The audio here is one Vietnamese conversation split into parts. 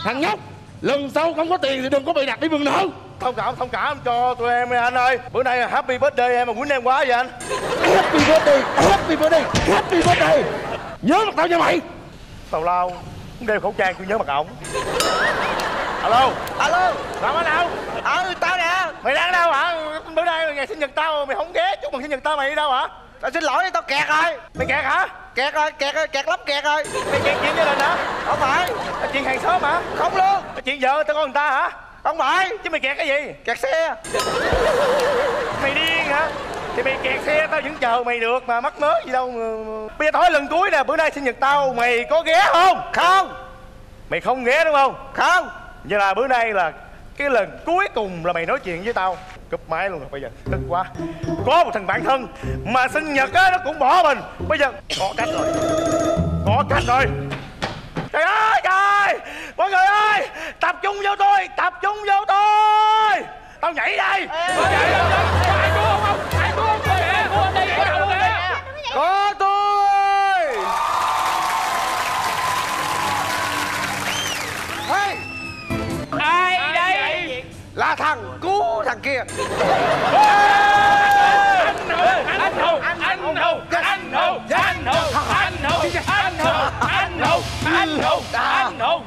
Thằng nhóc, lần sau không có tiền thì đừng có bị đặt đi mượn nợ. Thông cảm cho tụi em anh ơi. Bữa nay là happy birthday em mà quýnh em quá vậy anh. Happy birthday, happy birthday, happy birthday. Nhớ mặt tao nha mày. Tào lao không đeo khẩu trang tôi nhớ mặt ổng. Alo. Làm ở đâu? Tao nè. Mày đang đâu hả? Bữa nay ngày sinh nhật tao mày không ghé chúc mừng sinh nhật tao, mày đi đâu hả? Tao xin lỗi, tao kẹt rồi. Mày kẹt hả? Kẹt rồi, kẹt lắm, kẹt rồi. Mày kẹt chuyện gia đình hả? Không phải. Chuyện hàng xóm hả? Không luôn. Chuyện vợ tao con người ta hả? Không phải. Chứ mày kẹt cái gì? Kẹt xe. Mày điên hả? Thì mày kẹt xe tao vẫn chờ mày được mà, mắc mớ gì đâu mà. Bây giờ hỏi lần cuối nè, bữa nay sinh nhật tao mày có ghé không? Không. Mày không ghé đúng không? Không. Vậy là bữa nay là cái lần cuối cùng là mày nói chuyện với tao. Cúp máy luôn rồi, bây giờ tức quá. Có một thằng bạn thân mà sinh nhật á nó cũng bỏ mình. Bây giờ có cách rồi. Trời ơi trời, mọi người ơi, tập trung vô tôi. Tao nhảy đây. Có tôi. Hey. Ai đây? Là thằng cứu thằng kia. Anh hùng.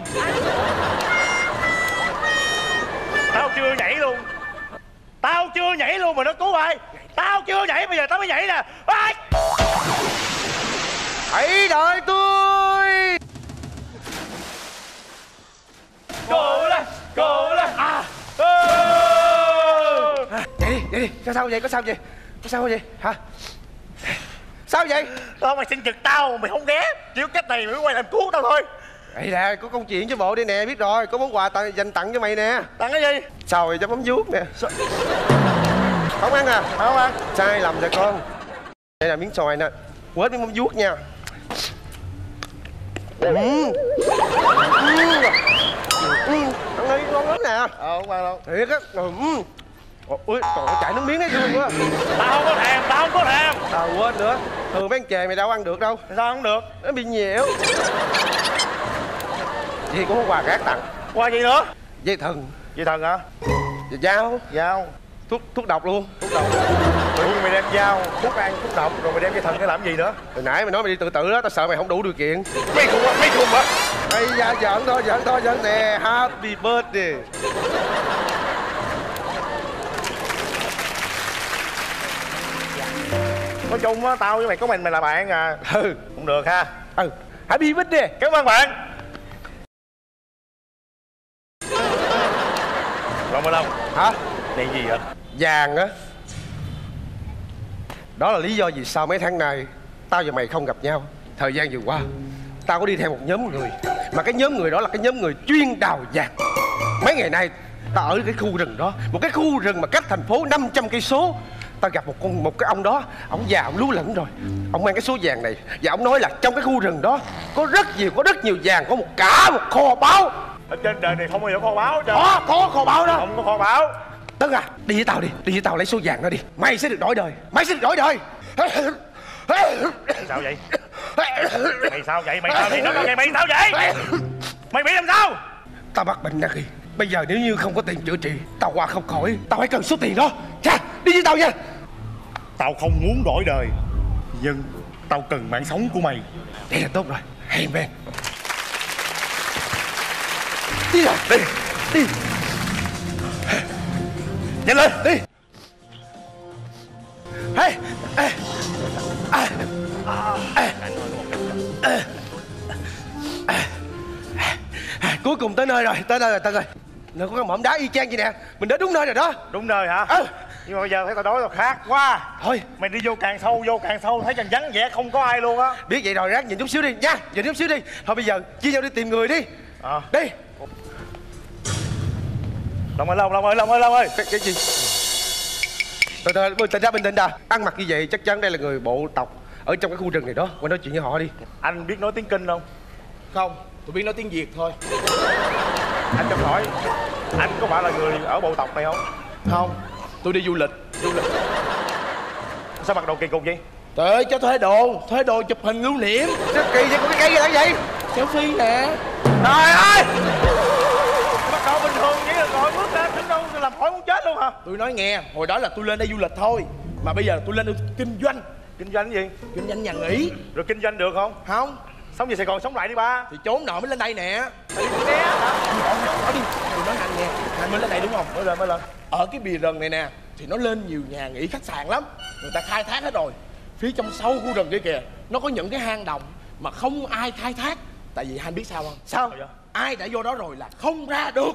Tao chưa nhảy luôn mà nó cứu ai? Tao chưa nhảy, bây giờ tao mới nhảy nè. Hãy đợi tôi. Cố lên. Vậy đi. Có sao vậy? Hả? Sao vậy? Tao mày sinh nhật tao mày không ghé, chỉ có cách này mày mới quay làm cứu tao thôi. Đây nè, có công chuyện chứ bộ đây nè, biết rồi. Có món quà dành tặng cho mày nè. Tặng cái gì? Sao rồi, chấm mắm vuốt nè. Không ăn à? Không ăn. Sai lầm rồi con. Đây là miếng xoài nè, quết miếng mắm vuốt nha. Ăn đi, ngon lắm nè. Không ăn đâu. Thiệt á. Ui, trời ơi, chảy nước miếng đấy thương quá. Tao không có thèm. À, quên nữa, thường mấy anh chè mày đâu ăn được đâu. Sao không được? Nó bị nhiễu. Gì cũng có quà khác tặng. Qua gì nữa? Dây thừng. Dây thần hả? Dao. Thuốc độc luôn. Tự nhiên mày đem dao, thuốc ăn, thuốc độc rồi mày đem dây thần để làm gì nữa? Hồi nãy mày nói mày đi tự tử đó, tao sợ mày không đủ điều kiện. Mấy khùng hả? Ây da, giỡn thôi nè. Happy birthday. Nói chung á, tao với mày có mày là bạn à. Cũng được ha. Happy birthday. Cảm ơn bạn. Long ơi Long. Hả? Này gì vậy? Vàng á. Đó là lý do vì sao mấy tháng nay tao và mày không gặp nhau. Thời gian vừa qua tao có đi theo một nhóm người, mà cái nhóm người đó là cái nhóm người chuyên đào vàng. Mấy ngày nay tao ở cái khu rừng đó, một cái khu rừng mà cách thành phố 500 cây số. Tao gặp một cái ông đó, ông già ông lú lẫn rồi. Ông mang cái số vàng này và ông nói là trong cái khu rừng đó có rất nhiều vàng, có một kho báu. Ở trên đời này không bao giờ có kho báu hết trơn. Có kho báu đó. Không có kho báu. Tấn à, đi với tao lấy số vàng đó đi. Mày sẽ được đổi đời. Sao vậy? Mày sao vậy? Mày sao vậy? Mày bị làm sao? Tao mắc bệnh nè kì. Bây giờ nếu như không có tiền chữa trị, tao qua không khỏi. Tao phải cần số tiền đó. Cha, đi với tao nha. Tao không muốn đổi đời, nhưng tao cần mạng sống của mày. Đây là tốt rồi. Hey man. Đi rồi, đi. Nhanh lên, đi. Hey. Cuối cùng tới nơi rồi. Nó có cái mỏm đá y chang gì nè. Mình đến đúng nơi rồi đó. Đúng nơi hả? Nhưng mà bây giờ thấy tao đói tao khát quá. Thôi mày đi vô càng sâu thấy càng vắng vẻ không có ai luôn á. biết vậy rồi, ráng nhìn chút xíu đi nha. Nhìn chút xíu đi. Thôi bây giờ chia nhau đi tìm người đi. Đi. Long ơi. Cái gì? Bình tĩnh đã. Ăn mặc như vậy chắc chắn đây là người bộ tộc ở trong cái khu rừng này đó. Qua nói chuyện với họ đi. Anh biết nói tiếng Kinh không? Không, tôi biết nói tiếng Việt thôi. Anh cho hỏi, anh có phải là người ở bộ tộc này không? Không, tôi đi du lịch. Sao mặc đồ kỳ cục vậy? Trời ơi, cho thuê đồ chụp hình lưu niệm. Sao kỳ vậy? Có cái cây gì vậy? Selfie nè. Trời ơi! làm hỏi muốn chết luôn hả? Tôi nói nghe, hồi đó là tôi lên đây du lịch thôi, mà bây giờ tôi lên đây kinh doanh. Kinh doanh gì? Kinh doanh nhà nghỉ. Rồi kinh doanh được không? Không, Sống về Sài Gòn sống lại đi ba. thì trốn nợ mới lên đây nè. Né hả? Ở đi, tôi nói anh nghe, anh mới lên đây đúng không? Mới lên. Ở cái bìa rừng này nè thì nó lên nhiều nhà nghỉ khách sạn lắm, người ta khai thác hết rồi. Phía trong sâu khu rừng kia kìa, nó có những cái hang động mà không ai khai thác. Tại vì anh biết sao không? Sao vậy? Ai đã vô đó rồi là không ra được.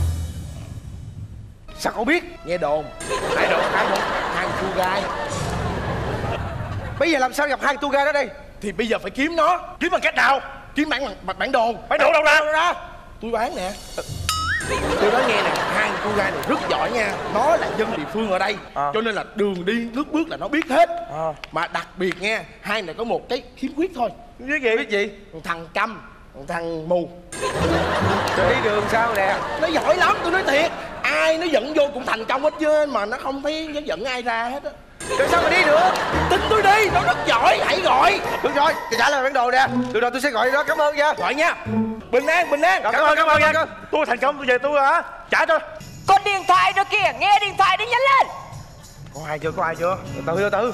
Sao cậu biết? Nghe đồn. Ai được? Hang tour guide. Bây giờ làm sao gặp hai tour guide đó đây? Thì bây giờ phải kiếm nó. Kiếm bằng cách nào? Kiếm bản đồ. Bản đồ đâu ra? Tôi bán nè. Tôi nói nghe nè, hang tour guide này rất giỏi nha. Nó là dân địa phương ở đây, cho nên là đường đi nước bước là nó biết hết. Mà đặc biệt nha, hai này có một cái khiếm khuyết thôi. Cái gì? Biết gì? Một thằng câm, một thằng mù. Rồi đi đường sao nè? Nó giỏi lắm, tôi nói thiệt. Ai nó dẫn vô cũng thành công hết trơn, mà nó không thấy nó dẫn ai ra hết á. Rồi sao mà đi được? Tin tôi đi, nó rất giỏi, hãy gọi. Được rồi, thì trả lời bản đồ nè. Được rồi, tôi sẽ gọi đó, cảm ơn nha. Gọi nha. Bình an, bình an. Cảm Cảm ơn nha. ơn. Tôi thành công, tôi về tôi hả? Trả cho. Có điện thoại đó kìa, nghe điện thoại đi, nhanh lên. Có ai chưa? Từ từ.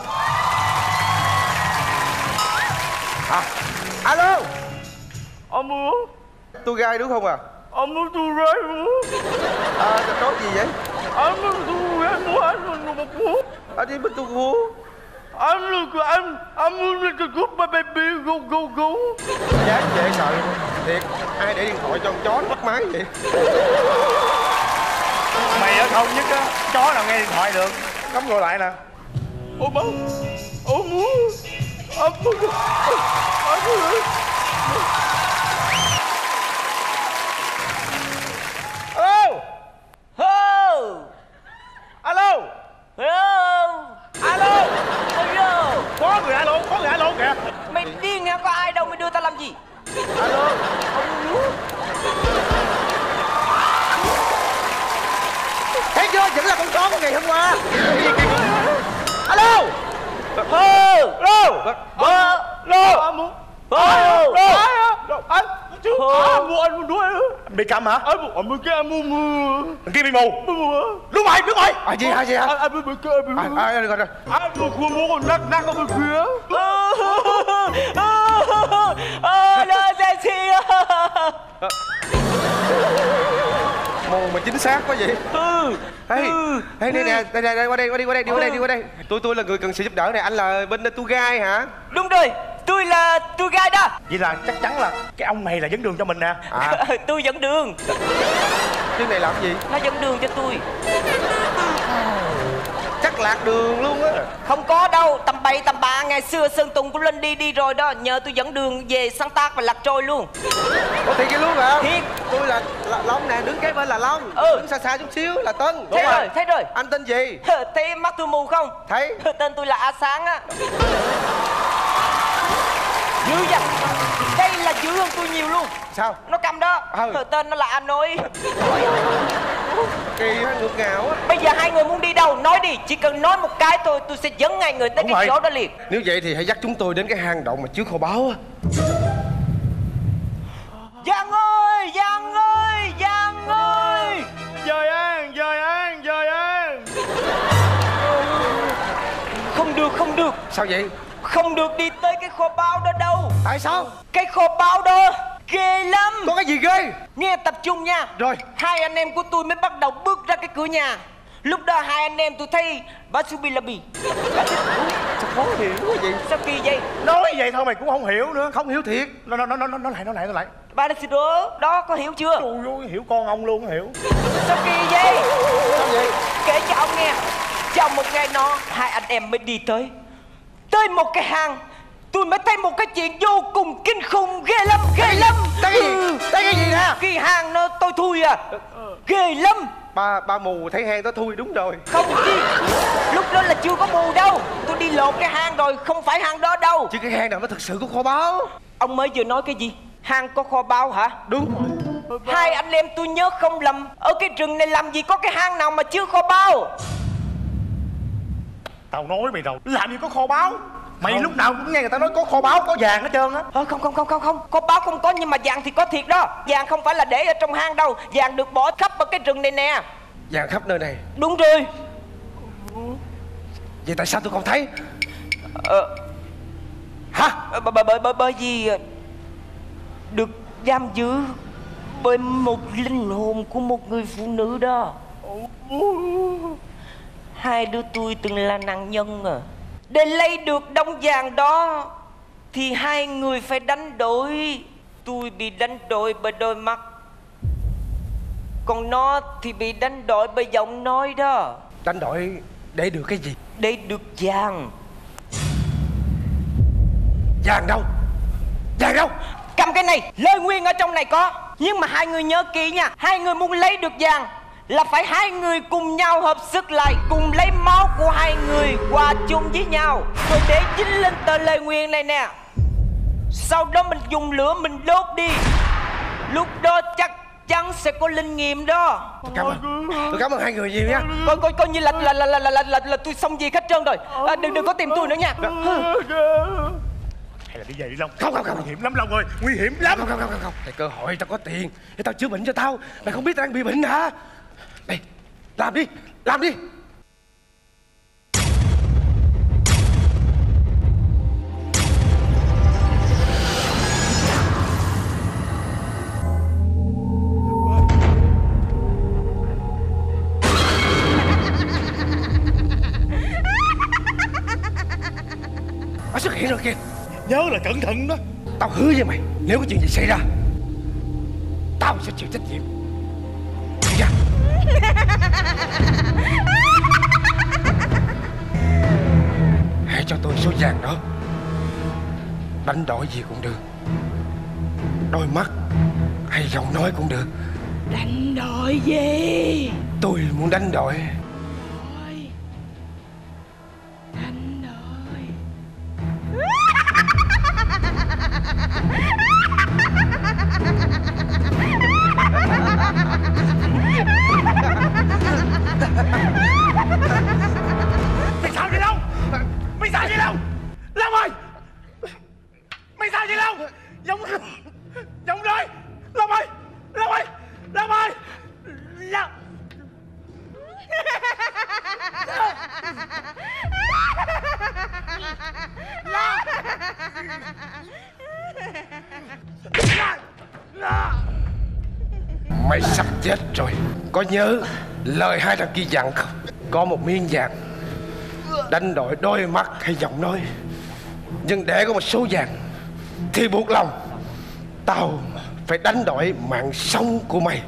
Alo. Ông muốn. Tour guide đúng không à? Ông muốn tôi rơi muốn. Nói gì vậy? Anh muốn tôi anh muốn anh một phút. Anh đi bên tour vú. Anh muốn lên cái group baby go. Dám dễ sợ. Thiệt, ai để điện thoại cho con chó nó bắt máy vậy? Mày ở không nhất á, chó nào nghe điện thoại được. Cấm gọi lại nè. Ông muốn. Alo. Alo. Có người alo kìa. Mày điên hả, có ai đâu, mày đưa tao làm gì? Alo. Thấy chưa, vẫn là con chó của ngày hôm qua. Alo. Anh muốn đuổi. Anh bị câm hả? Anh bị cái mù. Thằng kia bị mù. Đúng rồi. Gì hả? Anh bị cái bị mù. Rồi. Anh muốn con nắc ở bên phía. Nó sẽ xì. Mù mà chính xác quá vậy. Đây nè, đây qua đây. Tôi là người cần sự giúp đỡ này. Anh là bên tour guide hả? Đúng rồi, tôi là tour guide đó. Vậy là chắc chắn là cái ông này là dẫn đường cho mình nè. Tôi dẫn đường. Cái này làm gì? Nó dẫn đường cho tôi. Chắc lạc đường luôn á. Không có đâu, tầm bậy tầm bạ. Ngày xưa Sơn Tùng cũng lên đi rồi đó. Nhờ tôi dẫn đường về sáng tác và lạc trôi luôn. Ủa thiệt vậy luôn hả? Thiệt. Tôi là Long nè, đứng kế bên là Long. Đứng xa chút xíu là Tân. Thấy rồi. Anh tên gì? Thấy mắt tôi mù không? Thấy. Tên tôi là A Sáng á. Dữ vậy. Đây là dữ hơn tôi nhiều luôn. Sao? Nó cầm đó. Tên nó là A Nội. Kỳ ngược ngạo á. Bây giờ hai người muốn đi đâu nói đi. Chỉ cần nói một cái thôi, tôi sẽ dẫn ngay người tới cái chỗ đó liền. Nếu vậy thì hãy dắt chúng tôi đến cái hang động mà trước kho báu á. Giang ơi. Dời An. Không được. Sao vậy? Không được đi tới cái kho báu đó đâu. Tại sao? Cái kho báu đó ghê lắm. Có cái gì ghê? Nghe tập trung nha. Rồi. Hai anh em của tôi mới bắt đầu bước ra cái cửa nhà. Lúc đó hai anh em tôi thấy Basubilabi. Sao khó hiểu quá vậy? Sao kỳ vậy? Nói vậy thôi mày cũng không hiểu nữa. Không hiểu thiệt. Nó lại. Basubilabi đó có hiểu chưa? Trời ơi, hiểu con ông luôn hiểu. Sao kỳ vậy? Sao vậy? Kể cho ông nghe. Trong một ngày nọ, hai anh em mới đi tới một cái hang. Tôi mới thấy một cái chuyện vô cùng kinh khủng, ghê lắm. Thấy cái gì nè? Cái hang nó tôi thui à. Ghê lắm. Ba mù thấy hang đó thui đúng rồi. Không chi. Lúc đó là chưa có mù đâu. Tôi đi lột cái hang rồi, không phải hang đó đâu. Chứ cái hang nào nó thực sự có kho báu. Ông mới vừa nói cái gì? Hang có kho báu hả? Đúng rồi. Hai anh em tôi nhớ không lầm, ở cái rừng này làm gì có cái hang nào mà chưa kho báu. Tao nói mày rồi, làm gì có kho báu. Mày lúc nào cũng nghe người ta nói có kho báu, có vàng hết trơn á. Không, kho báu không có, nhưng mà vàng thì có thiệt đó. Vàng không phải là để ở trong hang đâu, vàng được bỏ khắp ở cái rừng này nè. vàng khắp nơi này. Đúng rồi. Vậy tại sao tôi không thấy? Hả? Bởi vì được giam giữ bởi một linh hồn của một người phụ nữ đó. Hai đứa tôi từng là nạn nhân à. Để lấy được đống vàng đó thì hai người phải đánh đổi. Tôi bị đánh đổi bởi đôi mắt, còn nó thì bị đánh đổi bởi giọng nói đó. Đánh đổi để được cái gì? Để được vàng. Vàng đâu? Vàng đâu? Cầm cái này, lời nguyên ở trong này có. Nhưng mà hai người nhớ kỹ nha, hai người muốn lấy được vàng là phải hai người cùng nhau hợp sức lại, cùng lấy máu của hai người hòa chung với nhau, rồi để dính lên tờ lời nguyền này nè. Sau đó mình dùng lửa mình đốt đi. Lúc đó chắc chắn sẽ có linh nghiệm đó. Tôi cảm ơn hai người nhiều nha. Coi như là tôi xong việc hết trơn rồi. Đừng có tìm tôi nữa nha. Hay là đi về đi Long. Không. Nguy hiểm lắm Long ơi, nguy hiểm lắm. Không. Tại cơ hội tao có tiền để tao chữa bệnh cho tao. Mày không biết tao đang bị bệnh hả? Đây, làm đi. Nó xuất hiện rồi kìa. Nhớ là cẩn thận đó. Tao hứa với mày, nếu có chuyện gì xảy ra tao sẽ chịu trách nhiệm. Đi ra. Hãy cho tôi số vàng đó. Đánh đổi gì cũng được, đôi mắt hay giọng nói cũng được. Đánh đổi gì? Tôi muốn đánh đổi. Đánh đổi. Mày sao vậy Long? Mày sao vậy Long? Long ơi! Mày sao vậy Long? Giọng rồi! Long ơi! Long ơi! Long ơi! Long! Mày sắp chết rồi. Có nhớ lời hai thằng kia dặn không? Có một miếng vàng đánh đổi đôi mắt hay giọng nói, nhưng để có một số vàng thì buộc lòng tao phải đánh đổi mạng sống của mày.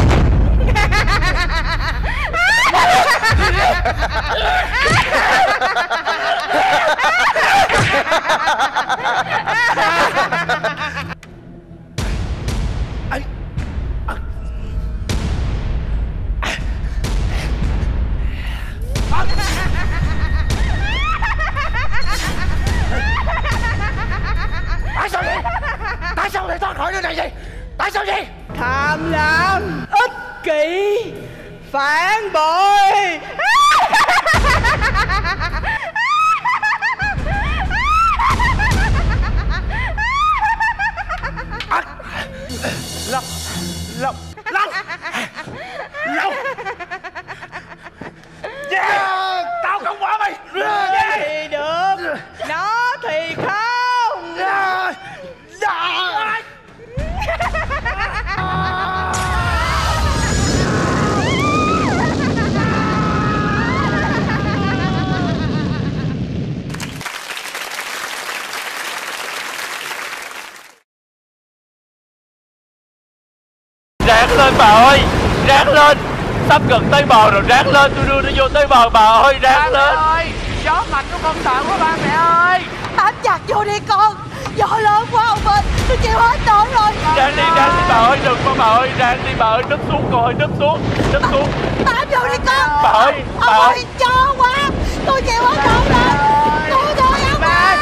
Tại sao lại thoát khỏi nơi này vậy? Tại sao vậy? Tham lam, ích kỷ, phản bội. Long! Yeah! Tao không bỏ mày! Yeah! Thì được, nó thì không. Ráng lên bà ơi, ráng lên. Sắp gần tới bờ rồi, ráng lên, tôi đưa nó vô tới bờ bà ơi, ráng lên. Ba mẹ ơi, gió mạnh của con sợ quá ba mẹ ơi. Bám chặt vô đi con, gió lớn quá ông ơi, tôi chịu hết nổi rồi. Ráng đi bà ơi, đừng có bà ơi, ráng đi bà ơi, núp xuống con ơi, núp xuống. Bám vô đi con. Bà ơi, bà ông ơi. ơi, chó quá, tôi chịu hết nổi rồi. Tôi thôi ông ơi.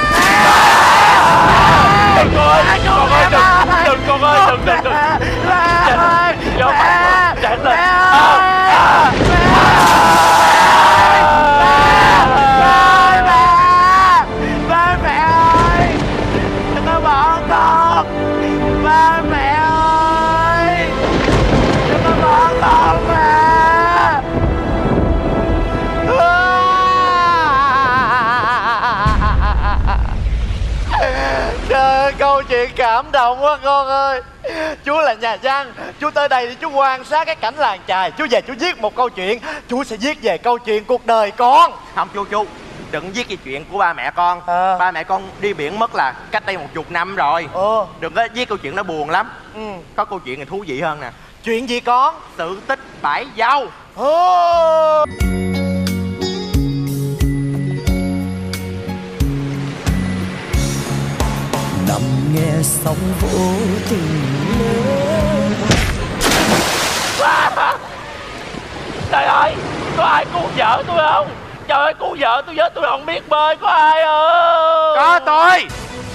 Đừng con ơi, đừng con ơi, đừng. Gió mạnh, ráng lên. Ba mẹ ơi, đừng có bỏ con. Ba mẹ ơi, đừng có bỏ con mà. chuyện cảm động quá con ơi. Chú là nhà văn, chú tới đây để chú quan sát cái cảnh làng chài. Chú về chú viết một câu chuyện. Chú sẽ viết về câu chuyện cuộc đời con. Không chú, đừng viết cái chuyện của ba mẹ con. Ba mẹ con đi biển mất là cách đây 10 năm rồi. Đừng có viết câu chuyện nó buồn lắm. Có câu chuyện này thú vị hơn nè. Chuyện gì con? Sự tích bãi dâu. nằm nghe sóng vỗ tình lớn. Trời ơi, có ai cứu vợ tôi không? Trời ơi, cứu vợ tôi với, tôi không biết bơi, có ai ơi? Có tôi.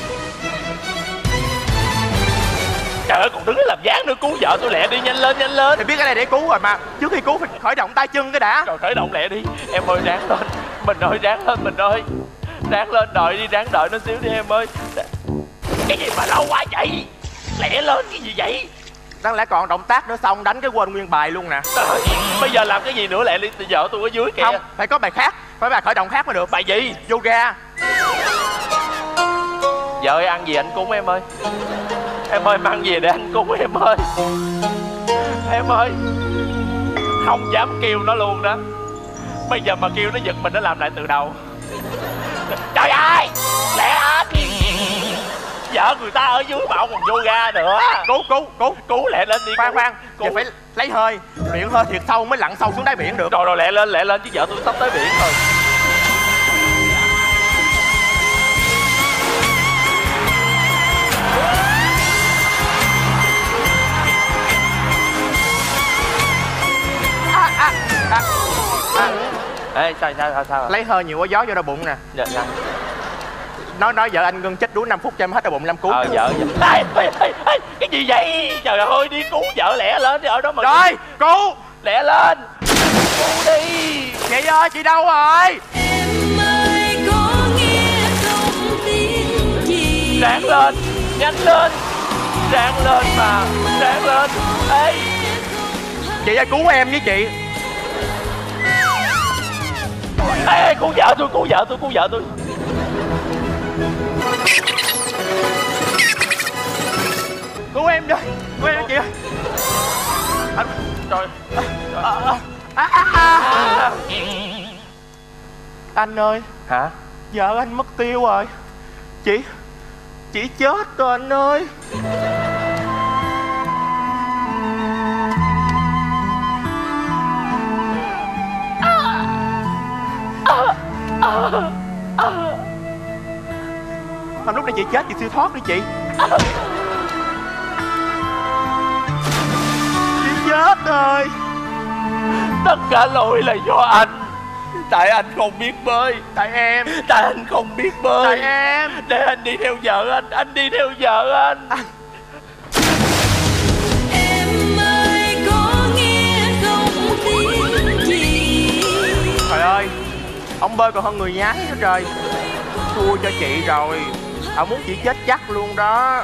Trời ơi, còn đứng đó làm dáng nữa, cứu vợ tôi lẹ đi, nhanh lên, nhanh lên. Thì biết cái này để cứu rồi mà. Trước khi cứu phải khởi động tay chân cái đã. Trời, khởi động lẹ đi. Em ơi, ráng lên. Mình ơi, ráng lên, mình ơi. Ráng lên, đợi đi, ráng đợi nó xíu đi em ơi. Cái gì mà lâu quá vậy? Lẹ lên, cái gì vậy? Đáng lẽ còn động tác nữa xong đánh cái quên nguyên bài luôn nè. Trời, bây giờ làm cái gì nữa lẹ đi, vợ tôi ở dưới kìa. Không, phải có bài khác, phải bài khởi động khác mới được. Bài gì? Yoga. Vợ ơi, ăn gì anh cúng em ơi. Em ơi, mang gì để anh cúng em ơi. Em ơi, không dám kêu nó luôn đó. Bây giờ mà kêu nó giật mình, nó làm lại từ đầu. Trời ơi, lẹ lên. Vợ người ta ở dưới bảo còn yoga nữa. Cứu lẹ lên đi. Khoan, giờ phải lấy hơi, luyện hơi thiệt sâu mới lặn sâu xuống đáy biển được. Rồi lẹ lên chứ vợ tôi sắp tới biển rồi. Ê, sao? Lấy hơi nhiều quá, gió vô đau bụng nè. Dạ, sao? Nói vợ anh ngưng chết đuối 5 phút cho em hết đau bụng 5 cứu. Vợ. Ê, cái gì vậy? Trời ơi, đi cứu vợ lẹ lên, ở đó mà. Rồi, cứu. Lẹ lên. Cứu đi. Chị ơi, chị đâu rồi? Em ơi có nghe không tiếng gì? Ráng lên, nhanh lên. Ráng lên mà, ráng lên. Ê, Chị ơi, cứu em với chị. ê, cứu vợ tôi. Cứu em với chị ơi. Trời. Anh ơi. Hả? Vợ anh mất tiêu rồi. Chị chết rồi anh ơi. Mà lúc này chị chết, chị siêu thoát đi chị. Chị chết rồi. Tất cả lỗi là do anh. Tại anh không biết bơi. Tại em. Tại anh không biết bơi. Tại em. Để anh đi theo vợ anh đi theo vợ anh. Em ơi có nghe không tiếng gì? Trời ơi, ông bơi còn hơn người nhái nữa trời. Thua cho chị rồi. Ông muốn chị chết chắc luôn đó.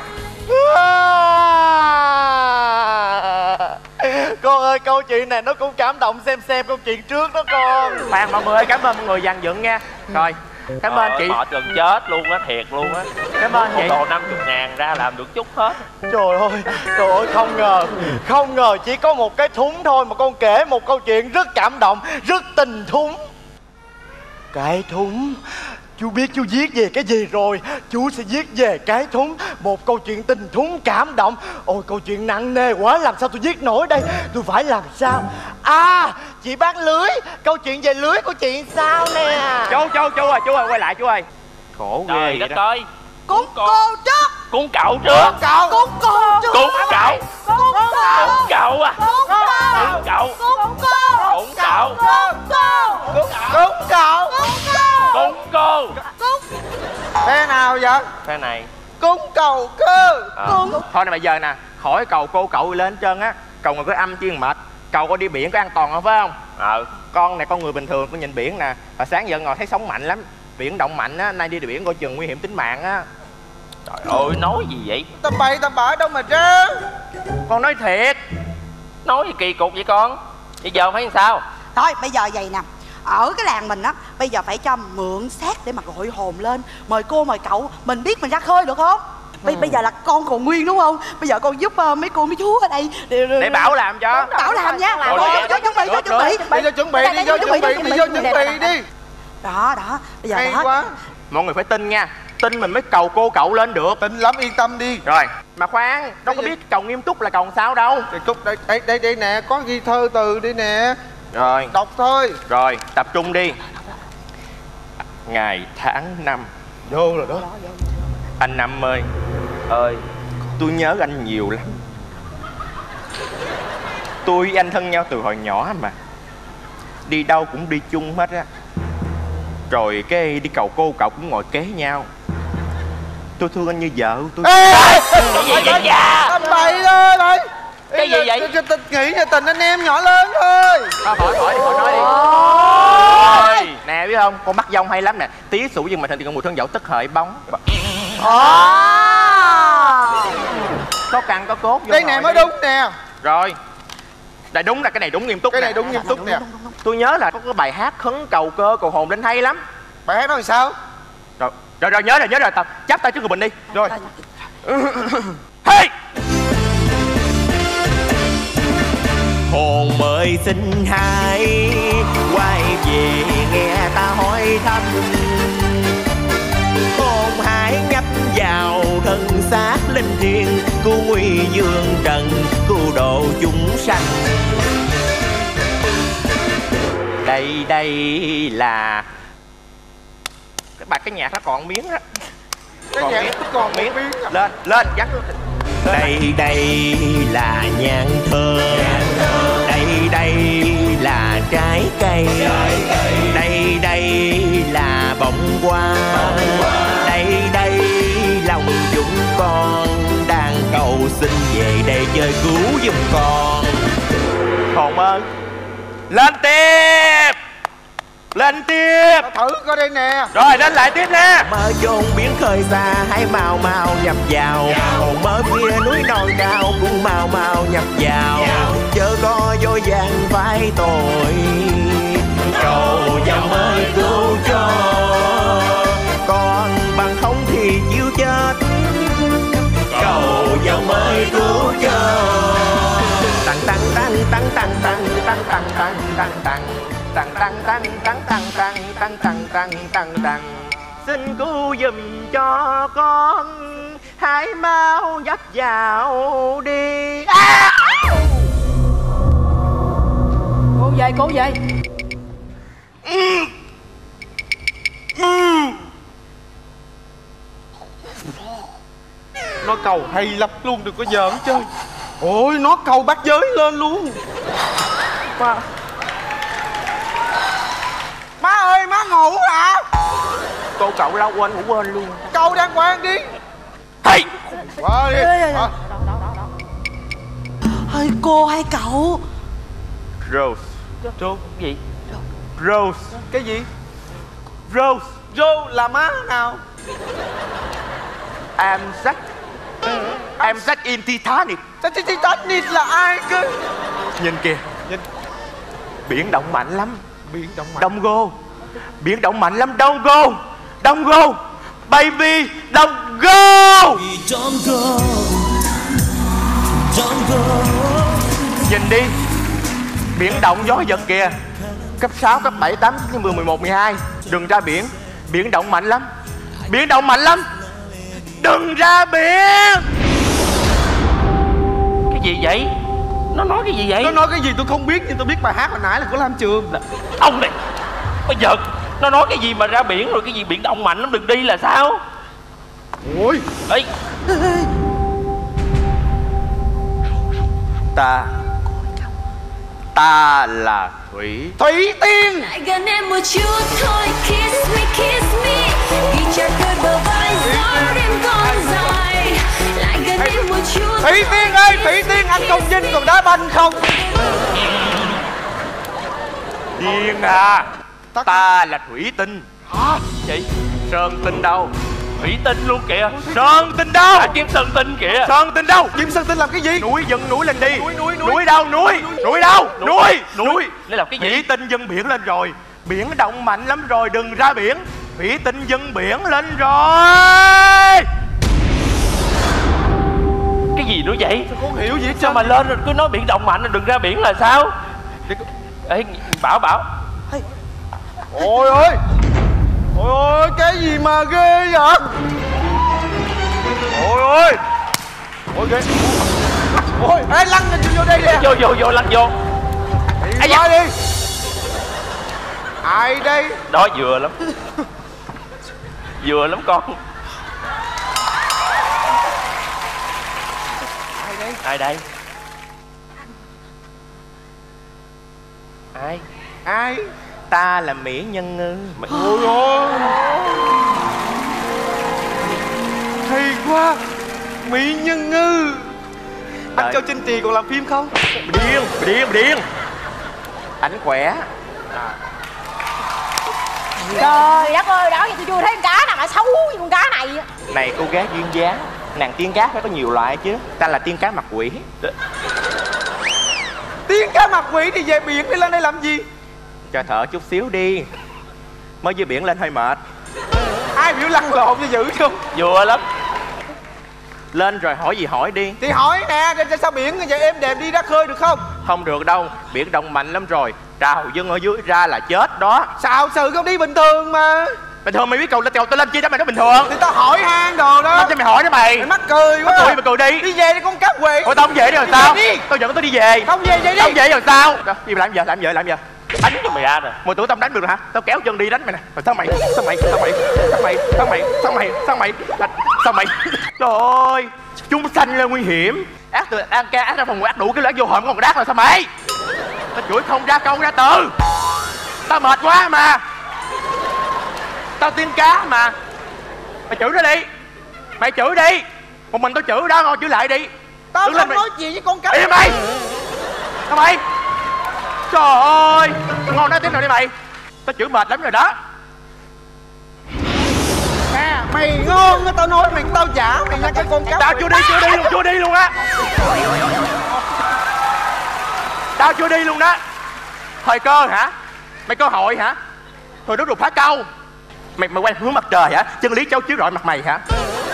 Con ơi, câu chuyện này nó cũng cảm động xem câu chuyện trước đó con. Khoan mọi người ơi, cảm ơn mọi người dàn dựng nha. Rồi, cảm ơn chị. Mệt gần chết luôn á, thiệt luôn á. Cảm ơn chị. Đồ 50.000 ra làm được chút hết. Trời ơi, không ngờ chỉ có một cái thúng thôi mà con kể một câu chuyện rất cảm động, rất tình thúng. Cái thúng. Chú biết chú viết về cái gì rồi. Chú sẽ viết về cái thúng. Một câu chuyện tình thúng cảm động. Ôi, câu chuyện nặng nề quá, làm sao tôi viết nổi đây. Tôi phải làm sao. À, chị bán lưới. Câu chuyện về lưới của chị sao nè. Chú ơi, quay lại chú ơi. Khổ ghê Trời vậy đất đó. ơi. Cúng cô trước. Cúng cậu trước. Cúng cô trước. Cúng cậu. Cúng cô. Cúng cậu à. Cúng cô. Cúng cậu. Cúng cô. Cúng cậu. Cúng cô. Cúng cậu. Cúng cô. Thế nào vậy? Thế này. Cúng cầu cơ. Thôi này bây giờ nè, khỏi cầu cô cậu lên hết trơn á. Cầu người có âm chiên mệt. Cầu con đi biển có an toàn không phải không? Con này con người bình thường, con nhìn biển nè. Và sáng giờ ngồi thấy sóng mạnh lắm. Biển động mạnh á, nay đi biển coi chừng nguy hiểm tính mạng á. Trời ơi, nói gì vậy? Tầm bậy tầm bạ đâu mà ra. Con nói thiệt. Nói gì kỳ cục vậy con? Bây giờ phải làm sao? Thôi bây giờ vậy nè. Ở cái làng mình á, bây giờ phải cho mượn xác để mà gọi hồn lên. Mời cô mời cậu, mình biết mình ra khơi được không? Bây giờ là con còn nguyên đúng không? Bây giờ con giúp mấy cô mấy chú ở đây để Bảo làm cho. Bảo làm nha. Rồi, Vô chuẩn bị, vô chuẩn bị. Đi vô chuẩn bị, đi vô chuẩn bị, đi vô chuẩn bị đi. Đó, bây giờ Hay đó. quá. Mọi người phải tin nha, tin mình mới cầu cô cậu lên được. Tin lắm, yên tâm đi. Rồi mà khoan, đâu có biết cầu nghiêm túc là cầu sao đâu. Cúc đây nè, có ghi thơ từ đi nè. Rồi Đọc thôi. rồi tập trung đi. Ngày tháng năm. Vô rồi đó. Anh Năm ơi, tôi nhớ anh nhiều lắm. Tôi với anh thân nhau từ hồi nhỏ mà, đi đâu cũng đi chung hết á. Rồi cái đi cầu cô cậu cũng ngồi kế nhau. Tôi thương anh như vợ tôi. Ê! Cái gì vậy cha? Tầm bậy thôi bậy. Cái gì vậy? Tôi nghĩ là tình anh em nhỏ lớn thôi. Hỏi nói đi. Nè biết không, con mắt dông hay lắm nè. Tí sủ nhưng mà thành thì con mùi thân dậu tức hợi bóng. Có căn có cốt vô. Đây nè mới đúng nè. Rồi. Đây đúng là cái này đúng nghiêm túc. Cái này đúng nghiêm túc nè. Tôi nhớ là có cái bài hát khấn cầu cơ cầu hồn đến hay lắm. Bài hát đó làm sao? Rồi nhớ rồi tao chắp tay trước người mình đi. Rồi. Hey! Hồn ơi xin hãy quay về nghe ta hỏi thăm. Hồn hãy nhập vào thân xác linh thiêng, cứu nguy dương trần, cứu độ chúng sanh. Đây là cái nhạc nó còn miếng đó. Cái nhạc nó còn miếng. Lên dắt. Đây là nhang thơ, đây là trái cây, đây là bông hoa, đây lòng chúng con đang cầu xin về đây chơi cứu giùm con. Hồn ơi, lên tiếp. Thử coi đây nè. Rồi lên lại tiếp nha. Mơ chôn biển khơi xa, hãy mau nhập vào. Hồn mơ phía núi non cao cũng mau nhập vào. Chớ có dối gian phải tội, cầu dòng ơi cứu cho con, bằng không thì chịu chết. Cầu dòng ơi cứu cho. Tăng tăng tăng tăng tăng tăng tăng tăng tăng tăng tăng tăng. Xin cứu giùm cho con, hãy mau dắt vào đi. Cô về. Nó cầu hay lắm luôn, đừng có giỡn chơi. Ôi nó cầu bát giới lên luôn. Má ơi, má ngủ hả? Cô cậu lâu quên ngủ quên luôn. Cầu đàng hoàng đi. Hey! Qua đi. Ơi cô hay cậu? Rose. Rose gì? Rose. Cái gì? Rose. Joe là má nào? I'm Jack in Titanic. Titanic là ai cơ? Nhìn kìa. Biển động mạnh lắm. Biển động mạnh. Đông go. Biển động mạnh lắm. Đông go. Baby, don't go. Don't go. Nhìn đi. Biển động gió giật kìa. Cấp 6, cấp 7, 8, 9, 10, 11, 12. Đừng ra biển. Biển động mạnh lắm. Đừng ra biển. Cái gì vậy? Nó nói cái gì vậy? Nó nói cái gì tôi không biết, nhưng tôi biết bài hát hồi nãy là của Lam Trường. Ông này, bây giờ nó nói cái gì mà ra biển rồi cái gì biển động mạnh lắm đừng đi là sao? Ôi. Ê. Ta là Thủy Tiên. Lại gần em một chút thôi, kiss me. Ghi chặt đôi bờ vai gió đêm còn dài. Lại gần em một chút. Thủy Tiên ơi, Thủy Tiên, anh Công Vinh còn đá banh không? Tiên à. Ta là Thủy Tinh. Hả? Chị Sơn Tinh đâu? Thủy Tinh luôn kìa. Sơn Tinh đâu? Kiếm Sơn Tinh kìa. Sơn Tinh đâu? Diêm Sơn Tinh làm cái gì? Núi dâng núi lên đi. Núi đâu? Núi đâu? Núi. Để làm cái gì? Thủy Tinh dâng biển lên rồi. Biển động mạnh lắm rồi, đừng ra biển. Thủy Tinh dâng biển lên rồi. Cái gì nữa vậy? Sao con hiểu gì hết Sao trơn? mà lên rồi cứ nói biển động mạnh rồi đừng ra biển là sao? Ê, Bảo. Ôi ơi, ôi ơi, cái gì mà ghê vậy? Ôi ơi, ôi ghê. Ôi, ê, lăn vô đây nè. Vô lăn vô. Đi qua đi. Ai đây? Đó vừa lắm. Vừa lắm con. Ai đây? Ai? Ta là Mỹ Nhân Ngư. Ôi ôi, hay quá. Mỹ Nhân Ngư. Anh cho Trinh Trì còn làm phim không? Điên. Ảnh khỏe. Trời đất ơi, đó giờ tôi chưa thấy con cá nào mà xấu như con cá này. Này cô gái duyên dáng, nàng tiên cá phải có nhiều loại chứ. Ta là tiên cá mặt quỷ. Tiên cá mặt quỷ thì về biển đi, lên đây làm gì? Cho thở chút xíu đi. Mới dưới biển lên hơi mệt. Ai biểu lăn lộn cho dữ không? Vừa lắm. Lên rồi hỏi gì hỏi đi. Thì hỏi nè, trên sao biển vậy em đẹp đi ra khơi được không? Không được đâu, biển động mạnh lắm rồi. Trào dâng ở dưới ra là chết đó. Sao sự không đi bình thường mà. Bình thường mày biết cầu tôi lên chi đó mày nói bình thường. Thì tao hỏi hang đồ đó. Không cho mày hỏi đó mày. Mày mắc cười quá. Mày cười đi. Đi về đi con cá quỷ. Ủa tao không về đi rồi đi sao? Đi. Tao dẫn tôi đi về. Không về vậy đi. Không về rồi sao? Đó, đi làm giờ. Đánh cho mày ra nè. Mày tưởng tao đánh được hả? Tao kéo chân đi đánh mày nè. Rồi sao mày? Sao mày? Trời ơi, chúng sanh là nguy hiểm. Ác từ ăn ca ác ra phòng ác đủ cái lẽ vô hòm còn đát là sao mày? Tao chửi không ra câu ra từ. Tao mệt quá mà. Tao tiên cá mà. Mày chửi nó đi. Mày chửi đi. Một mình tao chửi đó, ngồi chửi lại đi. Tao Đứng không lên nói chuyện với con cá. Im mày. Sao mày? Trời ơi, ngon nói tiếng nào đi mày. Tao chửi mệt lắm rồi đó. Nè, mày ngon á, tao nói mày tao giả mày nha cái con cá. Tao chưa đi luôn á. Tao chưa đi luôn đó. Thời cơ hả? Mày cơ hội hả? Thôi đốt đục phá câu. Mày quay hướng mặt trời hả? Chân lý cháu chiếu rọi mặt mày hả?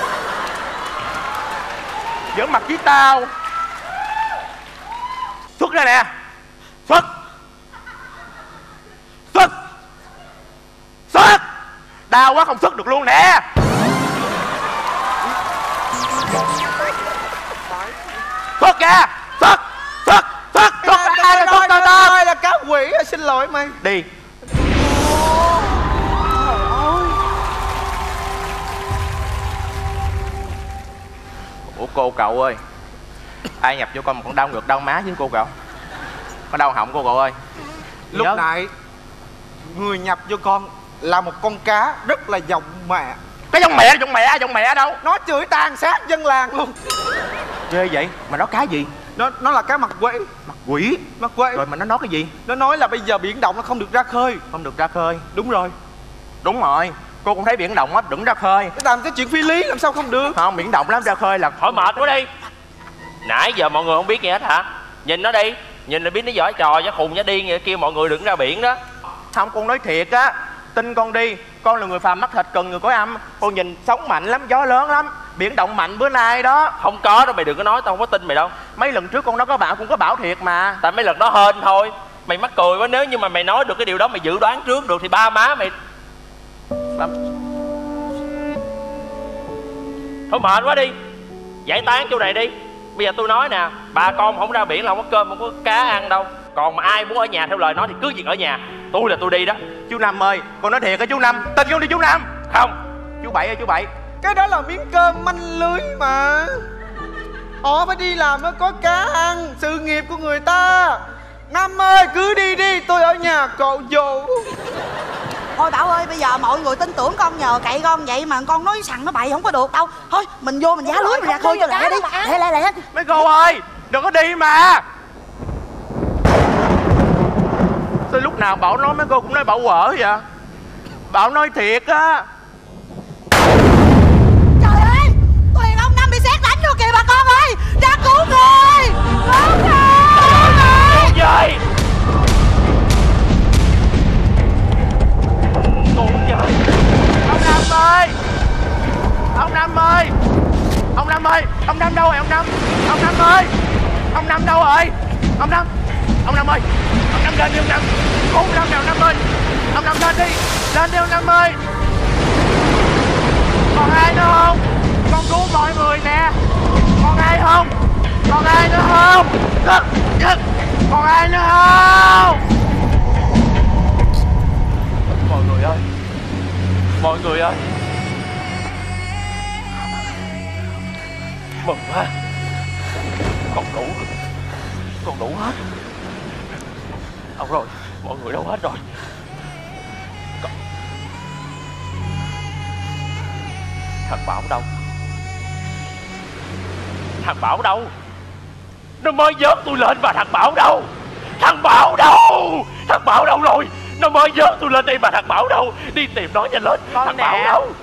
Giỡn mặt với tao. Xuất ra nè. Xuất. Đau quá không xuất được luôn nè. Xuất ra. Xuất Ai là cá quỷ, xin lỗi mày. đi. Ủa cô cậu ơi, ai nhập vô con một con đau ngược đau má với cô cậu? Có đau họng cô cậu ơi. Lúc nãy người nhập vô con là một con cá rất là giọng mẹ. Cái giọng mẹ đâu? Nó chửi tàn sát dân làng luôn. Ghê vậy? Mà nó cá gì? Nó là cá mặt quỷ. Mặt quỷ? Mặt quỷ. Rồi mà nó nói cái gì? Nó nói là bây giờ biển động nó không được ra khơi. Không được ra khơi. Đúng rồi. Đúng rồi. Cô cũng thấy biển động á, đừng ra khơi. Cái làm cái chuyện phi lý làm sao không được. Không, biển động lắm, ra khơi là Thôi mệt quá đi. Nãy giờ mọi người không biết gì hết hả? Nhìn nó đi. Nhìn là biết nó giỏi trò chứ khùng chứ điên vậy, kêu mọi người đừng ra biển đó. không, con nói thiệt á. Tin con đi, con là người phàm mắt thịt cần người cõi âm. Con nhìn sóng mạnh lắm, gió lớn lắm, biển động mạnh bữa nay đó. Không có đâu, mày đừng có nói, tao không có tin mày đâu. Mấy lần trước con nó có bảo, cũng có bảo thiệt mà. Tại mấy lần đó hên thôi. Mày mắc cười quá, nếu như mà mày nói được cái điều đó, mày dự đoán trước được thì ba má mày thôi mệt quá đi, giải tán chỗ này đi. Bây giờ tôi nói nè, bà con không ra biển là không có cơm, không có cá ăn đâu. Còn mà ai muốn ở nhà theo lời nói thì cứ việc ở nhà. Tôi là tôi đi đó. Chú Năm ơi, con nói thiệt á chú Năm. Tin con đi chú Năm. Không. Chú Bảy ơi chú Bảy. Cái đó là miếng cơm manh lưới mà. Họ phải đi làm nó có cá ăn. Sự nghiệp của người ta. Năm ơi cứ đi đi, tôi ở nhà cậu vô. Thôi Bảo ơi, bây giờ mọi người tin tưởng con nhờ cậy con vậy mà con nói sằng nó bậy không có được đâu. Thôi mình vô mình giá lưới mình ra khơi cho lẹ đi. Lẹ. Mấy cô ơi, đừng có đi mà. Sao lúc nào Bảo nói mấy cô cũng nói Bảo quở vậy? Bảo nói thiệt á. Trời ơi, Tuyền ông Năm bị sét đánh vô kìa bà con ơi. Ra cứu người. Cứu người. Dời. Con dời. Ông Năm ơi. Ông Năm ơi. Ông Năm ơi. Ông Năm đâu rồi ông Năm? Năm đâu rồi? Ông Năm ơi, ông Năm lên đi ông Năm. Cứu Năm nào Năm ơi. Ông Năm lên đi ông Năm ơi. Còn ai nữa không? Con cứu mọi người nè. Còn ai không? Còn ai nữa không? Còn ai nữa không? Mọi người ơi, mọi người ơi, mừng quá, con đủ hết. Đâu rồi, mọi người đâu hết rồi? Thằng Bảo đâu? Thằng Bảo đâu? Nó mới vớt tôi lên mà thằng Bảo đâu? Thằng Bảo đâu? Thằng Bảo đâu rồi? Nó mới vớt tôi lên đây mà thằng Bảo đâu? Đi tìm nó nhanh lên. Thằng Bảo đâu?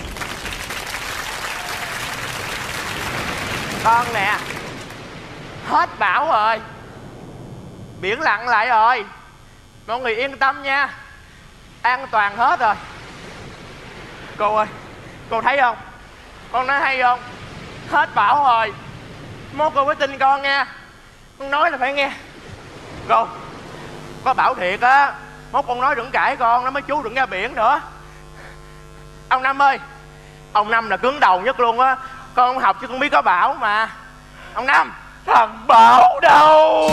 Con nè. Hết bão rồi. Biển lặng lại rồi. Mọi người yên tâm nha. An toàn hết rồi. Cô ơi, cô thấy không? Con nói hay không? Hết bão rồi. Mốt cô phải tin con nha. Con nói là phải nghe. Cô, có bão thiệt á. Mốt con nói đừng cãi con, nó mới chú đừng ra biển nữa. Ông Năm ơi, ông Năm là cứng đầu nhất luôn á. Con không học chứ con biết có bão mà. Ông Năm. Thằng Bảo đâu?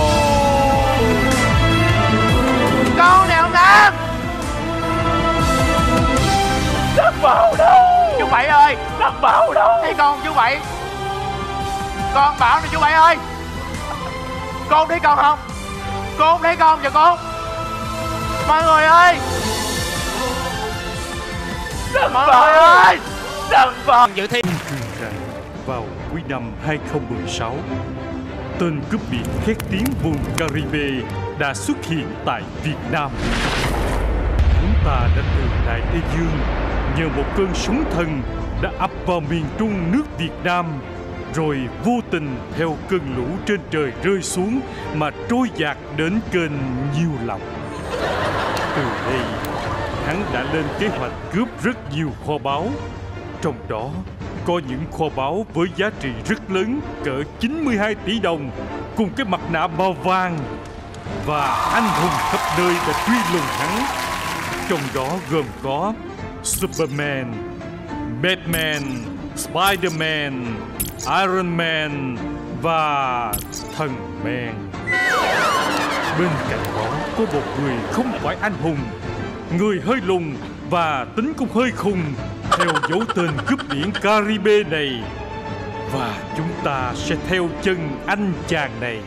Con nè ông Năm. Thằng Bảo đâu? Chú Bảy ơi. Thằng Bảo đâu? Thấy con chú Bảy. Con Bảo nè chú Bảy ơi. Con thấy con không? Cô không thấy con chưa cô? Mọi người ơi. Thằng Bảo ơi. Thằng Bảo. Dự thi vào cuối năm 2016, tên cướp biển khét tiếng vùng Caribe đã xuất hiện tại Việt Nam. Chúng ta đã từ Đại Tây Dương nhờ một cơn sóng thần đã ập vào miền Trung nước Việt Nam, rồi vô tình theo cơn lũ trên trời rơi xuống mà trôi dạt đến kênh Nhiêu Lộc. Từ đây, hắn đã lên kế hoạch cướp rất nhiều kho báu, trong đó có những kho báu với giá trị rất lớn cỡ 92 tỷ đồng cùng cái mặt nạ màu vàng. Và anh hùng khắp nơi đã truy lùng hắn, trong đó gồm có Superman, Batman, Spiderman, Iron Man và Thần Man. Bên cạnh đó có một người không phải anh hùng, người hơi lùn và tính cũng hơi khùng, theo dấu tên cướp biển Caribe này. Và chúng ta sẽ theo chân anh chàng này.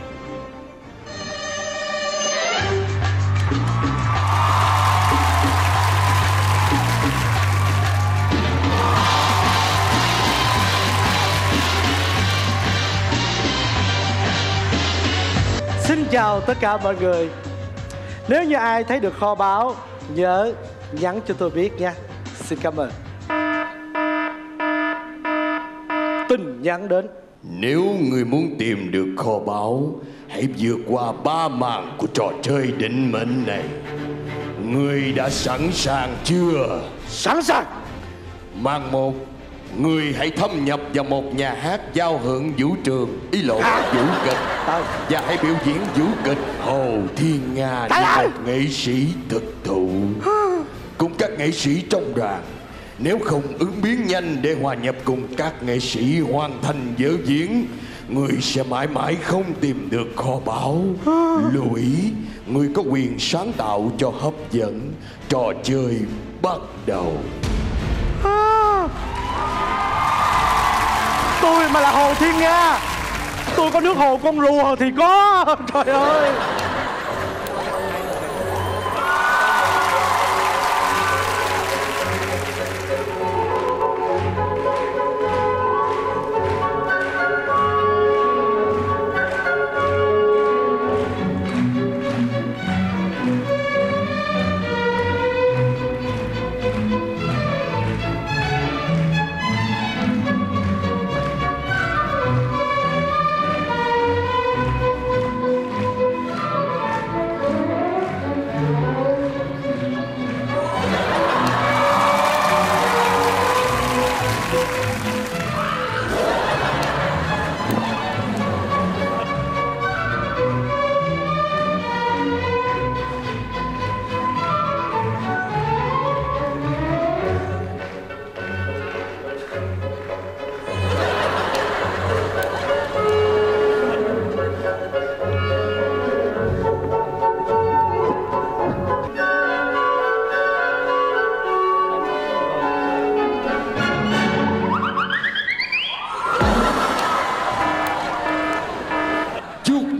Xin chào tất cả mọi người. Nếu như ai thấy được kho báu, nhớ nhắn cho tôi biết nha. Xin cảm ơn. Tin nhắn đến. Nếu người muốn tìm được kho báu, hãy vượt qua 3 màn của trò chơi định mệnh này. Người đã sẵn sàng chưa? Sẵn sàng. Màn 1, người hãy thâm nhập vào một nhà hát giao hưởng vũ trường, vũ kịch, và hãy biểu diễn vũ kịch Hồ Thiên Nga như một nghệ sĩ thực thụ cùng các nghệ sĩ trong đoàn. Nếu không ứng biến nhanh để hòa nhập cùng các nghệ sĩ hoàn thành vở diễn, người sẽ mãi mãi không tìm được kho báu. Lưu ý, người có quyền sáng tạo cho hấp dẫn. Trò chơi bắt đầu. Tôi mà là Hồ Thiên Nga, tôi có nước hồ con rùa thì có. Trời ơi.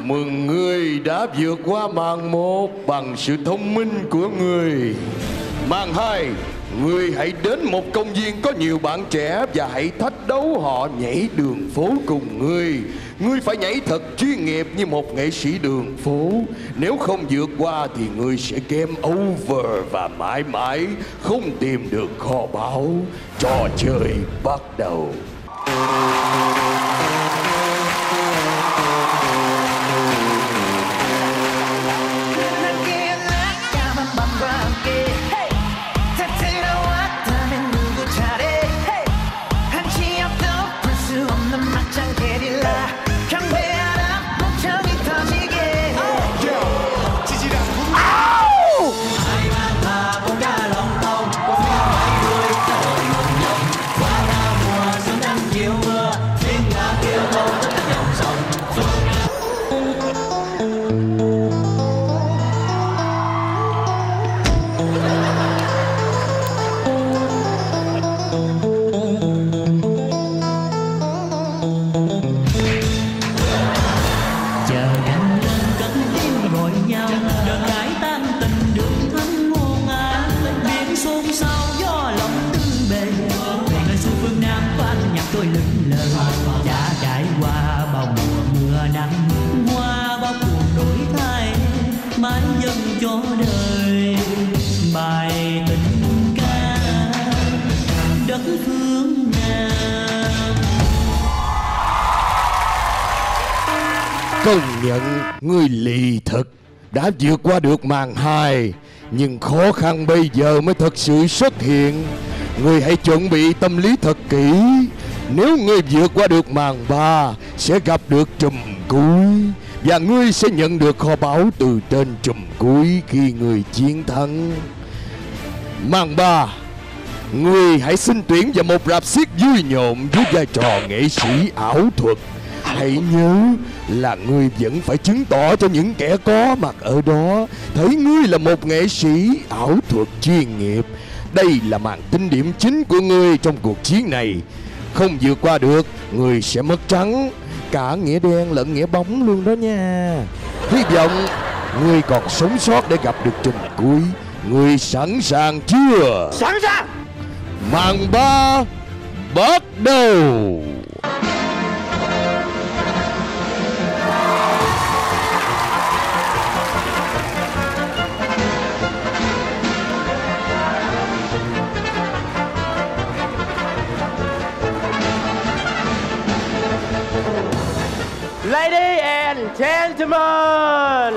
Mừng ngươi đã vượt qua màn 1 bằng sự thông minh của ngươi. Màn 2, ngươi hãy đến một công viên có nhiều bạn trẻ và hãy thách đấu họ nhảy đường phố cùng ngươi. Ngươi phải nhảy thật chuyên nghiệp như một nghệ sĩ đường phố. Nếu không vượt qua thì ngươi sẽ game over và mãi mãi không tìm được kho báu. Trò chơi bắt đầu. Công nhận ngươi lì thật, đã vượt qua được màn 2. Nhưng khó khăn bây giờ mới thật sự xuất hiện. Ngươi hãy chuẩn bị tâm lý thật kỹ. Nếu ngươi vượt qua được màn 3 sẽ gặp được chùm cuối, và ngươi sẽ nhận được kho báu từ trên chùm cuối khi ngươi chiến thắng. Màn 3, ngươi hãy xin tuyển vào một rạp xiếc vui nhộn với vai trò nghệ sĩ ảo thuật. Hãy nhớ là ngươi vẫn phải chứng tỏ cho những kẻ có mặt ở đó thấy ngươi là một nghệ sĩ ảo thuật chuyên nghiệp. Đây là màn tính điểm chính của ngươi trong cuộc chiến này. Không vượt qua được, ngươi sẽ mất trắng, cả nghĩa đen lẫn nghĩa bóng luôn đó nha. Hy vọng ngươi còn sống sót để gặp được chùm cuối. Ngươi sẵn sàng chưa? Sẵn sàng. Màn 3 bắt đầu. Ladies and gentlemen,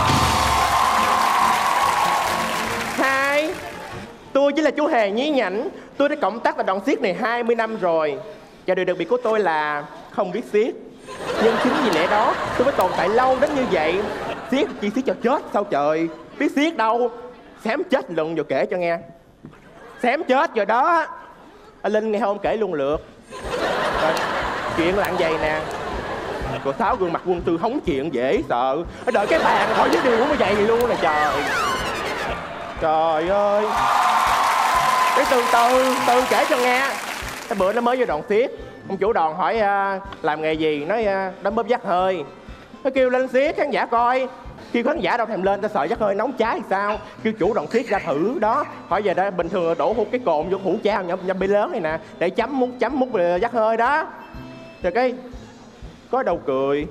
Hi, tôi chính là chú Hề Nhí Nhảnh. Tôi đã cộng tác vào đoạn xiếc này 20 năm rồi. Và điều đặc biệt của tôi là không biết xiếc. Nhưng chính vì lẽ đó tôi mới tồn tại lâu đến như vậy. Xiếc chỉ xiếc cho chết sao trời. Biết xiếc đâu. Xém chết lần rồi kể cho nghe. Xém chết rồi đó. Linh nghe không kể luôn lượt. Rồi, chuyện là vậy nè. Cô Sáu gương mặt quân tư hóng chuyện dễ sợ. Đợi cái bàn thôi với đường mới vậy luôn nè trời. Trời ơi. Để từ kể cho nghe. Cái bữa nó mới vô đoàn xiếc. Ông chủ đoàn hỏi làm nghề gì. Nói đánh bóp dắt hơi. Nó kêu lên xiếc khán giả coi. Kêu khán giả đâu thèm lên, ta sợ dắt hơi nóng cháy thì sao. Kêu chủ đoàn xiếc ra thử đó. Hỏi về đây bình thường đổ hút cái cồn vô hũ chao nhâm bi lớn này nè. Để chấm mút dắt hơi đó. Rồi cái có đầu cười.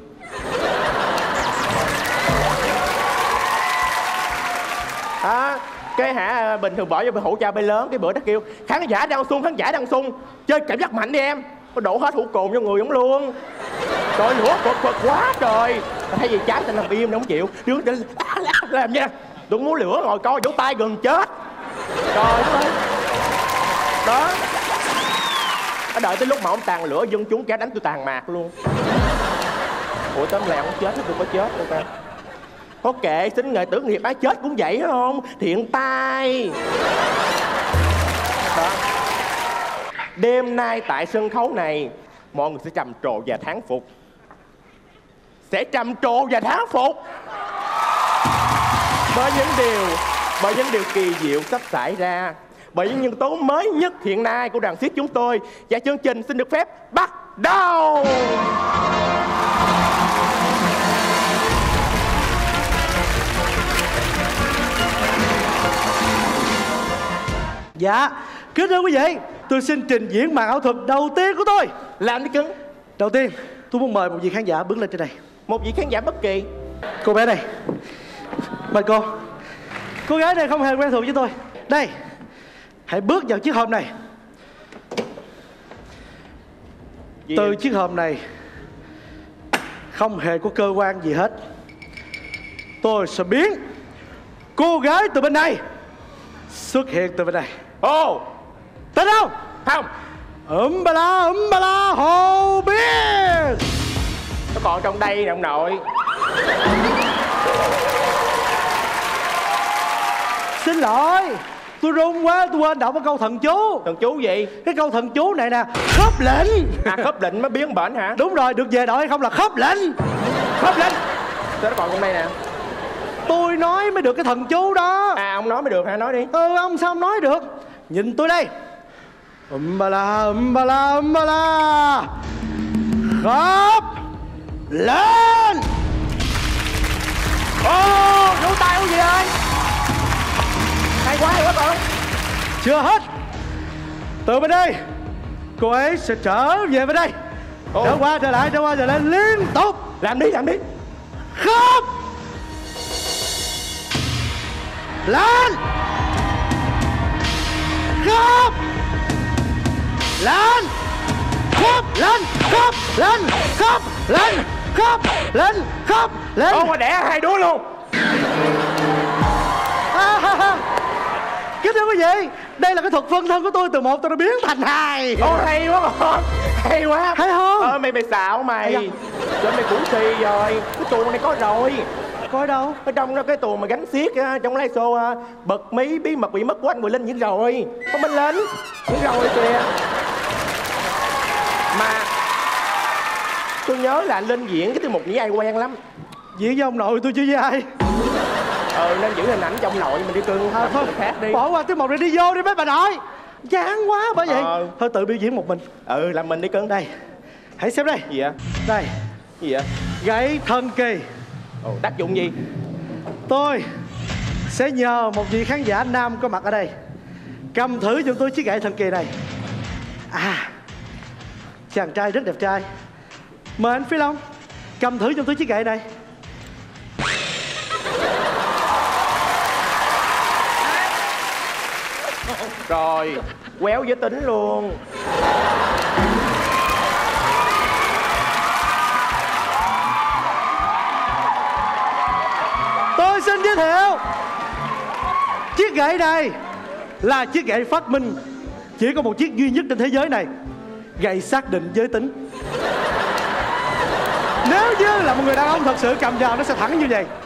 Cái bình thường bỏ vô hũ chao bay lớn. Cái bữa nó kêu khán giả đang sung chơi cảm giác mạnh đi em. Nó đổ hết hũ cồn vô người ông luôn. Trời lửa cực quá trời. Thấy gì trái tao nằm im nó không chịu. Đứa làm nha. Tôi muốn lửa ngồi coi vỗ tay gần chết. Trời ơi. Đó. Nó đợi tới lúc mà ông tàn lửa dân chúng cả đánh tôi tàn mạc luôn. Ủa tóm lại ông chết tôi có chết đâu ta. Có kệ xin nghề tử nghiệp ai chết cũng vậy không. Thiện tai. Đó. Đêm nay tại sân khấu này mọi người sẽ trầm trồ và thán phục. Bởi những điều kỳ diệu sắp xảy ra. Bởi những nhân tố mới nhất hiện nay của đoàn xiếc chúng tôi. Và chương trình xin được phép bắt đầu. Dạ, kính thưa quý vị, tôi xin trình diễn màn ảo thuật đầu tiên của tôi. Làm đi cưng. Đầu tiên, tôi muốn mời một vị khán giả bước lên trên này. Một vị khán giả bất kỳ. Cô bé này, mời cô. Cô gái này không hề quen thuộc với tôi. Đây, hãy bước vào chiếc hòm này. Từ chiếc hòm này không hề có cơ quan gì hết. Tôi sẽ biến cô gái từ bên này xuất hiện từ bên này. Ồ, tin không? Không. Ba la hồ biến. Nó còn trong đây nè ông nội. Xin lỗi, tôi run quá, tôi quên đọc cái câu thần chú. Thần chú gì? Cái câu thần chú này nè, khớp lệnh. À, khớp lệnh mới biến bệnh hả? Đúng rồi, được về đội hay không là khớp lệnh. Khớp lệnh. Sao nó còn trong đây nè? Tôi nói mới được cái thần chú đó. À, ông nói mới được hả? Nói đi. Ông sao ông nói được? Nhìn tôi đây. Ba la khớp lên. Ô, vỗ tay không gì ơi. Hay quá con. Chưa hết. Từ bên đây cô ấy sẽ trở về bên đây. Trở qua trở lại liên tục. Làm đi. Khớp lên. Khớp lên. Khớp lên. Khớp lên. Khớp lên. Khớp lên. Khớp lên. Ô, mà đẻ hai đứa luôn. Kính thưa quý vị, đây là cái thuật phân thân của tôi. Từ 1 tôi đã biến thành 2. Ô, hay quá con. Hay quá. Hay không? Mày xạo mày. Cho mày cũng xì rồi. Cái tuồng này có rồi. Có đâu? Ở trong đó cái tuồng mà gắn xiết trong live show bật mí bí mật bị mất của anh Mười Linh diễn rồi. Có Minh Linh diễn rồi kìa. Mà tôi nhớ là anh Linh diễn cái tiết mục với ai quen lắm. Diễn với ông nội tôi chứ với ai. Nên giữ hình ảnh trong nội mình đi cưng. Thôi khác đi. bỏ qua tiết mục này đi vô đi mấy bà nội. Chán quá bởi vậy. Thôi tự biểu diễn một mình. Làm mình đi cưng. Đây, hãy xem đây. Gì vậy? Đây. Gì vậy? Gậy thần kỳ. Tác dụng gì? Tôi sẽ nhờ một vị khán giả nam có mặt ở đây cầm thử giùm tôi chiếc gậy thần kỳ này. Chàng trai rất đẹp trai. Mời anh Phi Long cầm thử giùm tôi chiếc gậy này. Rồi, quéo giới tính luôn. Tôi xin giới thiệu, chiếc gậy này là chiếc gậy phát minh chỉ có một chiếc duy nhất trên thế giới này. Gậy xác định giới tính. Nếu như là một người đàn ông thật sự cầm vào nó sẽ thẳng như vậy.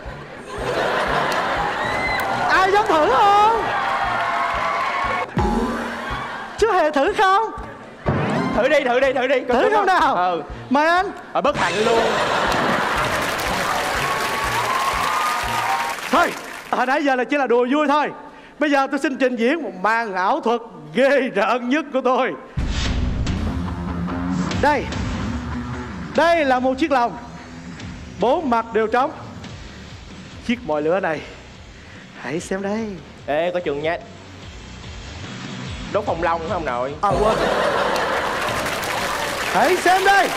Ai dám thử không? Chứ hề thử không? Thử đi. Thử không nào? Mời anh. Bất hạnh luôn. Thôi, hồi nãy giờ là chỉ là đùa vui thôi. Bây giờ tôi xin trình diễn một màn ảo thuật ghê rợn nhất của tôi. Đây là một chiếc lồng, 4 mặt đều trống. Chiếc mồi lửa này, hãy xem đây. Ê, có chừng nha. Đốt phòng long hả ông nội? Quên. Hãy xem đây.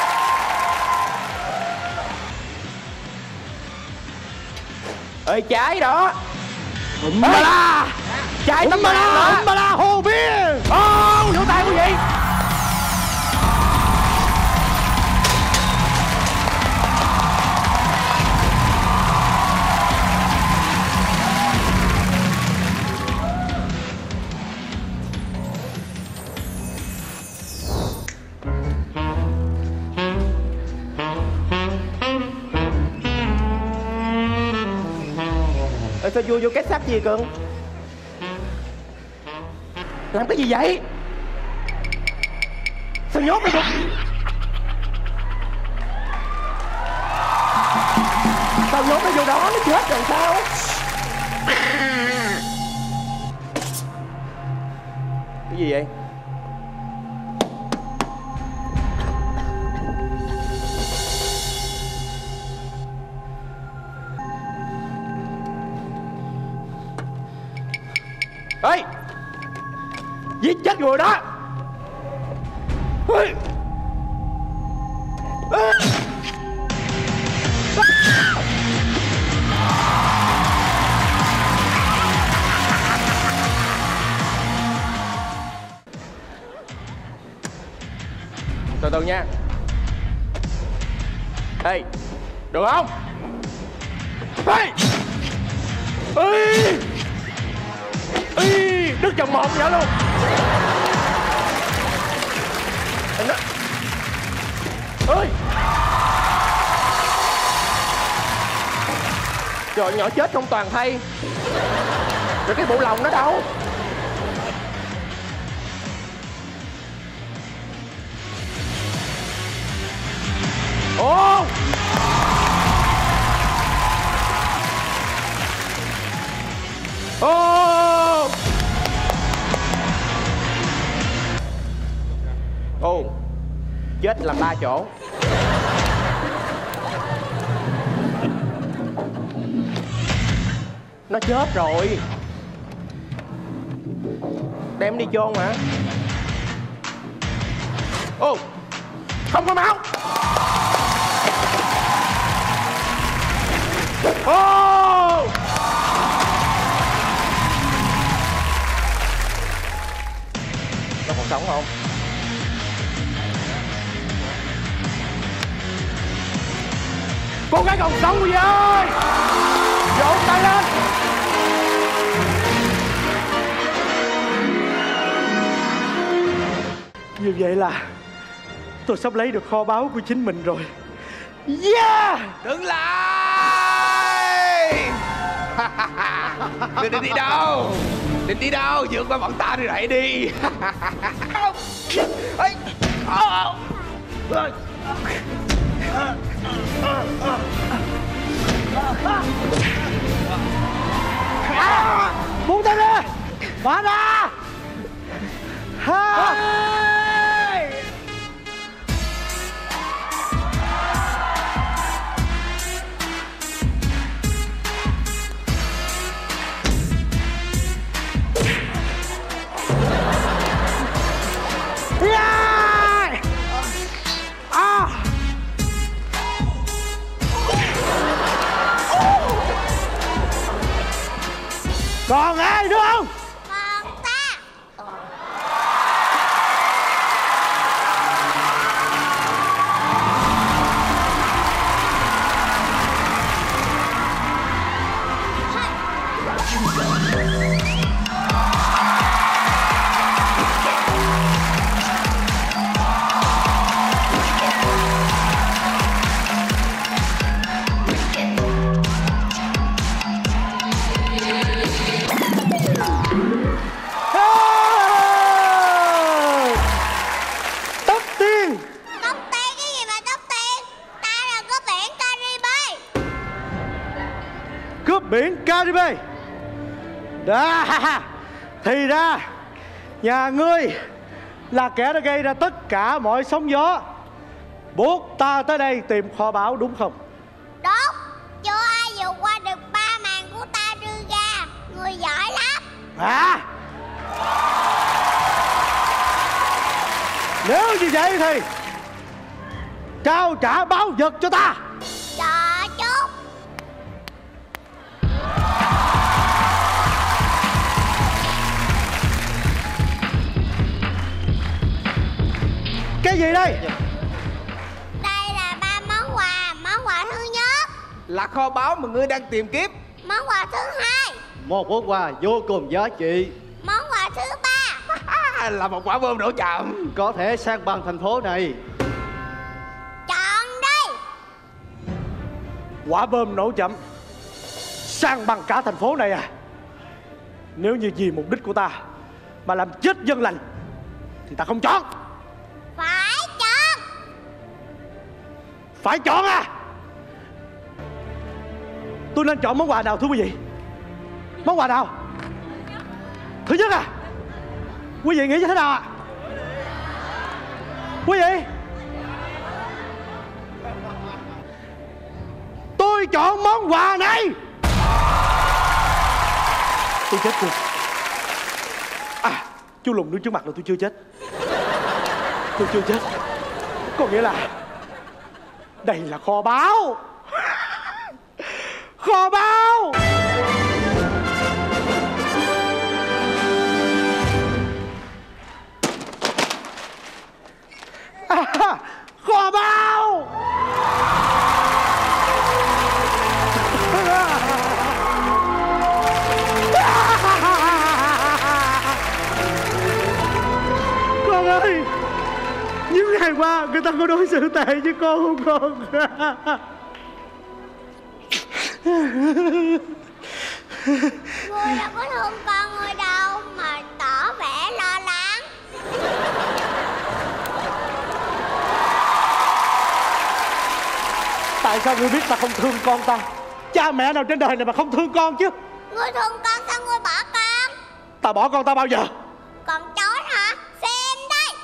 Ê, trái đó. Ba la. Trái tấm ba la hồ biên. Vỗ tay quý vị. Sao vô kết sắt gì cưng? Làm cái gì vậy? Sao nhốt nó vô? Sao nhốt nó vô đó, nó chết rồi sao? Cái gì vậy? Ê! giết chết người đó. Từ từ nha. Ê, được không? Ê! Ê! Ê! Đứt vòng một vậy luôn. Ơi! Trời, nhỏ chết không toàn thay. Rồi cái bộ lòng nó đâu? Ô! Ô! Ồ, chết là 3 chỗ. Nó chết rồi. Đem đi chôn hả? Ô, không có máu. Ô! Nó còn sống không? Cô gái còn sống rồi ơi! Vỗ tay lên! Như vậy là tôi sắp lấy được kho báu của chính mình rồi. Yeah! Đứng lại! Định đi đâu? Định đi đâu? Vượt qua bọn ta đi lại đi. Buông tay ra! Phá ra! Hai! Còn ai nữa không? Còn ta. Biển Caribe. Đó, thì ra nhà ngươi là kẻ đã gây ra tất cả mọi sóng gió, buộc ta tới đây tìm kho báu đúng không? Đúng. Chưa ai vượt qua được 3 màn của ta đưa ra. Người giỏi lắm. À, nếu như vậy thì trao trả báu vật cho ta. Chờ chút. Cái gì đây? Đây là 3 món quà. Món quà thứ nhất là kho báu mà ngươi đang tìm kiếm. Món quà thứ hai Một món quà vô cùng giá trị. Món quà thứ ba là một quả bom nổ chậm. Có thể sang bằng thành phố này. Chọn đi. Quả bom nổ chậm sang bằng cả thành phố này à? Nếu như vì mục đích của ta mà làm chết dân lành thì ta không chọn. Phải chọn. Phải chọn à? Tôi nên chọn món quà nào thưa quý vị? Món quà nào? Thứ nhất à? Quý vị nghĩ như thế nào ạ? Quý vị, tôi chọn món quà này. Tôi chết cuộc. À, Chú Lùn đứng trước mặt là tôi chưa chết. Tôi chưa chết. Có nghĩa là đây là kho báu. Kho báu. Kho báu. Con ơi, những ngày qua người ta có đối xử tệ với con không con? Ngươi đâu có thương con ngươi đâu mà tỏ vẻ lo lắng. Tại sao ngươi biết ta không thương con ta? Cha mẹ nào trên đời này mà không thương con chứ? Ngươi thương con sao ngươi bỏ con? Ta bỏ con ta bao giờ? Còn chối hả? Xem đây.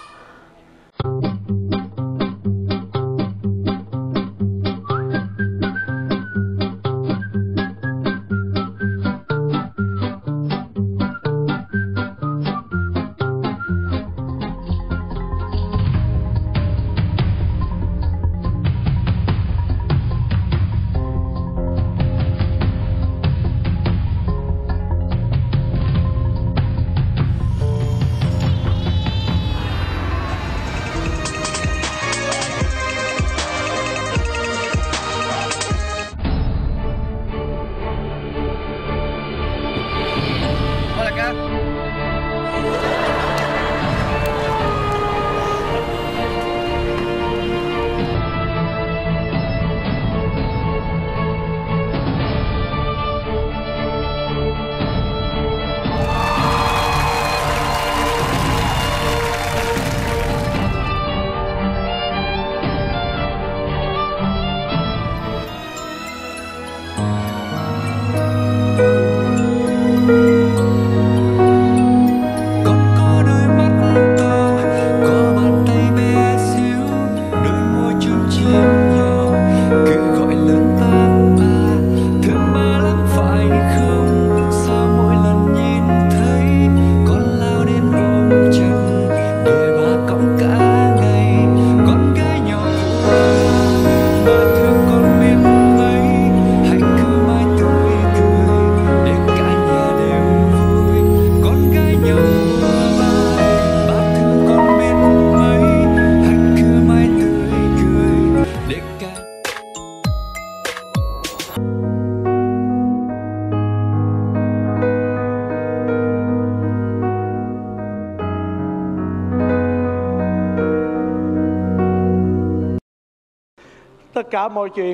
Tất cả mọi chuyện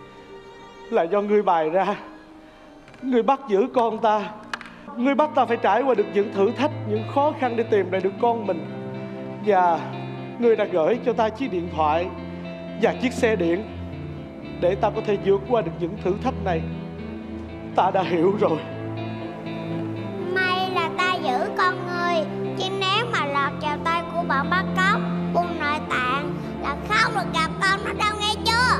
là do ngươi bày ra. Ngươi bắt giữ con ta. Ngươi bắt ta phải trải qua được những thử thách, những khó khăn để tìm lại được con mình. Và ngươi đã gửi cho ta chiếc điện thoại và chiếc xe điện để ta có thể vượt qua được những thử thách này. Ta đã hiểu rồi. May là ta giữ con ngươi, chứ nếu mà lọt vào tay của bọn bắt cóc buôn nội tạng là không được gặp con nó đâu, nghe chưa?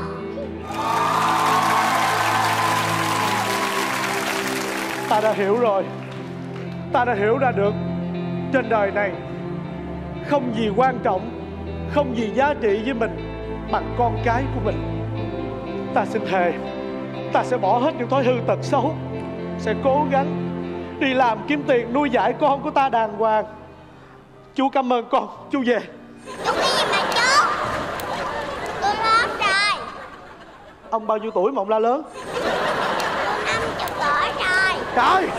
Ta đã hiểu rồi. Ta đã hiểu ra được trên đời này không gì quan trọng, không gì giá trị với mình bằng con cái của mình. Ta xin thề, ta sẽ bỏ hết những thói hư tật xấu, sẽ cố gắng đi làm kiếm tiền nuôi dạy con của ta đàng hoàng. Chú cảm ơn con, chú về. Chú cái gì mà chú? Tôi lớn rồi. Ông bao nhiêu tuổi mà ông la lớn? Tôi 50 tuổi rồi. Trời,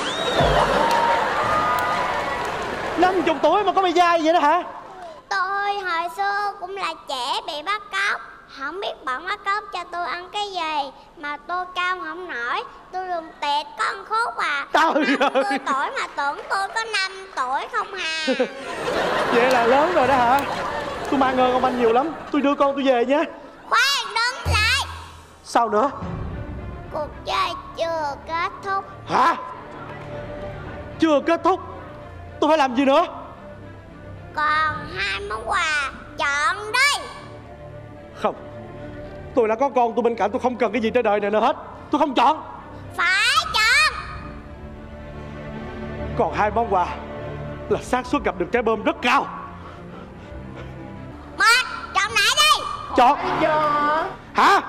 50 tuổi mà có mày dai vậy đó hả? Tôi hồi xưa cũng là trẻ bị bắt cóc. Không biết bọn bắt cóc cho tôi ăn cái gì mà tôi cao không nổi. Tôi lùn tẹt con khúc à. Trời ơi, 50 tuổi mà tưởng tôi có 5 tuổi không hà. vậy là lớn rồi đó hả? Tôi mang ơn ông anh nhiều lắm. Tôi đưa con tôi về nhé. Khoan, đứng lại. Sao nữa? Cuộc chơi chưa kết thúc. Hả? Chưa kết thúc? Tôi phải làm gì nữa? Còn 2 món quà, chọn đi. Không, tôi đã có con tôi bên cạnh, tôi không cần cái gì trên đời này nữa hết. Tôi không chọn. Phải chọn. Còn 2 món quà. là xác suất gặp được trái bom rất cao. Một, chọn lại đi. Chọn. Hả?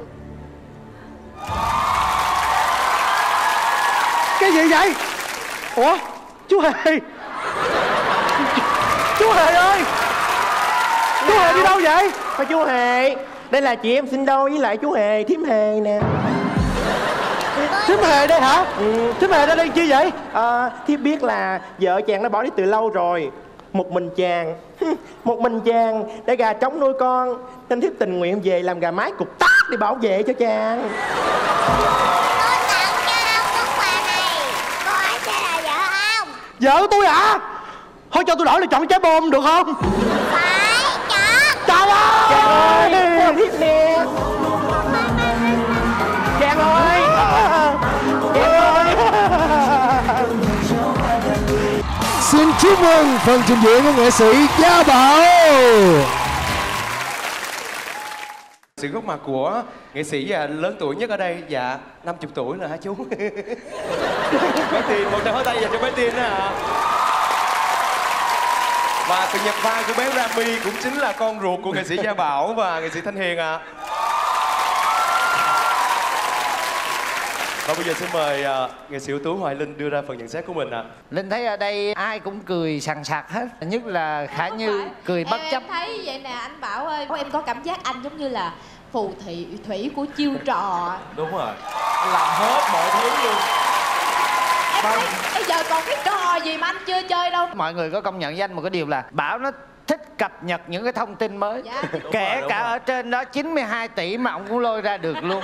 Cái gì vậy? Ủa? Chú Hề. Chú Hề ơi. Chú Hề đi đâu vậy? Thôi chú Hề, đây là chị em sinh đôi với lại chú Hề, thím Hề nè. Thím Hề đây hả? Thím Hề đây chi vậy? Thím biết là vợ chàng đã bỏ đi từ lâu rồi. Một mình chàng để gà trống nuôi con, nên thiếp tình nguyện về làm gà mái cục tát để bảo vệ cho chàng. Tôi tặng cho ông món quà này. Cô ấy sẽ là vợ ông. Vợ tôi hả? Thôi cho tôi đổi là chọn trái bom được không? Phải chọn. Trời ơi! Thiếp nè. Chàng ơi! Chàng ơi! Xin chúc mừng phần trình diễn của nghệ sĩ Gia Bảo. Sự góp mặt của nghệ sĩ lớn tuổi nhất ở đây, dạ 50 tuổi rồi hả chú? Bé Tiên, một tràng pháo tay dành cho bé Tiên đó ạ. Và từ nhập vai của bé Rami cũng chính là con ruột của nghệ sĩ Gia Bảo và nghệ sĩ Thanh Hiền ạ. Và bây giờ xin mời nghệ sĩ ưu tú Hoài Linh đưa ra phần nhận xét của mình ạ. Linh thấy ở đây ai cũng cười sằng sặc hết, nhất là Khả Như cười bất chấp. Em thấy vậy nè anh Bảo ơi, em có cảm giác anh giống như là phù thủy của chiêu trò. Đúng rồi, anh làm hết mọi thứ luôn. Em thấy bây giờ còn cái trò gì mà anh chưa chơi đâu. Mọi người có công nhận với anh một cái điều là Bảo nó thích cập nhật những cái thông tin mới. Dạ. Kể cả ở trên đó 92 tỷ mà ông cũng lôi ra được luôn.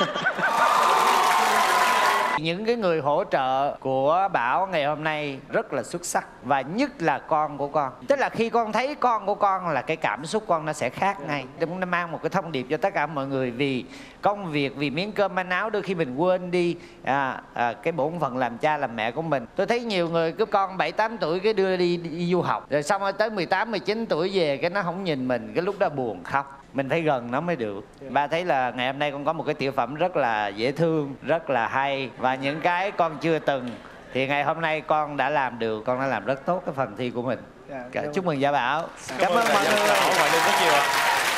Những cái người hỗ trợ của Bảo ngày hôm nay rất là xuất sắc. Và nhất là con của con. Tức là khi con thấy con của con là cái cảm xúc con nó sẽ khác ngay. Nó mang một cái thông điệp cho tất cả mọi người. Vì công việc, vì miếng cơm manh áo, đôi khi mình quên đi cái bổn phận làm cha làm mẹ của mình. Tôi thấy nhiều người cứ con 7-8 tuổi cái đưa đi du học, rồi xong rồi tới 18-19 tuổi về cái nó không nhìn mình, cái lúc đó buồn khóc. Mình phải gần nó mới được. Ba thấy là ngày hôm nay con có một cái tiểu phẩm rất là dễ thương, rất là hay. Và những cái con chưa từng thì ngày hôm nay con đã làm được. Con đã làm rất tốt cái phần thi của mình. Chúc mừng Gia Bảo. Cảm ơn mọi người. Hoài Linh rất nhiều ạ.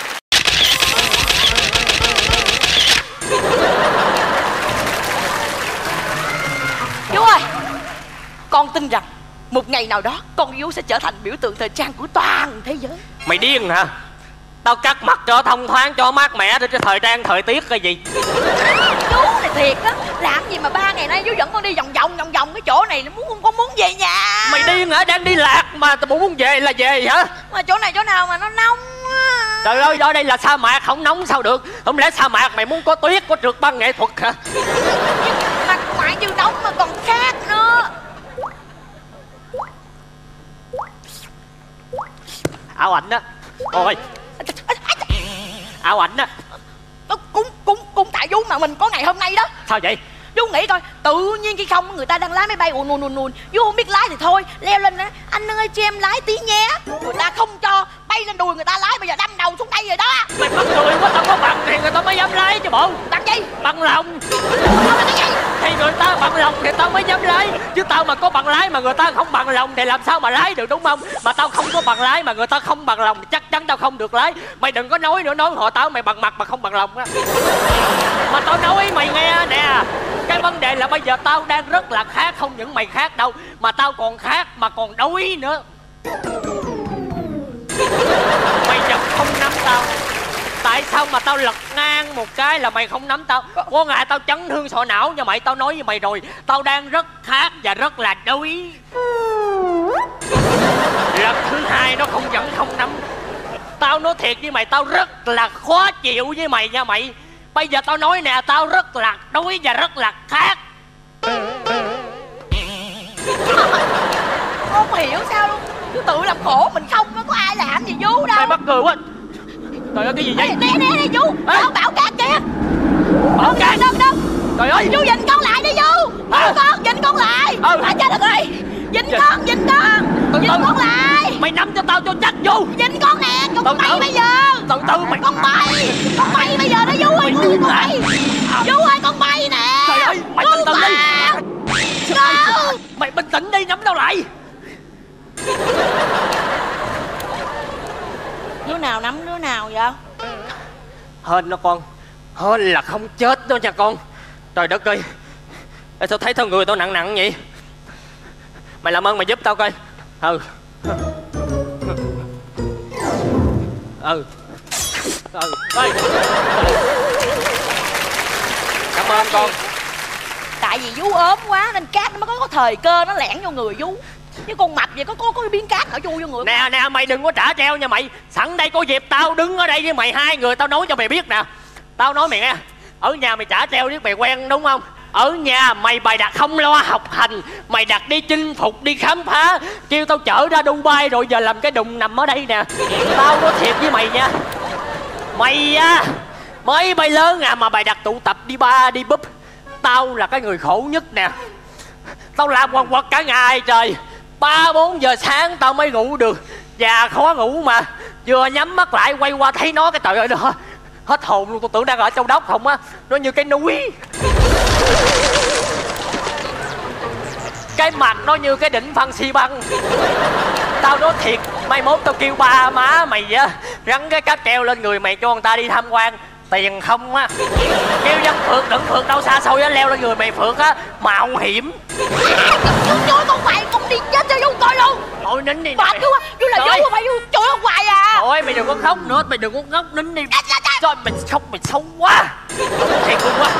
Chú ơi, con tin rằng một ngày nào đó con Vú sẽ trở thành biểu tượng thời trang của toàn thế giới. Mày điên hả? Tao cắt mặt cho thông thoáng cho mát mẻ để cho thời trang thời tiết cái gì. Chú này thiệt á, làm gì mà 3 ngày nay Vú dẫn con đi vòng vòng cái chỗ này, con muốn về nhà. Mày điên hả? Đang đi lạc mà tao muốn về là về hả? Mà chỗ này chỗ nào mà nó nóng á. Trời ơi, ở đây là sa mạc, không nóng sao được. Không lẽ sa mạc mày muốn có tuyết, có trượt băng nghệ thuật hả? Mà ngoại như nóng mà còn khác nữa. Ảo ảnh á. Ôi, ảo ảnh á. Cũng tại Vú mà mình có ngày hôm nay đó. Sao vậy? Vú nghĩ coi, tự nhiên khi không người ta đang lái máy bay ùn Vú không biết lái thì thôi, leo lên á, anh ơi cho em lái tí nhé. Người ta không cho, bay lên đùi người ta lái, bây giờ đâm đầu xuống đây rồi đó. Mày mắc cười quá, tao có bằng thì người ta mới dám lái chứ bộ. Bằng gì? Bằng lòng. Thì người ta bằng lòng thì tao mới dám lái. Chứ tao mà có bằng lái mà người ta không bằng lòng thì làm sao mà lái được, đúng không? Mà tao không có bằng lái mà người ta không bằng lòng thì chắc chắn tao không được lái. Mày đừng có nói nữa, nói họ tao mày bằng mặt mà không bằng lòng á. Mà tao nói mày nghe nè, cái vấn đề là bây giờ tao đang rất là khác. Không những mày khác đâu, mà tao còn khác mà còn đói nữa. Mày giật không nắm tao. Tại sao mà tao lật ngang một cái là mày không nắm tao? Có ngày tao chấn thương sọ não nha mày. Tao nói với mày rồi, tao đang rất khác và rất là đói. Lần thứ hai nó vẫn không nắm. Tao nói thiệt với mày, tao rất là khó chịu với mày nha mày. Bây giờ tao nói nè, tao rất là đói và rất là khát. Không hiểu sao luôn, cứ tự làm khổ mình không có ai làm gì Vú đâu. Mày mắc cười quá. Trời ơi, cái gì vậy? Nè Vú, Bảo cát kìa. Bảo cát đâu. Trời ơi, Vú dình con lại đi Vú. Con dình con lại. Trời đất ơi, dình con lại. Mày nắm cho tao cho chắc vô. Dình con nè, con mày bây giờ. Từ từ mày. Con mày bây giờ đó Vú ơi, con mày. Vú ơi, con mày nè. Trời ơi, mày bình tĩnh đi. Mày bình tĩnh đi, nắm tao lại. Đứa nào nắm đứa nào vậy? Hên đó con. Hên là không chết đó nha con. Trời đất ơi, sao thấy thân người tao nặng nặng vậy? Mày làm ơn mày giúp tao coi. Ơi. Cảm ơn con. Tại vì vú ốm quá nên cát nó mới có thời cơ nó lẻn vô người vú. Chứ con mập vậy có biến cát nó chui vô người. Nè mày đừng có trả treo nha mày. Sẵn đây có dịp tao đứng ở đây với mày hai người, tao nói cho mày biết nè. Tao nói mày nghe, ở nhà mày trả treo với mày quen đúng không? Ở nhà mày bày đặt không lo học hành, mày đặt đi chinh phục, đi khám phá, kêu tao chở ra Dubai rồi giờ làm cái đùng nằm ở đây nè. Tao nói thiệt với mày nha, mày á mới bay lớn à mà bày đặt tụ tập đi bar đi búp. Tao là cái người khổ nhất nè. Tao làm quần quật cả ngày trời, 3-4 giờ sáng tao mới ngủ được. Già khó ngủ mà, vừa nhắm mắt lại quay qua thấy nó, cái trời ơi nó hết hồn luôn. Tôi tưởng đang ở Châu Đốc không á, nó như cái núi. Cái mặt nó như cái đỉnh phân xi băng. Tao nói thiệt, mai mốt tao kêu ba má mày á rắn cái cáp treo lên người mày cho người ta đi tham quan. Tiền không á, kêu dân phượt đừng phượt đâu xa xôi á, leo lên người mày phượt á mạo hiểm. Trời con hoài con đi chết cho vú coi luôn. Thôi nín đi. Bạc vú là vú không phải vú trời con hoài à. Thôi mày đừng có khóc nữa, mày đừng có khóc, nín đi. Trời mày khóc mày xấu quá. Thiệt luôn quá.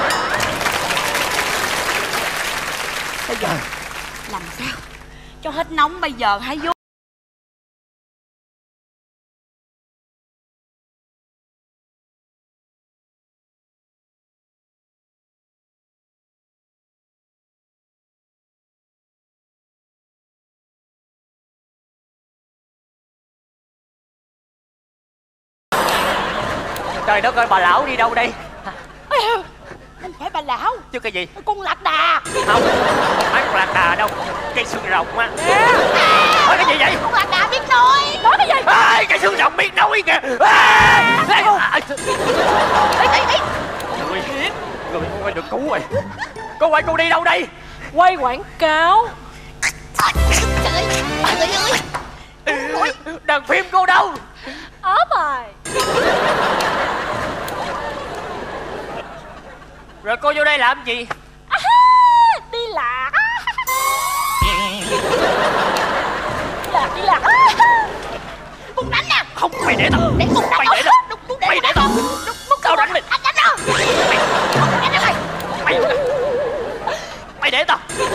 Bây giờ làm sao cho hết nóng bây giờ hả vú? Trời đất ơi, bà lão đi đâu đây? Không phải bà lão. Chứ cái gì? Con lạc đà. Không phải con lạc đà đâu, cây xương rồng á. Nói cái gì vậy? Con lạc đà biết nói. Nói cái gì? Cây xương rồng biết nói kìa. Người ơi được cứu rồi. Cô ơi cô đi đâu đây? Quay quảng cáo. Trời ơi. Đàn phim cô đâu? Ốp rồi. Rồi cô vô đây làm gì? Đi lạc. Đi lạc. Con đánh nè. Không, mày để tao. Để con đánh. Mày để tao. Mày để tao. Tao đánh mày. Anh đánh đâu? Anh đánh mày. Mày để tao.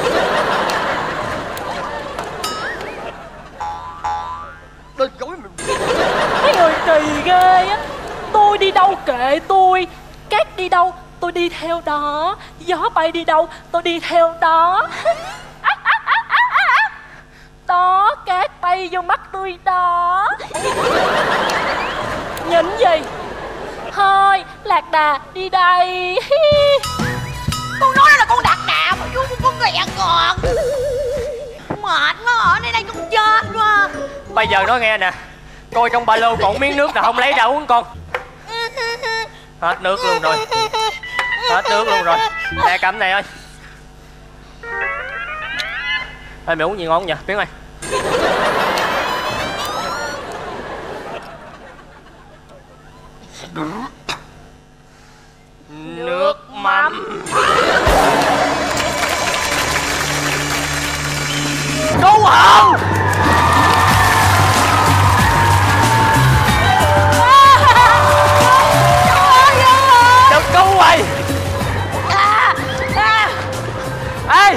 Đừng dối mày. Mấy người kỳ ghê á. Tôi đi đâu kệ tôi. Cát đi đâu tôi đi theo đó. Gió bay đi đâu tôi đi theo đó. Đó, cát bay vô mắt tôi đó. Nhìn gì? Thôi, lạc đà đi đây. Con nói là con lạc đà mà vú con ghẹ ngọt. Mệt quá, ở đây đây con chết quá. Bây giờ nói nghe nè, coi trong ba lô còn miếng nước nào không lấy ra uống con. Hết nước luôn rồi. Hết nước luôn rồi. Nè cầm này ơi. Ê mày uống gì ngon nhỉ Tiến ơi? Nước mắm. Cứu hộ. Đừng cứu mày. Ê.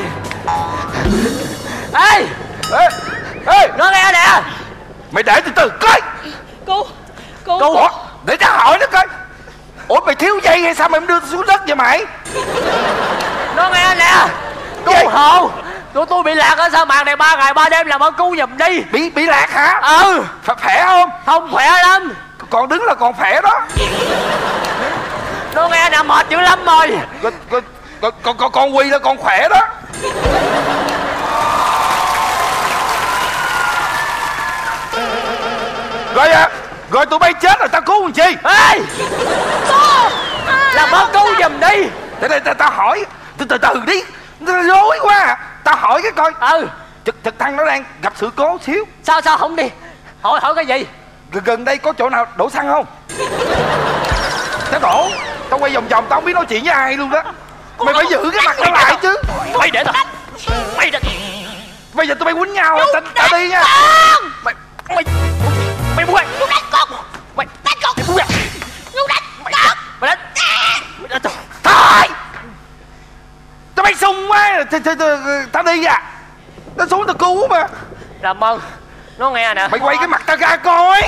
Ê. Ê. Nó nghe nè. Mày để từ từ coi. Cô Ủa, để tao hỏi nó coi. Ủa mày thiếu dây hay sao mày không đưa tao xuống đất vậy mày? Nó nghe nè. Cứu hộ. Tụi tôi bị lạc ở sa mạc này 3 ngày 3 đêm, làm ơn cứu giùm đi. Bị lạc hả? Ừ. Khỏe không? Không khỏe lắm. Còn đứng là còn khỏe đó. Nó nghe nè, mệt dữ lắm rồi. Con Quy là con khỏe đó. Rồi à, rồi tụi bay chết rồi tao cứu làm chi? Ê, làm ơn cứu giùm đi. Để tao hỏi. Từ từ đi, nó rối quá à. Tao hỏi cái coi. Trực thăng nó đang gặp sự cố xíu. Sao không đi hỏi cái gì? Gần đây có chỗ nào đổ xăng không? Tao đổ. Tao quay vòng vòng tao không biết nói chuyện với ai luôn đó. Mày phải giữ cái mặt tao lại chứ. Mày để tao. Mày để. Bây giờ tụi bay quýnh nhau rồi tao đi nha. Mày buông ra. Chú đánh con. Mày đánh con. buông ra. Chú đánh con. Mày đánh. Thôi. Tụi bay sung quá. Tao đi à. Tao xuống tao cứu mà. Làm ơn. Nó nghe nè. Mày quay cái mặt tao ra coi.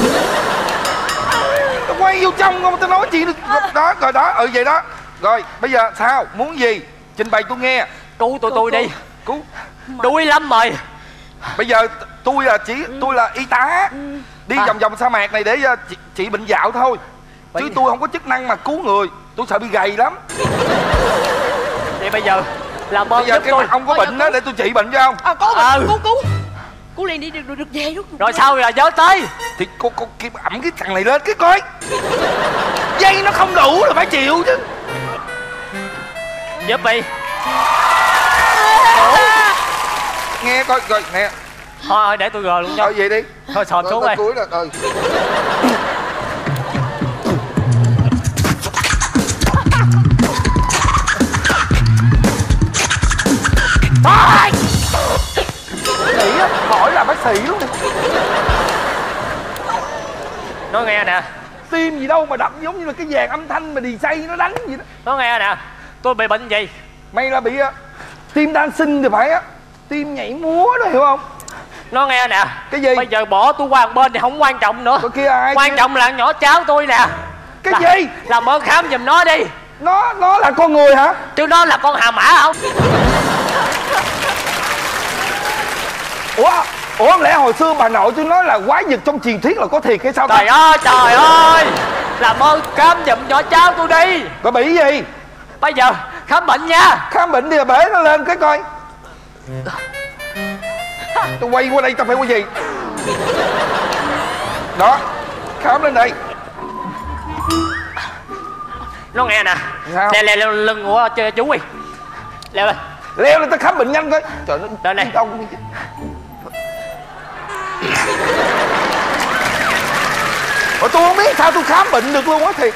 Tao quay vô trong không tao nói chuyện được. Đó rồi đó. Vậy đó. Rồi bây giờ sao? Muốn gì? Trình bày tôi nghe. Cứu tụi tôi đi. Cứu. Đuối lắm rồi. Bây giờ tôi là y tá. Đi vòng vòng sa mạc này để trị bệnh dạo thôi. Chứ tôi không có chức năng mà cứu người. Tôi sợ bị gầy lắm. Thì bây giờ làm ơn bây giờ giúp cái tôi. mặt ông có bệnh đó để tôi trị bệnh cho ông. Cứu liền đi được về luôn. Rồi sao rồi nhớ tới. Thì cô ẩm cái thằng này lên cái coi. Dây nó không đủ là phải chịu chứ. Giúp đi. Nghe coi rồi nè. Thôi để tôi gờ luôn nha. Thôi vậy đi. Thôi sòm xuống đây. Cuối là rồi. Thôi. Sĩ á, hỏi là bác sĩ luôn. Nói nghe nè. Tim gì đâu mà đập giống như là cái dàn âm thanh mà DJ nó đánh vậy đó. Nói nghe nè. Tôi bị bệnh gì? Mày là bị tim đan sinh thì phải á. Tim nhảy múa đó hiểu không? Nó nghe nè. Cái gì? Bây giờ bỏ tôi qua một bên thì không quan trọng nữa. Cái kia ai? Quan trọng là nhỏ cháu tôi nè. Cái gì? Làm ơn khám giùm nó đi. Nó là con người hả? Chứ nó là con hà mã không? Ủa không lẽ hồi xưa bà nội tôi nói là quái vật trong truyền thuyết là có thiệt hay sao? Trời ơi. Làm ơn khám giùm nhỏ cháu tôi đi. Bà bị gì? Bây giờ khám bệnh nha. Khám bệnh thì bể nó lên cái coi. Tôi quay qua đây tao phải quay gì? Đó. Khám lên đây. Nó nghe nè. Sao? Leo lưng của chú đi. Leo lên. Leo lên tao khám bệnh nhanh coi. Trời ơi. Đây này. Ông... Ủa tôi không biết sao tôi khám bệnh được luôn á thiệt.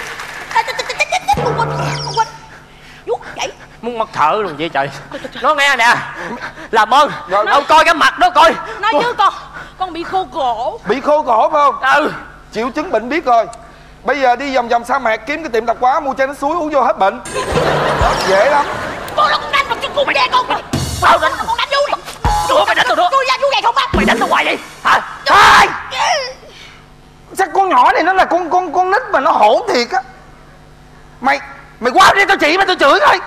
Muốn mất thở luôn vậy trời. Nó nghe nè. Làm ơn ông coi cái mặt đó coi. Nói chứ con bị khô cổ. Bị khô cổ phải không? Ừ. Triệu chứng bệnh biết rồi. Bây giờ đi vòng vòng sa mạc kiếm cái tiệm tạp hóa mua chai nước suối uống vô hết bệnh. Đó, dễ lắm. Con là con đánh mà con đè con. Sao đánh? Con đánh vui. Ủa mày đánh tôi nữa. Vui ra vui gầy không á. Mày đánh tôi hoài vậy hả? Thôi. Sao con nhỏ này nó là con nít mà nó hỗn thiệt á. Mày qua đi tao chỉ mày tao chửi coi.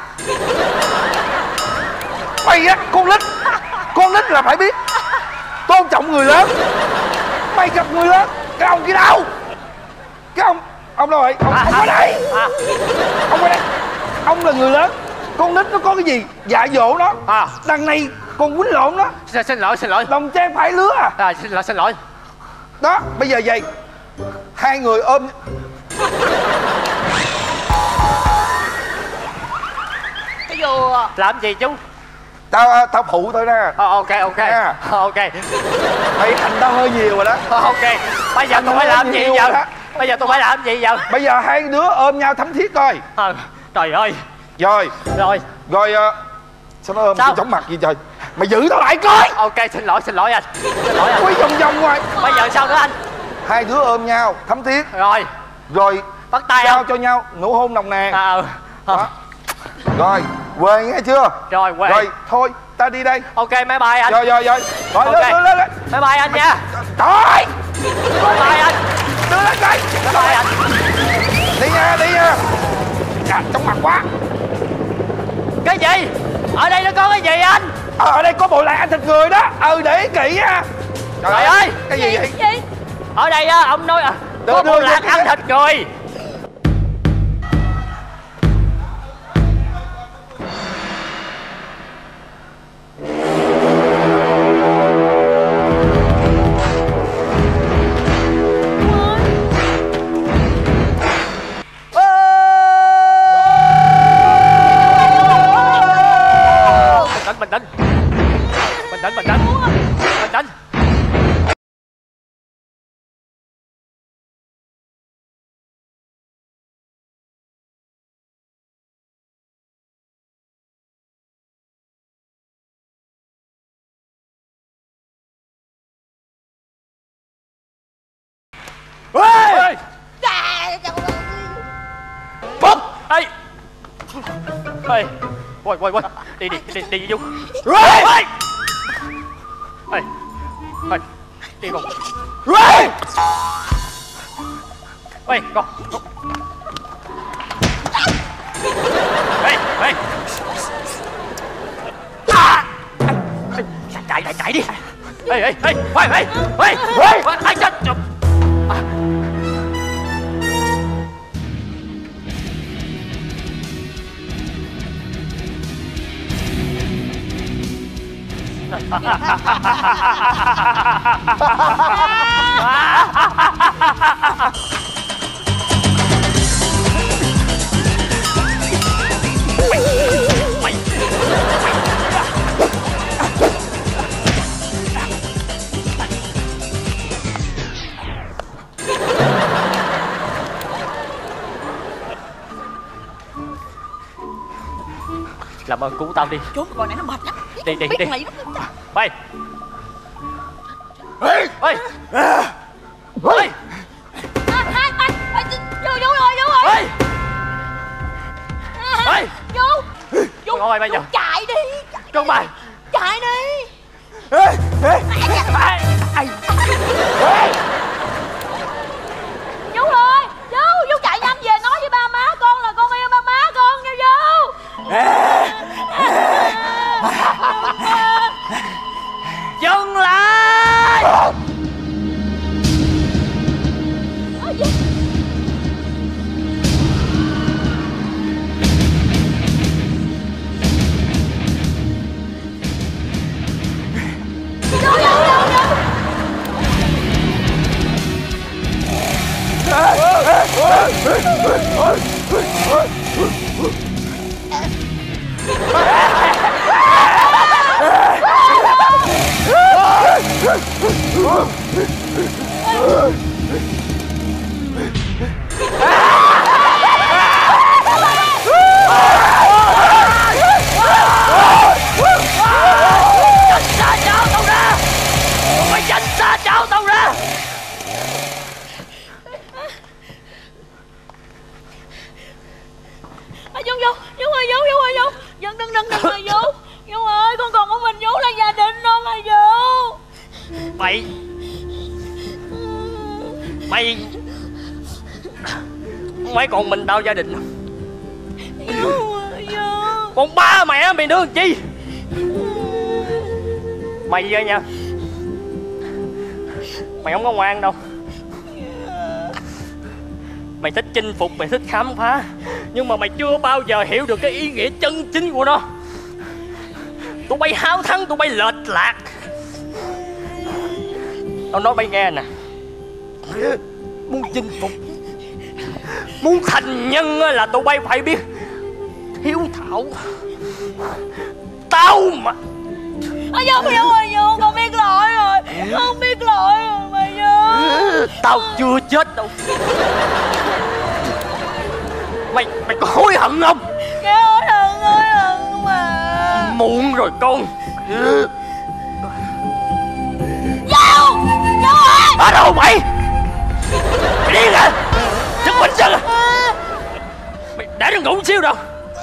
Mày á con nít là phải biết tôn trọng người lớn. Mày gặp người lớn. Cái ông kia đâu? Cái ông đâu vậy? Ông qua đây. Ông qua đây. Ông là người lớn. Con nít nó có cái gì dạy dỗ nó. Đằng này con quýnh lộn nó. Xin lỗi. Đồng trang phải lứa à. Xin lỗi. Đó bây giờ vậy. Hai người ôm. Cái vừa. Làm gì chú? Tao phụ thôi nè. Ok. Ok. Mày hành tao hơi nhiều rồi đó. Ok. Bây giờ tôi phải làm gì giờ? Bây giờ hai đứa ôm nhau thấm thiết coi. Trời ơi. Rồi. Sao nó ôm cái chóng mặt gì trời? Mày giữ tao lại coi. Ok, xin lỗi anh. Quay vòng ngoài. Bây giờ sao nữa anh? Hai đứa ôm nhau thấm thiết. Rồi bắt tay trao cho nhau nụ hôn nồng nàn. Đó. Rồi quê nghe chưa? Rồi quê. Rồi thôi ta đi đây. Ok bye bye anh. Rồi Rồi lên. Bye bye anh nha. Trời. Bye bye anh. Đưa lên đây. Bye bye anh. Đi nha. Trong mặt quá. Cái gì? Ở đây nó có cái gì anh? Ở đây có bộ lạc ăn thịt người đó. Để ý kỹ nha. Trời ơi. Cái gì vậy? Ở đây á ông nói có bộ lạc ăn thịt người. Bình tĩnh. Ê! Phúc! Ê! Ê! Quay, đi vô. Ê! Ê! Ê! Đi con. Ê! Ê, con. Ê! Chạy đi. Ê, chết. Làm ơn cứu tao đi. Trốn con này nó mệt lắm. Đi. Mày Bay. Ê! Hai vô rồi. Vô ngồi bây giờ. Chạy đi. Trốn mày. Chạy đi. Vô rồi. Vô chạy nhanh về nói với ba má con là con yêu ba má con. Vô. Dừng lại. Tránh xa cháu tao ra. Vô. Đừng rồi vô. Vô ơi, con còn của mình Vũ là gia đình không hả Vũ? Mày còn mình tao gia đình. Con ba mẹ mày nữa làm chi? Mày vậy nha. Mày không có ngoan đâu. Mày thích chinh phục, mày thích khám phá, nhưng mà mày chưa bao giờ hiểu được cái ý nghĩa chân chính của nó. Tụi bay háo thắng, tụi bay lệch lạc. Tao nói bay nghe nè, muốn chinh phục, muốn thành nhân là tụi bay phải biết hiếu thảo. Tao mà Vô, con biết lỗi rồi. Con biết lỗi rồi mày vô. Tao chưa chết đâu. Mày có hối hận không? Cái hối hận mà. Muộn rồi con. Vô ơi. Ở đâu mày? Mày điên hả? Chắc quýnh chân à? Mày đã đừng ngủ xíu đâu.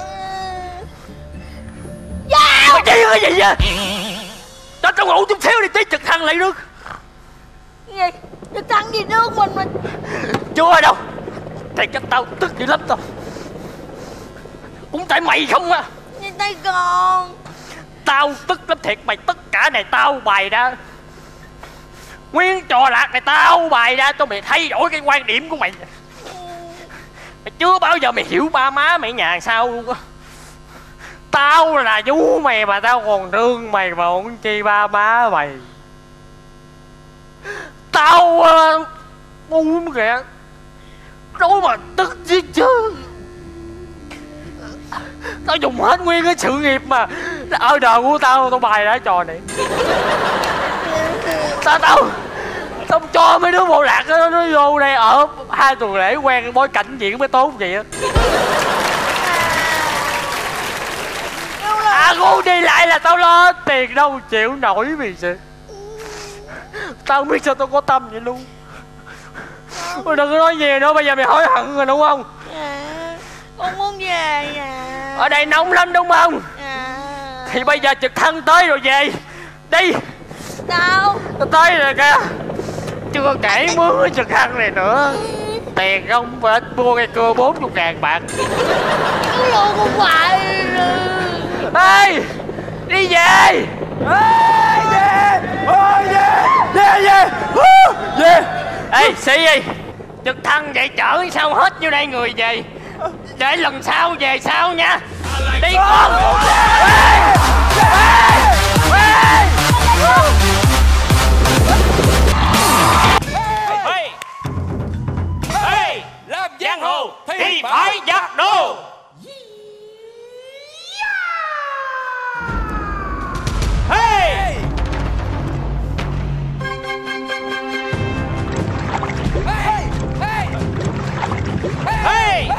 Mày điên cái gì vậy? Cho tao ngủ chút xíu đi, tí trực thăng lại nước. Gì? Trực thăng gì nước mình mà. Chưa đâu. Tại chắc tao tức dữ lắm tao. Cũng tại mày không à. Nhìn tay con. Tao tức lắm thiệt mày, tất cả này tao bày ra. Nguyên trò lạc này tao bày ra cho mày thay đổi cái quan điểm của mày. Mày chưa bao giờ mày hiểu ba má mày nhà sao luôn á. Tao là vú mày mà tao còn thương mày mà không chi ba má mày. Tao ngu kìa. Đâu mà tức chứ chứ. Tao dùng hết nguyên cái sự nghiệp mà ở đời của tao bày ra trò này. Tao cho mấy đứa bộ lạc nó vô đây ở 2 tuần lễ quen bối cảnh diễn mới tốt vậy á. Ngu đi lại là tao lo tiền đâu chịu nổi vì sao. Tao không biết sao tao có tâm vậy luôn. Đừng có nói về nữa, bây giờ mày hối hận rồi đúng không? Con muốn về Ở đây nóng lắm đúng không? Thì bây giờ trực thăng tới rồi về. Đi. Đâu? Nó tới rồi kìa. Chưa kể mướn cái trực thăng này nữa. Tiền không phải mua cây cưa 40.000 bạc. Chú lùa con hoài. Ê, đi về. Về. Ê, sĩ gì? Trực thăng vậy chở sao hết vô đây người về. Để lần sau về sau nha. Đi con. Làm giang hồ thì phải giặc đồ. Hey! Hey! Hey! Hey!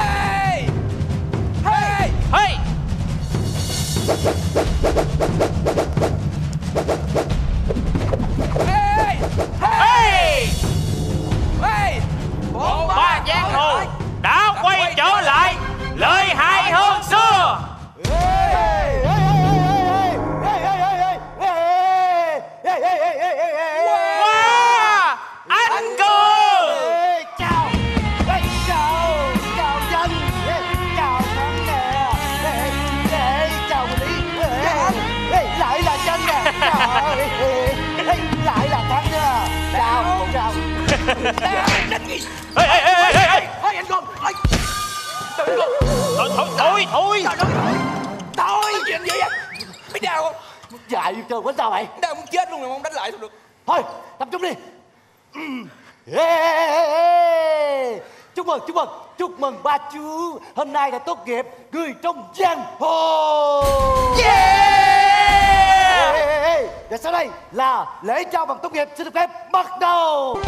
Hey! Hey! Hey! Bộ ba giang hồ đã quay trở lại, lợi hại hơn xưa. Wow! Anh Cường! Chào dân, chào thắng nè, chào Lý, lại là dân nè, lại là thắng nè, chào. Thôi anh Cường, thôi chuyện gì vậy? Biết đau không? Dạy trời quên sao vậy? Đau muốn chết luôn rồi, không đánh lại thôi được. Thôi tập trung đi. Chúc mừng ba chú hôm nay đã tốt nghiệp người trong giang hồ. Và sau đây là lễ trao bằng tốt nghiệp, xin được phép bắt đầu.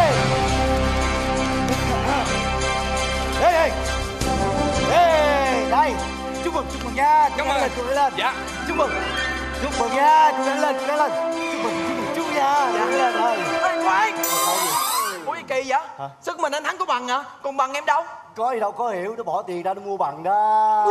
Đây, chúc mừng nha. Cảm ơn. Chú lên. Dạ. Chúc mừng nha. Chú lên. Chúc mừng chú nha. Lên rồi. Khoan. Ủa gì kỳ vậy? Sức mình anh thắng có bằng hả? Còn bằng em đâu? Có gì đâu có hiểu, nó bỏ tiền ra nó mua bằng đó.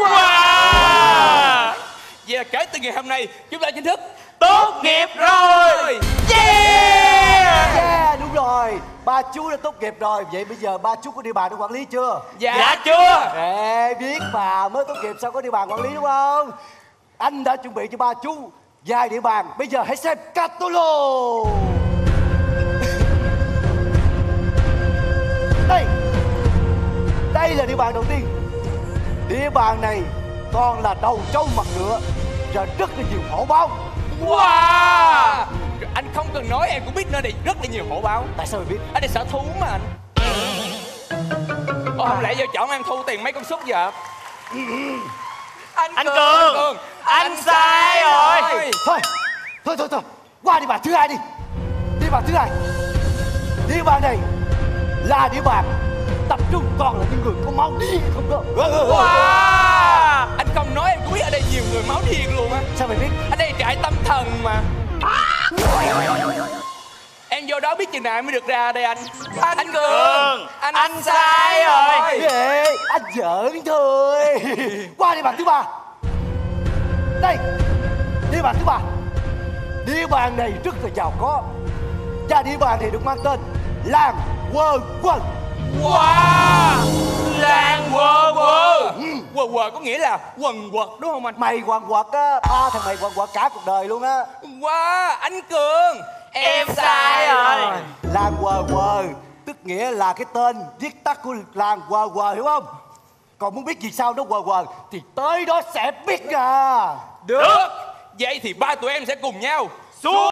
Wow! Vậy là kể từ ngày hôm nay chúng ta chính thức tốt nghiệp rồi. Yeah, đúng rồi. Ba chú đã tốt nghiệp rồi. Vậy bây giờ ba chú có địa bàn để quản lý chưa? Dạ chưa. Biết mà, mới tốt nghiệp sao có địa bàn quản lý đúng không? Anh đã chuẩn bị cho ba chú vài địa bàn. Bây giờ hãy xem catalog. Đây là địa bàn đầu tiên. Địa bàn này toàn là đầu trâu mặt ngựa và rất là nhiều hổ báo. Wow! Anh không cần nói em cũng biết nơi này rất là nhiều hổ báo. Tại sao mày biết? Ở đây sở thú mà anh. Ồ, không lẽ giờ chọn em thu tiền mấy con súc vậy? Anh Cường, anh sai rồi. Thôi, qua địa bàn thứ hai đi. Địa bàn thứ hai. Địa bàn này là địa bàn tập trung toàn là những người có máu điên không đó. Wow! Anh không nói em cũng biết ở đây nhiều người máu điên luôn á. Sao mày biết? Ở đây trại tâm thần mà. Em vô đó biết chừng nào em mới được ra đây anh. Anh Cường, anh sai rồi. Anh giỡn thôi. Qua địa bàn thứ ba. Đây, địa bàn thứ ba. Địa bàn này rất là giàu có. Và địa bàn này được mang tên làng Quơ Quần. Wow! Làng Quơ Quơ. Quơ Quơ có nghĩa là quần quật đúng không anh? Mày quần quật á, ba thằng mày quần quật cả cuộc đời luôn á. Wow, anh Cường, em sai rồi. Làng Quơ Quơ tức nghĩa là cái tên viết tắt của làng Quơ Quơ, hiểu không? Còn muốn biết vì sao nó Quơ Quơ thì tới đó sẽ biết à. Được. Vậy thì ba tụi em sẽ cùng nhau xuống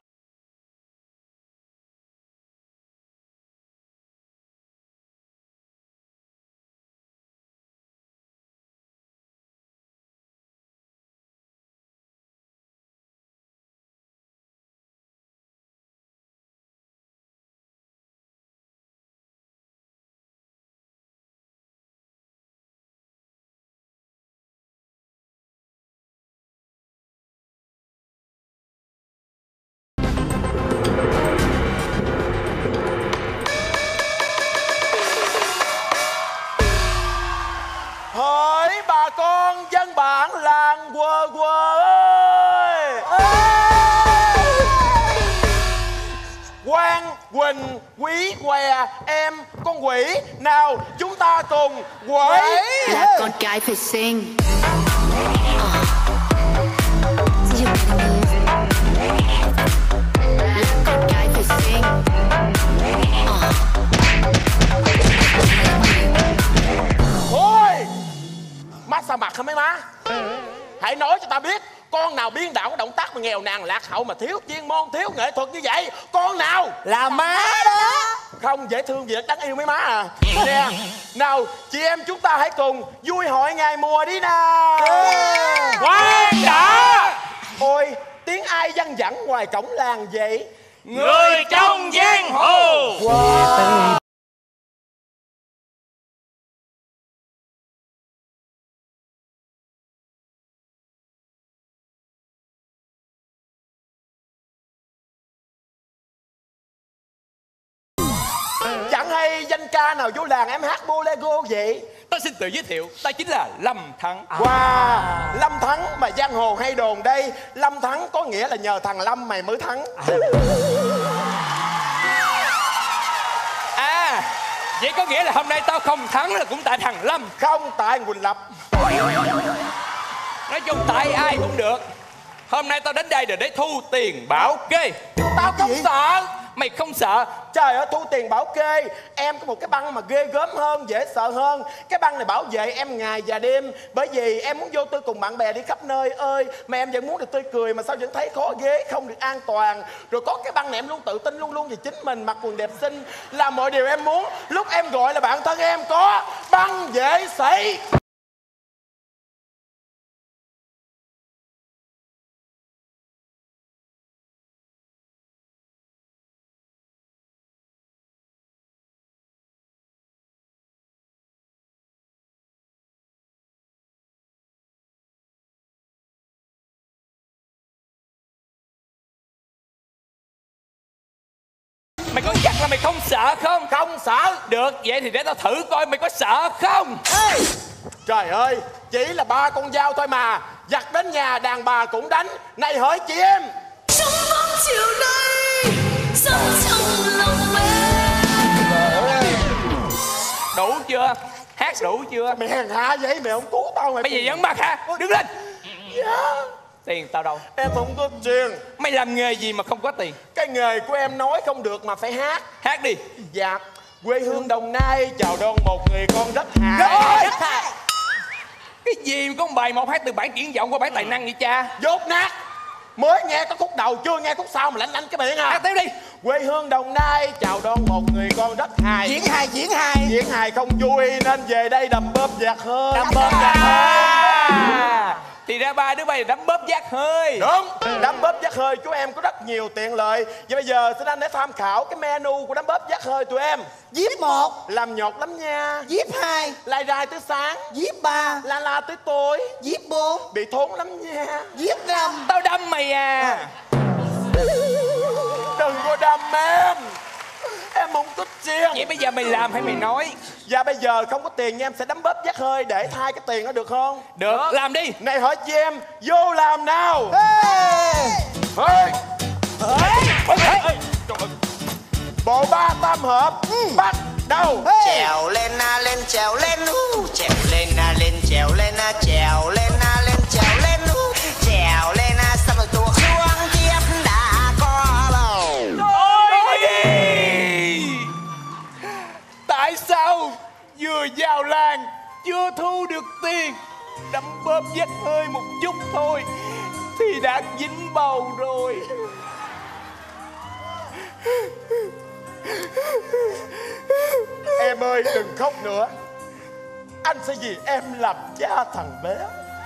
bản làng quơ quơ ơi. Quang Quỳnh Quý Què em con quỷ, nào chúng ta cùng quẩy. Là con gái phải xinh. Là con gái phải xinh. Thôi massage mặt hả mấy má? Hãy nói cho ta biết con nào biên đạo cái động tác mà nghèo nàn lạc hậu mà thiếu chuyên môn, thiếu nghệ thuật như vậy? Con nào? Là má đó. Không dễ thương gì đáng yêu mấy má à. Nè, nào chị em chúng ta hãy cùng vui hội ngày mùa đi nào. Khoan đã. Ôi, tiếng ai văng vẳng ngoài cổng làng vậy? Người trong giang hồ. Wow. Chẳng hay danh ca nào vô làng em hát bolero vậy? Tôi xin tự giới thiệu, ta chính là Lâm Thắng. Wow, Lâm Thắng mà giang hồ hay đồn đây, Lâm Thắng có nghĩa là nhờ thằng Lâm mày mới thắng. À, vậy có nghĩa là hôm nay tao không thắng là cũng tại thằng Lâm. Không, tại Quỳnh Lập. Nói chung tại ai cũng được. Hôm nay tao đến đây để thu tiền bảo kê. Tao không sợ. Mày không sợ? Trời ơi, thu tiền bảo kê. Em có một cái băng mà ghê gớm hơn, dễ sợ hơn. Cái băng này bảo vệ em ngày và đêm. Bởi vì em muốn vô tư cùng bạn bè đi khắp nơi ơi. Mà em vẫn muốn được tươi cười mà sao vẫn thấy khó ghế, không được an toàn. Rồi có cái băng này em luôn tự tin luôn về chính mình, mặc quần đẹp xinh, làm mọi điều em muốn. Lúc em gọi là bạn thân em có băng vệ sĩ. Mày có chắc là mày không sợ không? Không sợ. Được, vậy thì để tao thử coi mày có sợ không. Ê, trời ơi, chỉ là 3 con dao thôi mà, giặt đến nhà đàn bà cũng đánh. Này hỡi chị em. Trong bóng chiều nay, sống trong lòng em. Đủ chưa? Hát đủ chưa? Mày hèn hạ vậy, mày không cứu tao mày. Bây giờ vẫn mặt hả? Đứng lên. Dạ. Tiền tao đâu? Em không có tiền. Mày làm nghề gì mà không có tiền? Cái nghề của em nói không được mà phải hát. Hát đi. Dạ. Quê hương Đồng Nai chào đón một người con rất hài. Rất hài. Cái gì mà có một bài một hát từ bản triển vọng qua bản tài năng vậy cha? Dốt nát. Mới nghe có khúc đầu chưa nghe khúc sau mà lanh lanh cái miệng à. Hát tiếp đi. Quê hương Đồng Nai chào đón một người con rất hài. Diễn hài, diễn hài. Diễn hài không vui nên về đây đầm bóp giặt hơi. Đầm bóp giặt hơi. Thì ra ba đứa bay đấm bóp giác hơi. Đúng, đấm bóp giác hơi chú em có rất nhiều tiện lợi. Vậy bây giờ xin anh để tham khảo cái menu của đấm bóp giác hơi tụi em. Díp 1 làm nhọt lắm nha. Díp 2 lai rai tới sáng. Díp 3 la la tới tối. Díp 4 bị thốn lắm nha. Díp 5 tao đâm mày à. Đừng có đâm em không có tiền. Vậy bây giờ mày làm hay mày nói? Dạ bây giờ không có tiền nha, em sẽ đấm bóp giác hơi để thay cái tiền đó được không? Được, làm đi. Này hỏi chị em, vô làm nào. Bộ 3 tam hợp bắt đầu. Trèo lên lên trèo lên trèo lên lên trèo lên trèo lên lên trèo lên trèo lên xong rồi tuột xuống tiếp đã có bầu. Tại sao vừa vào làng chưa thu được tiền, đấm bóp giác hơi một chút thôi thì đã dính bầu rồi? Em ơi đừng khóc nữa, anh sẽ vì em làm cha thằng bé.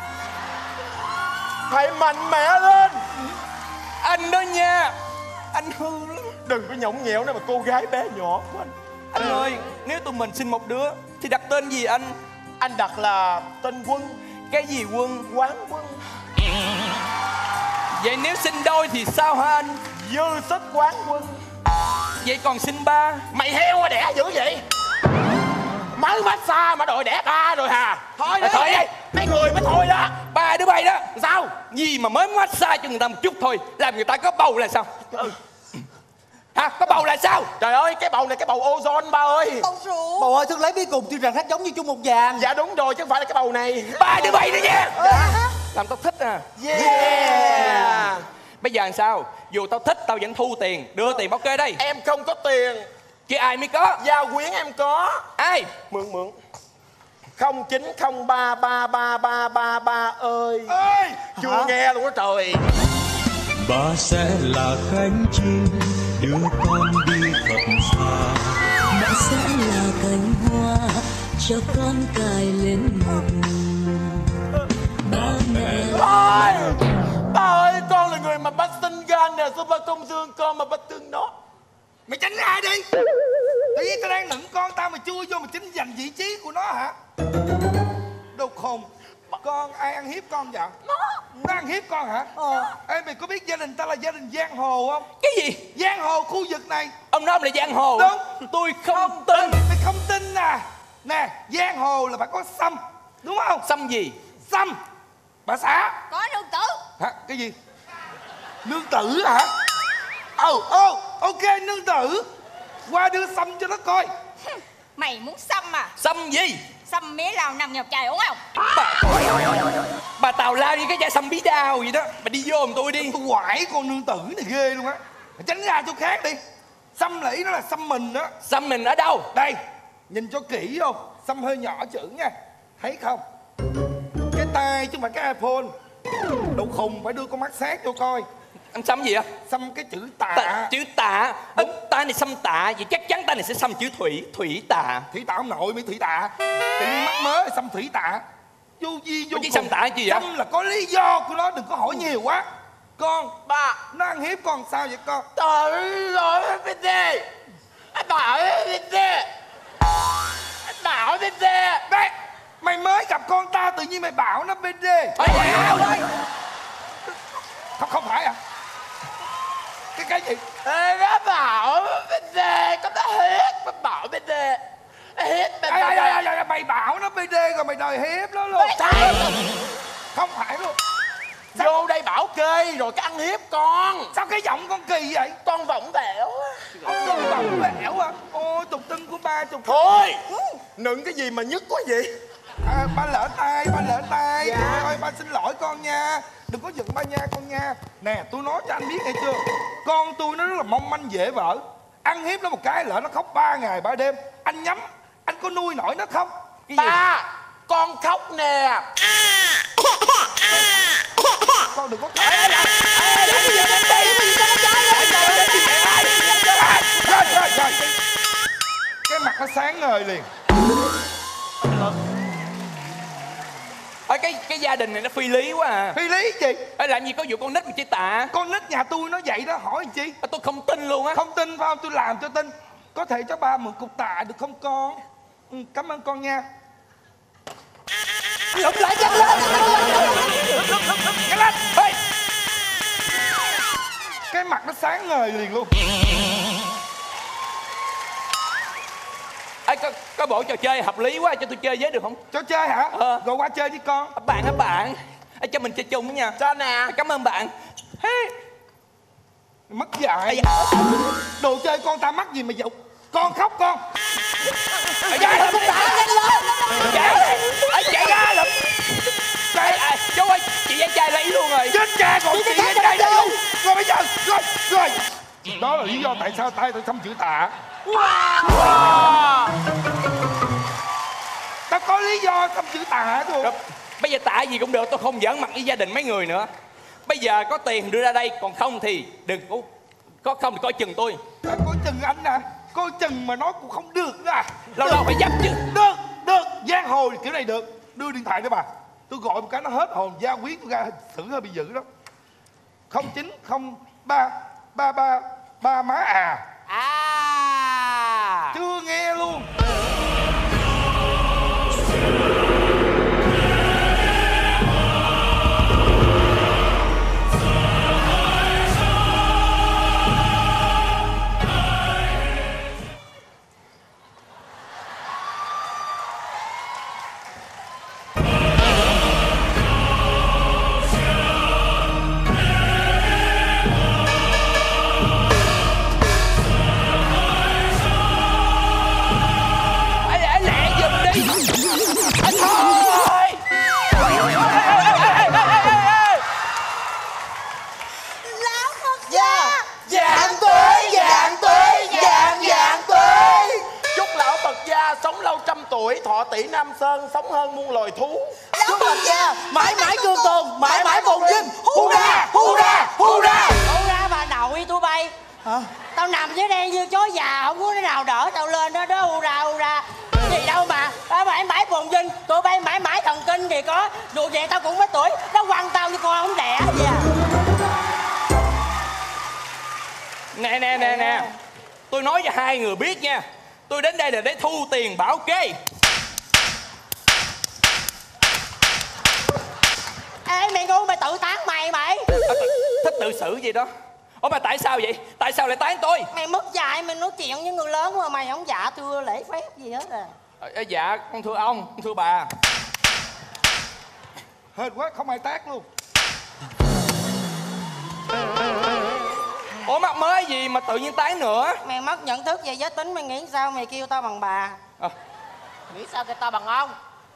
Hãy mạnh mẽ lên. Anh đó nha, anh hư lắm. Đừng có nhõng nhẽo nữa mà cô gái bé nhỏ của anh. Anh ơi, nếu tụi mình sinh một đứa thì đặt tên gì anh? Anh đặt là tên Quân. Cái gì Quân? Quán Quân. Vậy nếu sinh đôi thì sao hả anh? Dư sức Quán Quân. Vậy còn sinh ba? Mày heo quá đẻ dữ vậy? Mới massage mà đòi đẻ ba rồi hả? Thôi đi. Mấy người mới thôi đó. Ba đứa bay đó. Sao? Gì mà mới massage cho người ta một chút thôi làm người ta có bầu là sao? Hả? Có bầu là sao? Trời ơi, cái bầu này cái bầu ozone ba ơi. Bầu rượu. Bầu ơi, thương lấy bí cùng chương trình hát giống như chung một vàng. Dạ đúng rồi, chứ không phải là cái bầu này. Ba đứa bay đó nha. Làm tao thích à. Yeah. Bây giờ làm sao? Dù tao thích tao vẫn thu tiền. Đưa tiền báo kê đây. Em không có tiền. Chứ ai mới có? Gia Quyến em có. Ai? Mượn 09033333 ơi. Ơi, chưa nghe luôn đó trời. Bà sẽ là cánh chim đưa con đi thật xa. Bà sẽ là cánh hoa cho con cài lên ngực. Ba mẹ ơi, ba ơi, con là người mà bác sinh gan nè, sao ba không thương con mà bác thương nó? Mày tránh ra đi. Tự nhiên tao đang nựng con tao mà chui vô mà chính giành vị trí của nó hả? Đồ khùng. Con ai ăn hiếp con vậy? Nó ăn hiếp con hả? Ê, mày có biết gia đình tao là gia đình giang hồ không? Cái gì? Giang hồ khu vực này. Ông nói ông là giang hồ. Đúng. Tôi không tin. Mày không tin à? Nè, giang hồ là phải có xăm, đúng không? Xăm gì? Xăm. Bà xã. Có nương tử. Hả? Cái gì? Nương tử hả? Ok, nương tử. Qua đưa xăm cho nó coi. Mày muốn xăm à? Xăm gì? Xăm mé lao nằm nhọc chài, đúng không? Bà tào lao như cái da xăm bí đao vậy đó. Bà đi vô giùm tôi đi. Tôi quải con nương tử này ghê luôn á. Tránh ra chỗ khác đi. Xăm lẫy nó là xăm mình đó. Xăm mình ở đâu? Đây, nhìn cho kỹ vô. Xăm hơi nhỏ chữ nha. Thấy không? Cái tay chứ không phải cái iPhone. Đồ khùng, phải đưa con mắt sát vô coi. Anh xăm gì ạ? Xăm cái chữ tạ. Chữ tạ. Ta này xăm tạ, vậy chắc chắn ta này sẽ xăm chữ thủy. Thủy tạ. Thủy tạ ông nội mới thủy tạ. Tự nhiên mắc mới xăm thủy tạ. Vô gì vô cùng. Xăm tạ gì vậy? Xăm là có lý do của nó, đừng có hỏi nhiều quá. Con, ba, nó ăn hiếp con sao vậy con? Trời ơi, bên đây. Anh bảo bên đây. Anh bảo bên đây. Đây, mày mới gặp con ta tự nhiên mày bảo nó bên đây. Không phải à? Cái gì? Nó bảo bên đây, có nó hiếp, nó bảo bên đây. Hiếp bên đây. Mày bảo nó BD rồi mày đòi hiếp nó luôn. Không phải luôn. Vô đây bảo kê rồi cái ăn hiếp con. Sao cái giọng con kỳ vậy? Con võng vẻo á. Con võng vẻo à? Ôi tục tưng của ba chục. Thôi, nựng cái gì mà nhức quá vậy? Ba lỡ tay. Thôi ba xin lỗi con nha. Đừng có giận ba nha con nha. Nè, tôi nói cho anh biết nghe chưa? Con tôi nó rất là mong manh dễ vỡ. Ăn hiếp nó một cái lỡ nó khóc 3 ngày 3 đêm. Anh nhắm, anh có nuôi nổi nó không? Ba, con khóc nè. Con đừng có khóc. Rồi. Cái mặt nó sáng ngời liền. Cái gia đình này nó phi lý quá à. Phi lý gì? Làm gì có vụ con nít mà chơi tạ. Con nít nhà tôi nó vậy đó, hỏi làm chi? Tôi không tin luôn á. Không tin phải không? Tôi làm cho tin. Có thể cho ba mượn cục tạ được không con? Cảm ơn con nha. Lụm lại chân lên. Cái lên. Cái mặt nó sáng ngời liền luôn. Có bộ trò chơi hợp lý quá, cho tôi chơi với được không? Trò chơi hả? Rồi qua chơi với con. Bạn. Cho mình chơi chung nha. Cho nè. Cảm ơn bạn. Mất dạy. Đồ chơi con ta mắc gì mà dụ. Con khóc con. Chạy ra lụm. Chú ơi, chị Giang trai lấy luôn rồi. Chết cha còn chị Giang trai lấy luôn. Rồi bây giờ, rồi. Đó là lý do tại sao tay tôi xăm chữ tạ. Tao có lý do xăm chữ tạ thôi. Bây giờ tạ gì cũng được, tôi không giỡn mặt với gia đình mấy người nữa. Bây giờ có tiền đưa ra đây, còn không thì đừng có không thì coi chừng tôi. Coi chừng anh nè. Coi chừng mà nói cũng không được à. Lâu phải dấp chứ. Được. Giang hồ kiểu này được. Đưa điện thoại cho bà. Tôi gọi một cái nó hết hồn. Gia Quyến tôi ra xử hơi bị dữ đó. 0903 ba má à. Chưa nghe luôn. tuổi, thọ tỷ Nam Sơn, sống hơn muôn loài thú. Chúc mừng cha, mãi mãi trường tồn, mãi mãi phồn vinh. Hurra, hurra, hurra. Hurra bà nội tụi bay. Tao nằm dưới đây như chó già, không có đứa nào đỡ tao lên đó đó. Hurra, hurra. Gì đâu mà mãi mãi phồn vinh. Tụi bay mãi mãi thần kinh thì có. Dù vậy tao cũng mấy tuổi, nó quăng tao như con không đẻ vậy à. Nè, tôi nói cho hai người biết nha, tôi đến đây là để thu tiền bảo kê. Ê mày ngu, mày tự tán mày. Thích tự xử gì đó. Ủa mà tại sao vậy? Tại sao lại tán tôi? Mày mất dạy, mày nói chuyện với người lớn mà mày không dạ thưa lễ phép gì hết à. Dạ con thưa ông, con thưa bà. Hên quá không ai tát luôn. Ủa mắc mới gì mà tự nhiên tán nữa? Mày mất nhận thức về giới tính, mày nghĩ sao mày kêu tao bằng bà? Nghĩ sao kêu tao bằng ông?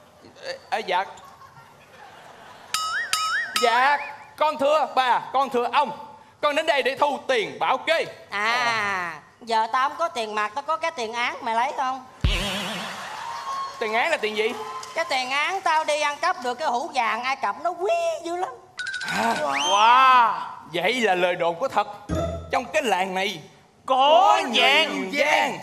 Dạ con thưa bà, con thưa ông, con đến đây để thu tiền bảo kê. Giờ tao không có tiền mặt, tao có cái tiền án, mày lấy không? Tiền án là tiền gì? Cái tiền án tao đi ăn cắp được cái hũ vàng Ai Cập nó quý dữ lắm. Wow, vậy là lời đồn có thật. Trong cái làng này có vàng vàng.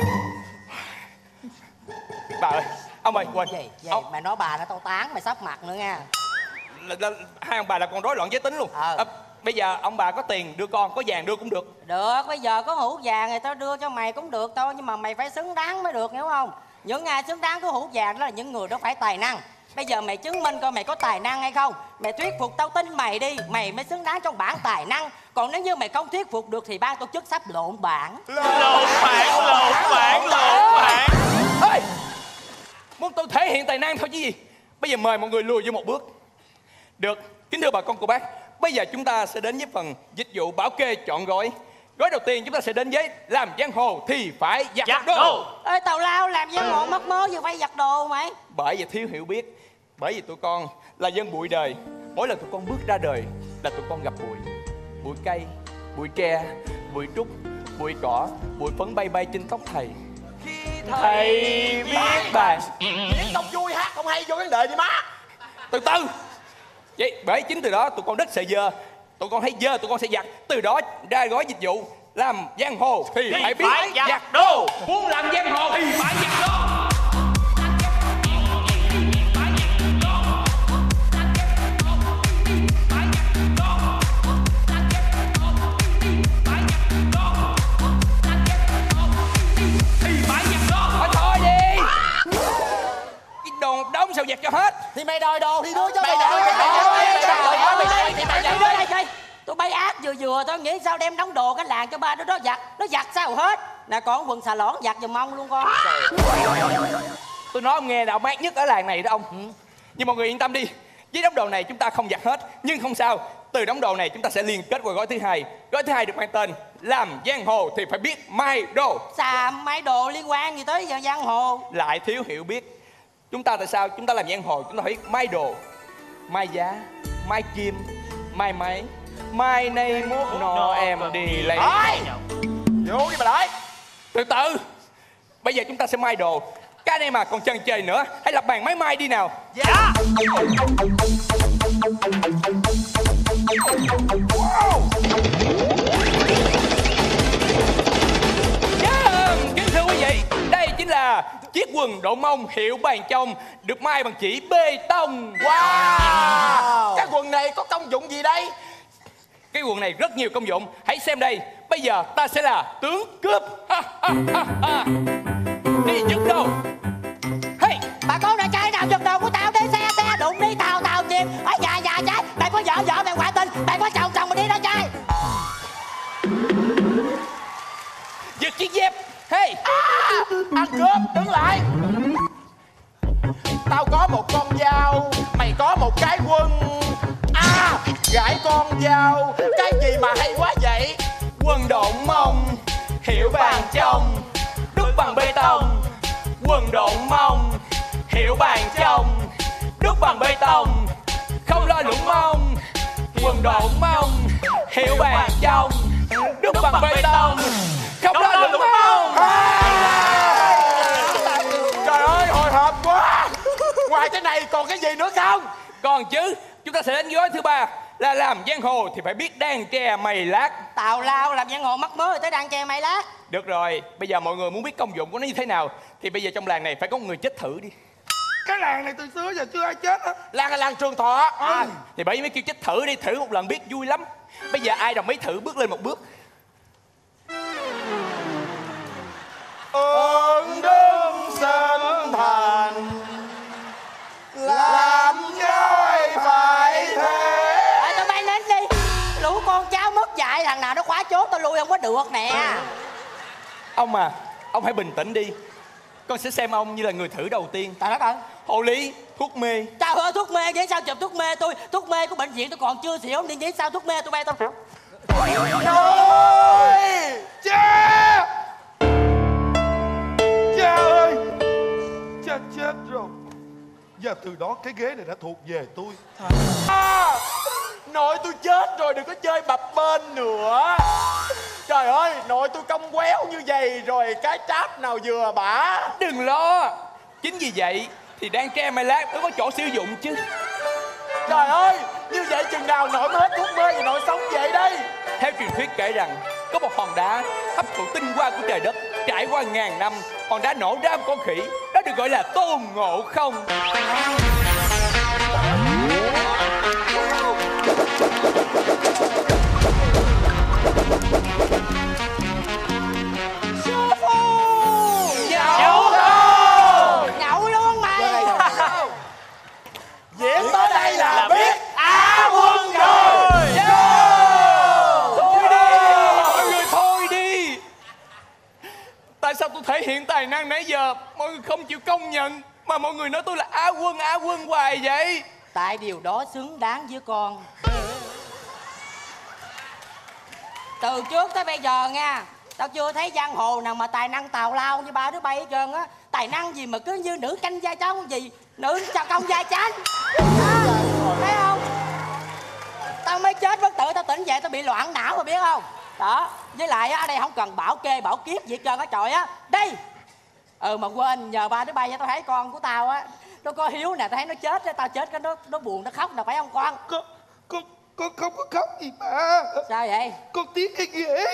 Bà ơi, ông ơi, quên gì? Mày nói bà là tao tán mày sắp mặt nữa nha. Hai ông bà là còn rối loạn giới tính luôn. Bây giờ ông bà có tiền đưa con, có vàng đưa cũng được. Được, bây giờ có hũ vàng thì tao đưa cho mày cũng được thôi. Nhưng mà mày phải xứng đáng mới được, hiểu không? Những ai xứng đáng có hũ vàng đó là những người đó phải tài năng. Bây giờ mày chứng minh coi mày có tài năng hay không. Mày thuyết phục tao tin mày đi, mày mới xứng đáng trong bảng tài năng. Còn nếu như mày không thuyết phục được thì ban tổ chức sắp lộn bảng. Lộn bảng. Ê, muốn tôi thể hiện tài năng thôi chứ gì. Bây giờ mời mọi người lùi vô một bước. Được, kính thưa bà con cô bác, bây giờ chúng ta sẽ đến với phần dịch vụ bảo kê chọn gói. Gói đầu tiên chúng ta sẽ đến với làm giang hồ thì phải giặt đồ. Ê tào lao, làm giang hồ mắc mớ gì phải giặt đồ mày? Bởi vì thiếu hiểu biết. Bởi vì tụi con là dân bụi đời. Mỗi lần tụi con bước ra đời là tụi con gặp bụi. Bụi cây, bụi tre, bụi trúc, bụi cỏ, bụi phấn bay bay trên tóc thầy. Thầy biết bài. Viết xong vui hát không hay vô vấn đề đi má. Từ từ. Vậy bởi chính từ đó tụi con rất sợ dơ. Tụi con thấy dơ tụi con sẽ giặt. Từ đó ra gói dịch vụ làm giang hồ thì phải biết giặt đồ. Muốn làm giang hồ thì phải giặt đồ. Đồ đóng sao giặt cho hết. Thì mày đòi đồ thì đưa cho mày. Mày Tụi bay ác vừa tôi nghĩ sao đem đóng đồ cái làng cho ba đứa đó giặt. Nó giặt sao hết. Nè còn quần xà lõn giặt giùm ông luôn con. Tôi nói ông nghe là ông ác nhất ở làng này đó ông. Nhưng mọi người yên tâm đi, với đống đồ này chúng ta không giặt hết. Nhưng không sao, từ đống đồ này chúng ta sẽ liên kết qua gói thứ hai. Gói thứ hai được mang tên làm giang hồ thì phải biết may đồ. Sao may đồ liên quan gì tới giang hồ? Lại thiếu hiểu biết. Chúng ta tại sao chúng ta làm giang hồ chúng ta phải may đồ, may giá, may kim, may máy, mai nay mốt nọ em đi lấy. Vô đi bà đấy. Từ từ. Bây giờ chúng ta sẽ may đồ. Cái này mà còn chần chừ nữa, hãy lập bàn máy may đi nào. Dạ. Kính thưa quý vị, đây chính là chiếc quần độ mông hiệu bàn trong được may bằng chỉ bê tông. Wow. Cái quần này có công dụng gì đây? Cái quần này rất nhiều công dụng. Hãy xem đây. Bây giờ ta sẽ là tướng cướp. Đi giật đồ. Hey, bà con đại trai nào giật đồ của tao đi. Xe đụng đi tàu chìm. Ở nhà trái. Mày có vợ mày ngoại tình. Mày có chồng mày đi đó trai. Giật chiếc dép. Hey, ăn cướp đứng lại. Tao có một con dao, mày có một cái quân. Gãi con dao, cái gì mà hay quá vậy? Quần độn mông hiệu bàn trong, đúc bằng bê tông. Quần độn mông hiệu bàn trong, đúc bằng bê tông. Không lo lũng mông. Quần độn mông hiệu bàn trong, đúc bằng bê tông. Không lo lũng mông. Trời ơi hồi hộp còn cái gì nữa không? Còn chứ. Chúng ta sẽ đến gói thứ 3 là làm giang hồ thì phải biết đan tre mày lát. Tào lao làm giang hồ mắc mớ rồi tới đan tre mày lát. Được rồi, bây giờ mọi người muốn biết công dụng của nó như thế nào thì bây giờ trong làng này phải có một người chết thử đi. Cái làng này từ xưa giờ chưa ai chết á. Làng là làng Trường Thọ. Thì bởi vì mới kêu chết thử đi, thử một lần biết vui lắm. Bây giờ ai đồng ý thử bước lên một bước. Ơn đức sinh thành làm trai phải thế. Tụi bay nín đi. Lũ con cháu mất dạy, thằng nào nó khóa chốt tao lui không có được nè. Ông à, ông hãy bình tĩnh đi. Con sẽ xem ông như là người thử đầu tiên. Trời đất ơi. Hộ lý, thuốc mê. Trời ơi, thuốc mê vậy sao chụp thuốc mê tôi? Thuốc mê của bệnh viện tôi còn chưa xỉu, đi vậy sao thuốc mê tụi bay tao. Trời! Cha! Cha ơi! Cha chết rồi. Và từ đó cái ghế này đã thuộc về tôi. Nội tôi chết rồi, đừng có chơi bập bênh nữa. Trời ơi, nội tôi cong quéo như vậy rồi cái tráp nào vừa bả. Đừng lo. Chính vì vậy thì đan tre mày lát mới có chỗ sử dụng chứ. Trời ơi, như vậy chừng nào nội mới hết thuốc mê và nội sống vậy đây. Theo truyền thuyết kể rằng có một hòn đá hấp thụ tinh hoa của trời đất, trải qua ngàn năm hòn đá nổ ra một con khỉ, đó được gọi là Tôn Ngộ Không. Sư phụ! Nhậu luôn mày. Diễn tới đây là biết Á quân rồi. Thôi đi, mọi người thôi đi. Tại sao tôi thể hiện tài năng nãy giờ mọi người không chịu công nhận mà mọi người nói tôi là Á quân hoài vậy? Tại điều đó xứng đáng với con. Từ trước tới bây giờ nha, tao chưa thấy giang hồ nào mà tài năng tào lao như ba đứa bay hết trơn á. Tài năng gì mà cứ như nữ canh gia cháo gì, nữ chào công gia chánh. Thấy không? Tao mới chết bất tử, tao tỉnh dậy tao bị loạn não rồi biết không? Đó, với lại ở đây không cần bảo kê bảo kiếp gì hết trơn á trời á. Đi. Mà quên nhờ ba đứa bay cho tao thấy con của tao á, nó có hiếu nè, tao thấy nó chết á, tao chết cái nó buồn nó khóc nè, phải không con? Con không có khóc gì mà. Sao vậy? Con tiếc cái ghế.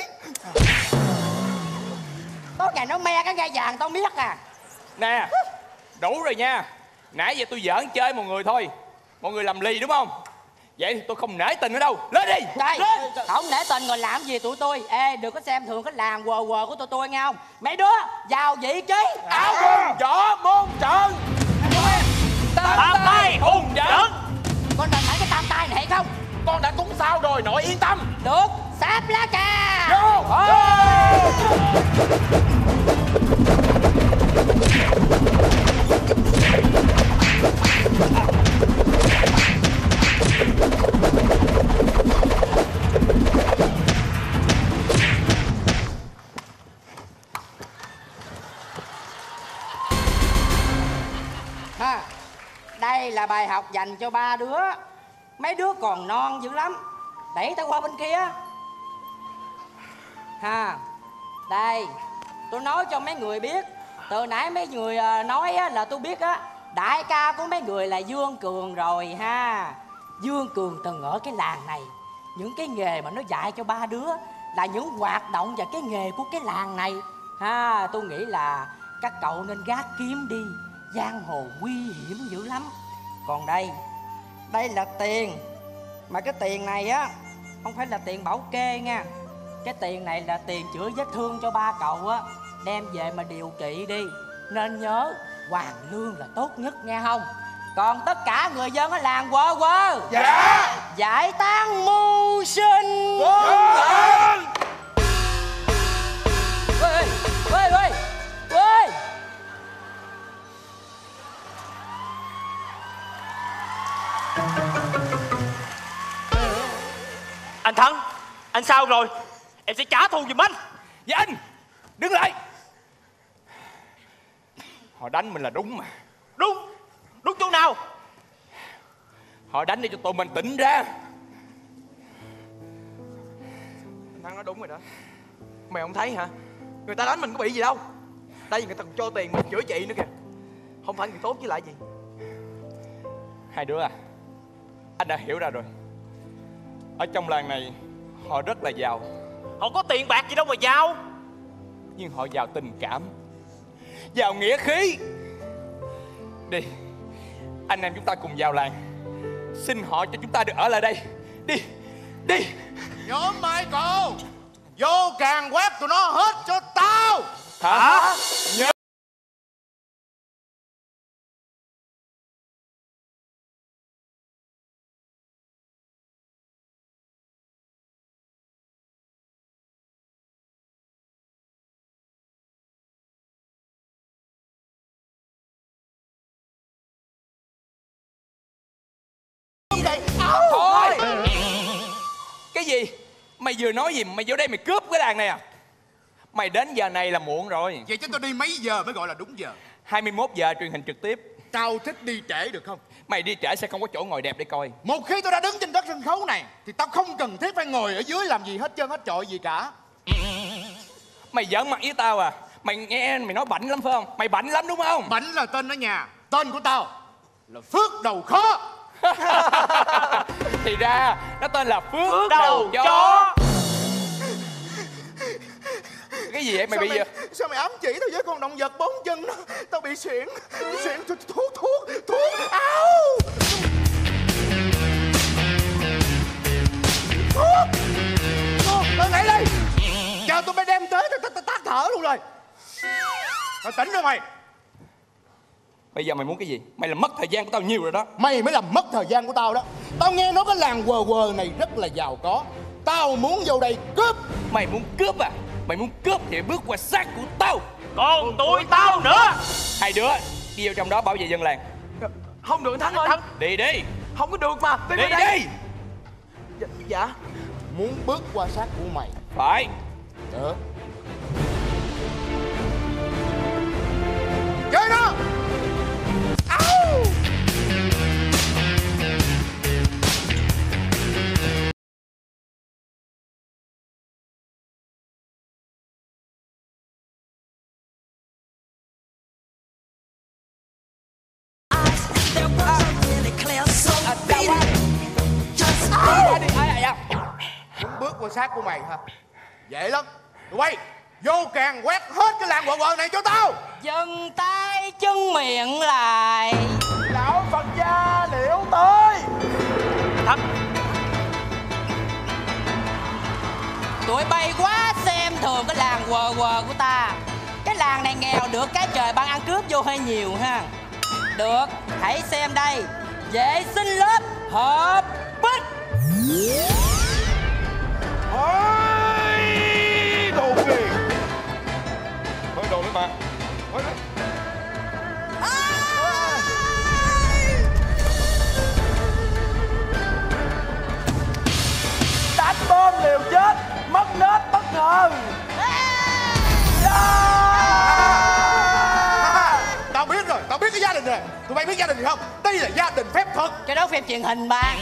Tối ngày nó me cái gai vàng tao biết à. Nè, đủ rồi nha. Nãy giờ tôi giỡn chơi mọi người thôi. Mọi người làm lì đúng không? Vậy thì tôi không nể tình ở đâu. Lên đi. Đây, lên. không nể tình rồi làm gì tụi tôi. Ê, đừng có xem thường cái làng quờ quờ của tụi tôi nghe không? Mấy đứa vào vị trí áo quân võ môn trận. Tam tay hùng trận. Con định phải cái tam tay này hay không? Con đã cúng sao rồi, nội yên tâm. Được, sáp lá cà. Vô. Đây là bài học dành cho ba đứa. Mấy đứa còn non dữ lắm. Đẩy tao qua bên kia. Đây, tôi nói cho mấy người biết. Từ nãy mấy người nói là tôi biết á. Đại ca của mấy người là Dương Cường rồi ha. Dương Cường từng ở cái làng này. Những cái nghề mà nó dạy cho ba đứa là những hoạt động và cái nghề của cái làng này ha. Tôi nghĩ là các cậu nên gác kiếm đi. Giang hồ nguy hiểm dữ lắm. Còn đây là tiền. Mà cái tiền này á không phải là tiền bảo kê nha. Cái tiền này là tiền chữa vết thương cho ba cậu á. Đem về mà điều trị đi. Nên nhớ hoàn lương là tốt nhất nghe không? Còn tất cả người dân ở làng quơ quơ, dạ, giải tán mưu sinh. Vâng. Ê. Anh Thắng, anh sao rồi? Em sẽ trả thù giùm anh. Dạ anh, đứng lại. Họ đánh mình là đúng mà. Đúng chỗ nào? Họ đánh để cho tụi mình tỉnh ra. Anh Thắng nói đúng rồi đó. Mày không thấy hả? Người ta đánh mình có bị gì đâu. Đây người ta còn cho tiền mình chữa trị nữa kìa. Không phải người tốt chứ lại gì. Hai đứa à, anh đã hiểu ra rồi. Ở trong làng này họ rất là giàu. Họ có tiền bạc gì đâu mà giàu. Nhưng họ giàu tình cảm, giàu nghĩa khí. Đi, anh em chúng ta cùng vào làng, xin họ cho chúng ta được ở lại đây. Đi, đi. Nhóm Michael, vô càng quét tụi nó hết cho tao. Hả? Nhớ. Thôi. Cái gì? Mày vừa nói gì mày vô đây mày cướp cái làng này à? Mày đến giờ này là muộn rồi. Vậy chứ tôi đi mấy giờ mới gọi là đúng giờ? 21 giờ truyền hình trực tiếp. Tao thích đi trễ được không? Mày đi trễ sẽ không có chỗ ngồi đẹp để coi. Một khi tôi đã đứng trên đất sân khấu này thì tao không cần thiết phải ngồi ở dưới làm gì hết trơn hết trọi gì cả. Mày giỡn mặt với tao à? Mày nghe mày nói bảnh lắm phải không? Mày bảnh lắm đúng không? Bảnh là tên ở nhà. Tên của tao là Phước Đầu Khó. Thì ra nó tên là Phước Đầu Chó. Cái gì vậy mày? Bây giờ sao mày ám chỉ tao với con động vật 4 chân đó? Tao bị suyễn thuốc. Áo. Thuốc. Tao nghĩ đi. Chờ tôi phải đem tới tao tắt thở luôn rồi. Tao tỉnh rồi mày. Bây giờ mày muốn cái gì? Mày làm mất thời gian của tao nhiều rồi đó. Mày mới làm mất thời gian của tao đó. Tao nghe nói cái làng quờ này rất là giàu có. Tao muốn vô đây cướp. Mày muốn cướp à? Mày muốn cướp thì bước qua xác của tao. Còn tụi tao nữa. Hai đứa đi vô trong đó bảo vệ dân làng. Không được Thắng ơi. Đi đi. Không có được mà. Đi đi. Dạ. Muốn bước qua xác của mày. Phải. Được. Chơi đó. Áo. Muốn bước qua xác của mày hả? Dễ lắm. Tụi bay vô càng quét hết cái làng quờ này cho tao. Dừng tay chân miệng lại. Lão Phật gia liễu tới. Tụi bay quá xem thường cái làng quờ của ta. Cái làng này nghèo được cái trời ban ăn cướp vô hơi nhiều ha. Được, hãy xem đây. Vệ sinh lớp hợp bích. Ôi, đồ phiền. Thôi đồ nữa mà. Thôi đấy. Đánh bom liều chết, mất nết bất ngờ. Tao biết rồi, tao biết cái gia đình này. Tụi bay biết gia đình gì không? Đây là gia đình phép thuật. Cái đó phim truyền hình mà.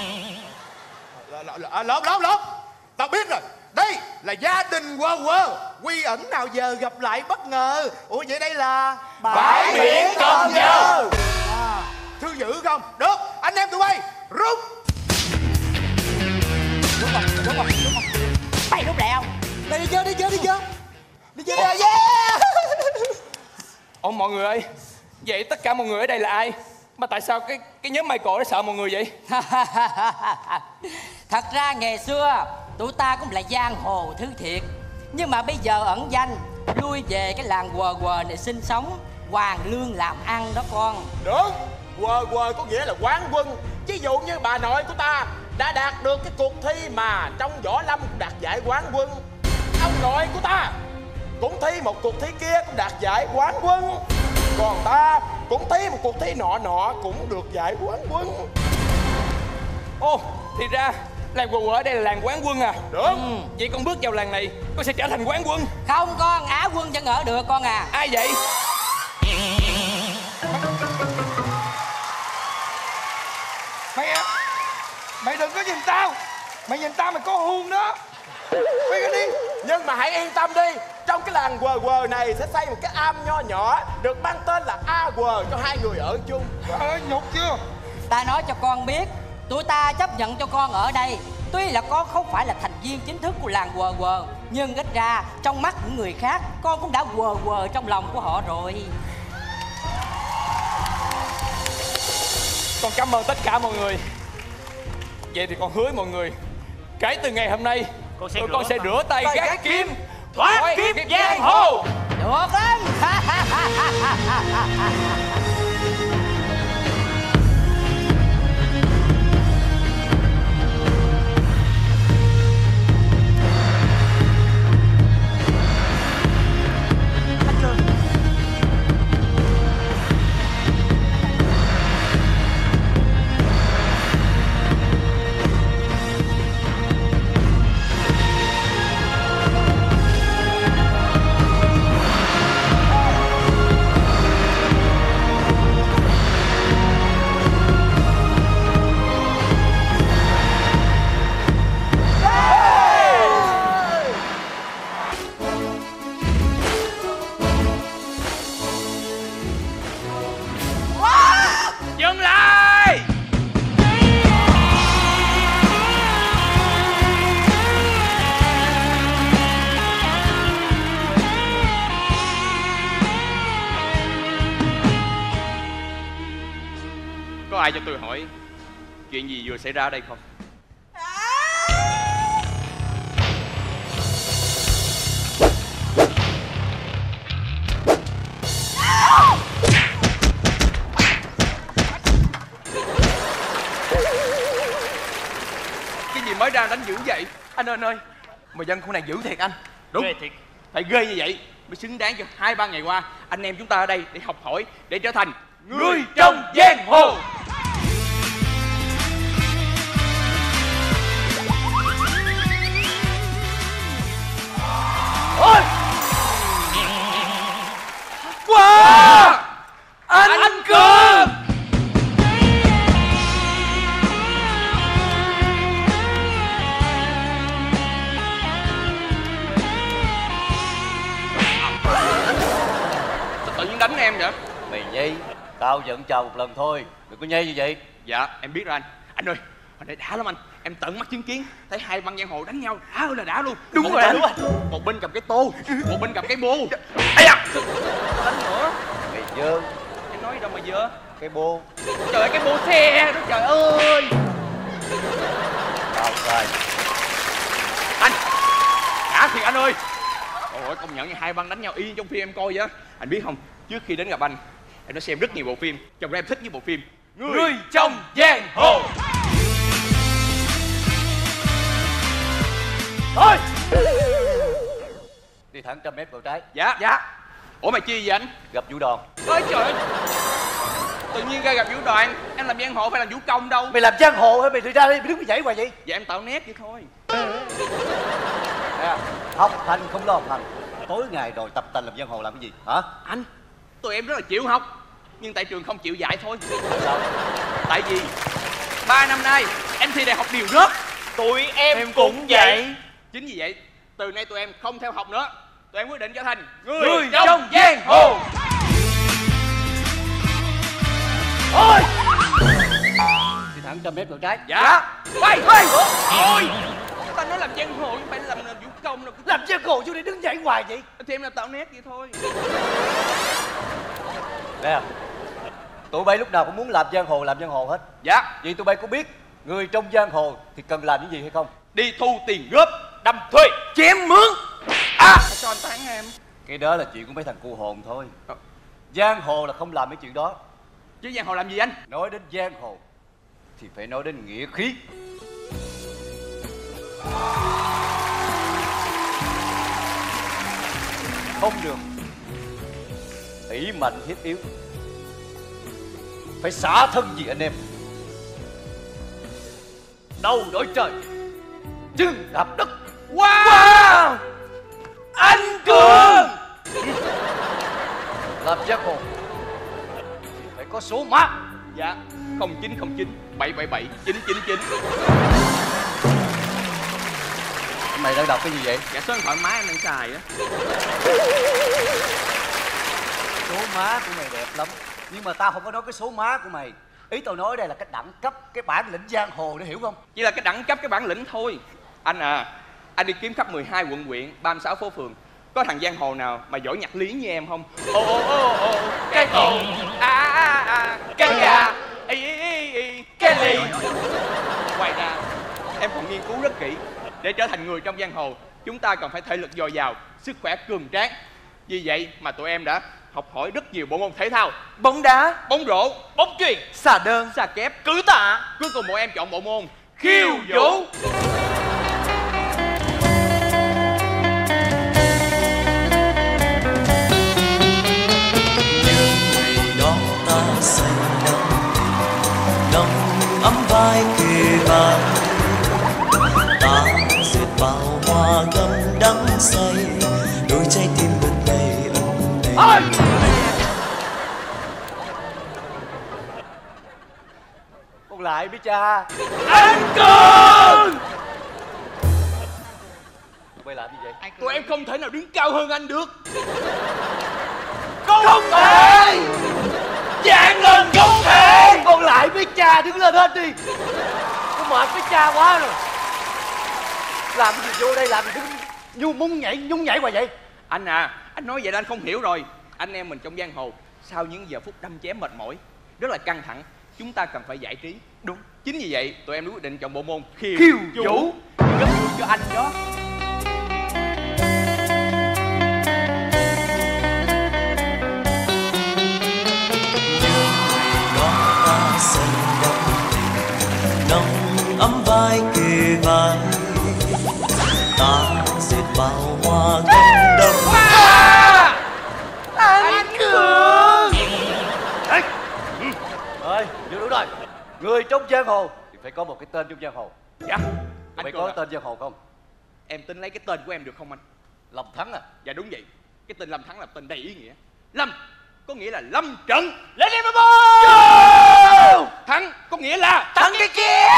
Lộn. Tao biết rồi. Đây là gia đình quờ. Quy ẩn nào giờ gặp lại bất ngờ. Ủa vậy đây là Bãi biển Cần Giờ. Thư dữ không? Được, anh em tụi bay rút. Đúng rồi. Mày rút lại không? Đi chơi. Đi chơi. Yeah. Ồ mọi người ơi, vậy tất cả mọi người ở đây là ai? Mà tại sao cái nhóm Michael nó sợ mọi người vậy? Thật ra ngày xưa tụi ta cũng là giang hồ thứ thiệt. Nhưng mà bây giờ ẩn danh, lui về cái làng quờ này sinh sống, hoàn lương làm ăn đó con. Đúng, quờ có nghĩa là quán quân. Ví dụ như bà nội của ta đã đạt được cái cuộc thi mà trong võ lâm cũng đạt giải quán quân. Ông nội của ta cũng thi một cuộc thi kia cũng đạt giải quán quân. Còn ta cũng thi một cuộc thi nọ cũng được giải quán quân. Ồ, thì ra làng quờ ở đây là làng quán quân à? Được. Vậy con bước vào làng này con sẽ trở thành quán quân. Không con, Á quân vẫn ở được con à. Ai vậy? Mày đừng có nhìn tao. Mày nhìn tao mày có hôn đó. Mày đi. Nhưng mà hãy yên tâm đi. Trong cái làng quờ này sẽ xây một cái am nho nhỏ được mang tên là A quờ cho hai người ở chung. Trời ơi nhục chưa. Ta nói cho con biết, tụi ta chấp nhận cho con ở đây. Tuy là con không phải là thành viên chính thức của làng quờ quờ, nhưng ít ra trong mắt những người khác, con cũng đã quờ quờ trong lòng của họ rồi. Con cảm ơn tất cả mọi người. Vậy thì con hứa với mọi người, kể từ ngày hôm nay con sẽ rửa tay gác kiếm, thoát kiếp giang hồ. Được lắm. Dừng lại. Có ai cho tôi hỏi chuyện gì vừa xảy ra ở đây không? Cái gì mới ra đánh dữ vậy? Anh ơi, mà dân khu này dữ thiệt anh. Đúng, ghê thiệt. Phải ghê như vậy mới xứng đáng cho 2-3 ngày qua anh em chúng ta ở đây để học hỏi, để trở thành người trong giang hồ. Ôi! Wow! Anh Cường! Sao tự nhiên đánh em vậy? Mày nhây, tao giận chào một lần thôi, đừng có nhây như vậy. Dạ, em biết rồi anh. Anh ơi, hồi nãy đã lắm anh. Em tận mắt chứng kiến thấy hai băng giang hồ đánh nhau đã ơi là đã luôn. Đúng rồi anh. Một bên cầm cái tô, một bên cầm cái bô. Ây da! Đánh nữa. Mày dơ. Em nói đâu mà dơ? Cái bô. Trời ơi, cái bô xe đó trời ơi. Tao sai. Anh, đã thiệt anh ơi. Ôi, công nhận như hai băng đánh nhau y trong phim em coi vậy. Anh biết không, trước khi đến gặp anh, em đã xem rất nhiều bộ phim. Trong đó em thích với bộ phim Người trong giang hồ. Thôi! Đi thẳng 100 mét vào trái. Dạ. Dạ. Ủa mày chi vậy anh? Gặp vũ đoàn. Ôi trời ơi. Tự nhiên ra gặp vũ đoàn. Em làm giang hồ phải làm vũ công đâu. Mày làm giang hồ hả? Mày đi ra đi, mày đứng mày nhảy hoài vậy? Dạ em tạo nét vậy thôi. Nè, học hành không lo học hành. Tối ngày rồi tập tành làm giang hồ làm cái gì hả? Anh, tụi em rất là chịu học, nhưng tại trường không chịu dạy thôi. Tại sao? Tại vì 3 năm nay em thi đại học đều rớt. Tụi em cũng vậy. Chính vì vậy, từ nay tụi em không theo học nữa. Tụi em quyết định trở thành người trong giang hồ. Thôi! Đi thẳng 100 mét vào trái. Dạ. Quay, quay. Ôi, ta nói làm giang hồ, không phải làm vũ công đâu. Làm giang hồ chứ đi đứng nhảy hoài vậy? Thì em làm tạo nét vậy thôi. Nè, tụi bay lúc nào cũng muốn làm giang hồ hết. Dạ. Vậy tụi bay có biết người trong giang hồ thì cần làm những gì hay không? Đi thu tiền góp, đâm thuê, chém mướn. À, cho anh tán em. Cái đó là chuyện của mấy thằng cô hồn thôi. Giang hồ là không làm mấy chuyện đó. Chứ giang hồ làm gì anh? Nói đến giang hồ thì phải nói đến nghĩa khí. Không được ỷ mạnh hiếp yếu, phải xả thân vì anh em. Đầu đổi trời, chân đạp đất. Wow! Anh Cường! Làm giang hồ thì phải có số mã. Dạ, 0909 777 999. Mày đang đọc cái gì vậy? Dạ số điện thoại má em đang xài á. Số má của mày đẹp lắm, nhưng mà tao không có nói cái số má của mày. Ý tao nói đây là cái đẳng cấp, cái bản lĩnh giang hồ, để hiểu không? Chỉ là cái đẳng cấp, cái bản lĩnh thôi. Anh à, anh đi kiếm khắp 12 quận huyện, 36 phố phường, có thằng giang hồ nào mà giỏi nhạc lý như em không? Cái tùng, cái gà, cái lì. Ngoài ra, em còn nghiên cứu rất kỹ. Để trở thành người trong giang hồ, chúng ta cần phải thể lực dồi dào, sức khỏe cường tráng. Vì vậy mà tụi em đã học hỏi rất nhiều bộ môn thể thao: bóng đá, bóng rổ, bóng chuyền, xà đơn, xà kép, cử tạ. Cuối cùng bọn em chọn bộ môn khiêu vũ. Say nồng ấm vai kề vai, ta dệt bao hoa ngâm đắng say, đôi trái tim bật đầy ấm đầy. Con lại biết cha. Anh Cường! Tụi bay làm gì vậy? Tụi em không thể nào đứng cao hơn anh được. Không thể! Dạng lên không thể! Con lại với cha đứng lên hết đi. Con mệt với cha quá rồi. Làm cái gì vô đây, làm gì đứng nhún nhảy hoài vậy? Anh à, anh nói vậy là anh không hiểu rồi. Anh em mình trong giang hồ, sau những giờ phút đâm chém mệt mỏi, rất là căng thẳng, chúng ta cần phải giải trí. Đúng. Chính vì vậy tụi em mới quyết định chọn bộ môn khiêu vũ. Rất vui cho anh đó. Nồng ấm vai kề vai, ta dệt bao hoa ngâm đắng. Anh Cường! Ơi, vừa đủ rồi. Người trong giang hồ thì phải có một cái tên trong giang hồ. Dạ. Anh phải có tên giang hồ không? Em tính lấy cái tên của em được không anh? Lâm Thắng à? Dạ đúng vậy. Cái tên Lâm Thắng là tên đầy ý nghĩa. Lâm có nghĩa là lâm trận. Lên em bố! Thắng có nghĩa là thắng cái kia.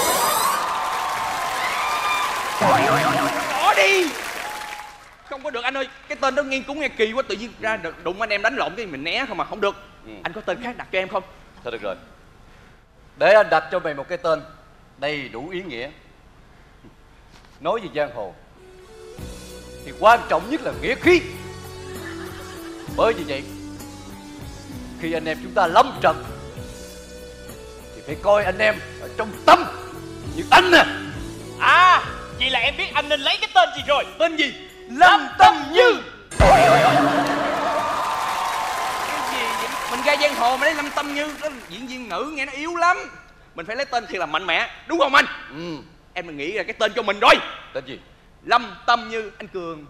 Bỏ đi. Không có được anh ơi. Cái tên đó nghiên cứu nghe kỳ quá. Tự nhiên ra đụng anh em đánh lộn cái mình né không mà không được. Anh có tên khác đặt cho em không? Thôi được rồi. Để anh đặt cho mày một cái tên đầy đủ ý nghĩa. Nói về giang hồ thì quan trọng nhất là nghĩa khí. Bởi vì vậy, khi anh em chúng ta lâm trận thì phải coi anh em ở trong tâm như anh nè. À, vậy là em biết anh nên lấy cái tên gì rồi. Tên gì? Lâm Tâm Như. Cái gì vậy? Mình ra giang hồ mà lấy Lâm Tâm Như, đó là diễn viên nữ nghe nó yếu lắm. Mình phải lấy tên thiệt là mạnh mẽ, đúng không anh? Em mình nghĩ ra cái tên cho mình rồi. Tên gì? Lâm Tâm Như anh Cường.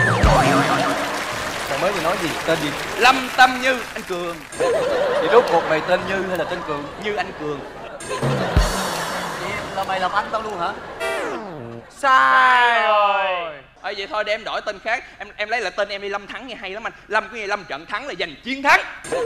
Mày mới vừa nói gì? Tên gì? Lâm Tâm Như anh Cường. Vậy rốt cuộc mày tên Như hay là tên Cường? Như anh Cường. Vậy là mày làm anh tao luôn hả? Sai rồi. Vậy thôi để em đổi tên khác. Em lấy lại tên em đi. Lâm Thắng nghe hay lắm anh. Lâm có nghĩa Lâm trận, thắng là giành chiến thắng.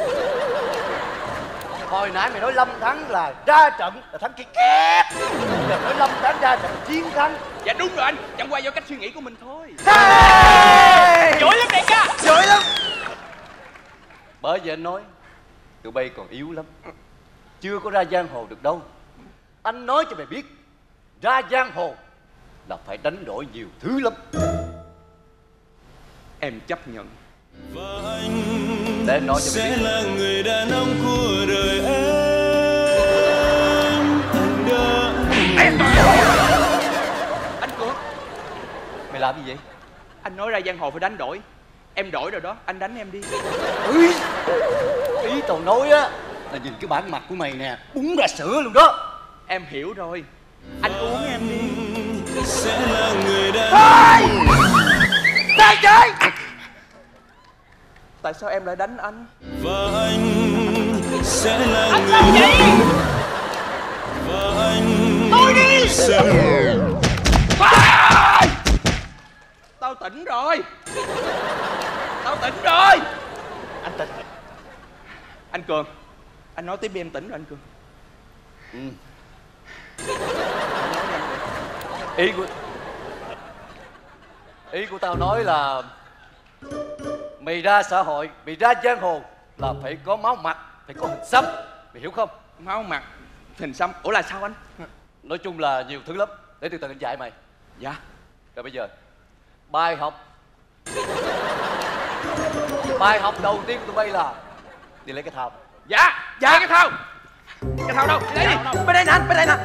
Hồi nãy mày nói Lâm Thắng là ra trận là thắng cái két. Giờ nói Lâm Thắng ra trận là chiến thắng. Dạ đúng rồi anh. Chẳng qua do cách suy nghĩ của mình thôi. Giỏi lắm đại ca. Giỏi lắm. Bởi vì anh nói tụi bay còn yếu lắm, chưa có ra giang hồ được đâu. Anh nói cho mày biết, ra giang hồ là phải đánh đổi nhiều thứ lắm. Em chấp nhận. Để anh nói cho mày biết, sẽ là người đàn ông của đời em. Anh Cường, mày làm gì vậy? Anh nói ra giang hồ phải đánh đổi. Em đổi rồi đó, anh đánh em đi. Ý tao nói á là nhìn cái bản mặt của mày nè, búng ra sữa luôn đó. Em hiểu rồi. Anh uống em đi. Sẽ là người đàn ông. Sai chơi. Tại sao em lại đánh anh? Và anh sẽ là anh người đàn ông. Và anh tôi đi sẽ... Tao tỉnh rồi. Tao tỉnh rồi. Anh tỉnh. Anh Cường, anh nói tiếp đi, em tỉnh rồi anh Cường. Ý của tao nói là mày ra xã hội, mày ra giang hồ là phải có máu mặt, phải có hình xăm, mày hiểu không? Máu mặt, hình xăm. Ủa là sao anh? Nói chung là nhiều thứ lắm. Để từ từ anh dạy mày. Dạ. Rồi bây giờ bài học đầu tiên của tụi bay là đi lấy cái thao. Dạ, dạ cái thao. Cái thao đâu? Lấy đi. Bên đây nè anh, bên đây nè.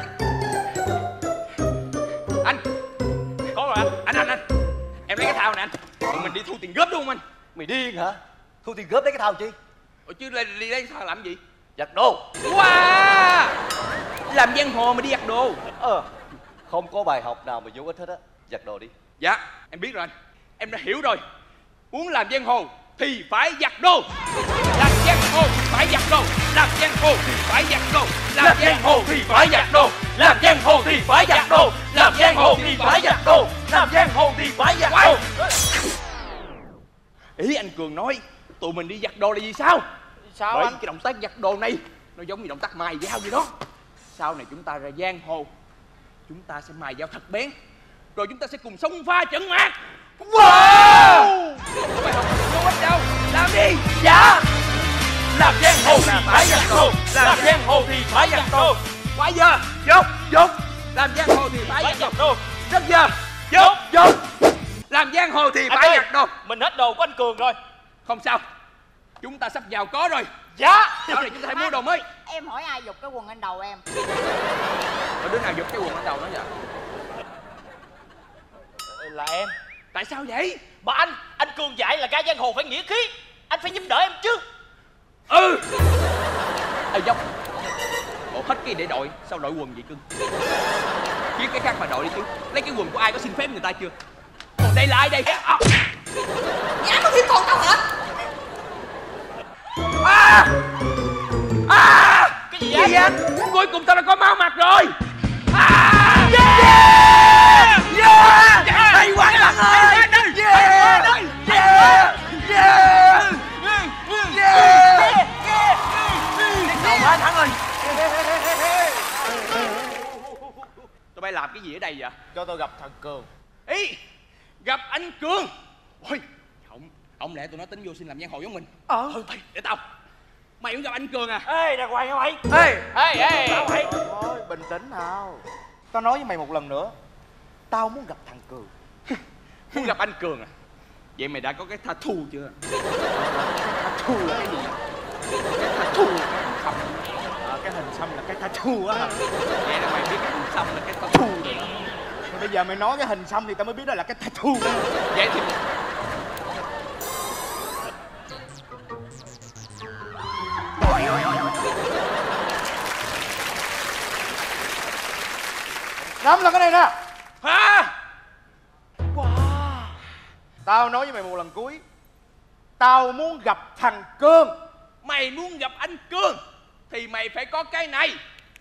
Anh. Có rồi anh. Em lấy cái thao nè anh. Tụi mình đi thu tiền góp đúng không anh? Mày điên hả? Thu tiền góp lấy cái thao chi? Ủa chứ đi lấy cái thao làm gì? Giặt đồ. Wow. Làm giang hồ mà đi giặt đồ. Không có bài học nào mà vô ích hết á. Giặt đồ đi. Dạ, em biết rồi anh. Em đã hiểu rồi. Muốn làm giang hồ thì phải giặt đồ. Làm giang hồ thì phải giặt đồ. Làm giang hồ thì phải giặt đồ. Làm giang hồ thì phải giặt đồ. Làm giang hồ thì phải giặt đồ. Làm giang hồ thì phải giặt đồ. Làm giang hồ thì phải giặt đồ. Ý anh Cường nói tụi mình đi giặt đồ là gì sao? Sao bởi anh? cái động tác giặt đồ này nó giống như động tác mài dao vậy đó. Sau này chúng ta ra giang hồ, chúng ta sẽ mài dao thật bén, rồi chúng ta sẽ cùng xông pha trận mạc. Wow! Không phải học vô ích đâu. Làm đi. Dạ. Làm giang hồ thì phải giặt đồ. Làm giang hồ thì phải giặt đồ. Quá giờ. Dục. Làm giang hồ thì phải giặt đồ. Rất giờ. Dục. Làm giang hồ thì phải giặt đồ. Mình hết đồ của anh Cường rồi. Không sao. Chúng ta sắp giàu có rồi. Dạ. Sau này chúng ta phải mua đồ mới. Em hỏi ai giục cái quần anh đầu em? Ở đứa nào giục cái quần anh đầu nó vậy? Là em. Tại sao vậy? Mà anh Cường dạy là ga giang hồ phải nghĩa khí. Anh phải giúp đỡ em chứ. Ê Dốc. Bộ hết cái để đội. Sao đội quần vậy cưng? Kiếm cái khác mà đội đi chứ. Lấy cái quần của ai có xin phép người ta chưa? Còn đây là ai đây? Nhá có thêm còn đâu hả? Cái gì vậy anh? Cuối cùng tao đã có máu mặt rồi. Hay quá các bạn ơi. Đâu quá thắng ơi. Tụi bay làm cái gì ở đây vậy? Cho tôi gặp thằng Cường. Ý, gặp anh Cường. Ôi, ông lẽ tụi nó tính vô xin làm giang hồ giống mình. Để tao. Mày cũng gặp anh Cường à? Ê, đàng hoàng hả mày? Ê. Sao vậy? Thôi, bình tĩnh nào. Tao nói với mày một lần nữa. Tao muốn gặp thằng Cường. Muốn gặp anh Cường à? Vậy mày đã có cái tattoo chưa? Tattoo là cái gì? Cái tattoo là cái hình xăm. Cái hình xăm là cái tattoo á. Vậy là mày biết cái hình xăm là cái tattoo rồi đó. Rồi bây giờ mày nói cái hình xăm thì tao mới biết đó là cái tattoo. Vậy thì nắm là cái này nè. hả? Tao nói với mày một lần cuối. Tao muốn gặp thằng Cường. Mày muốn gặp anh Cường thì mày phải có cái này.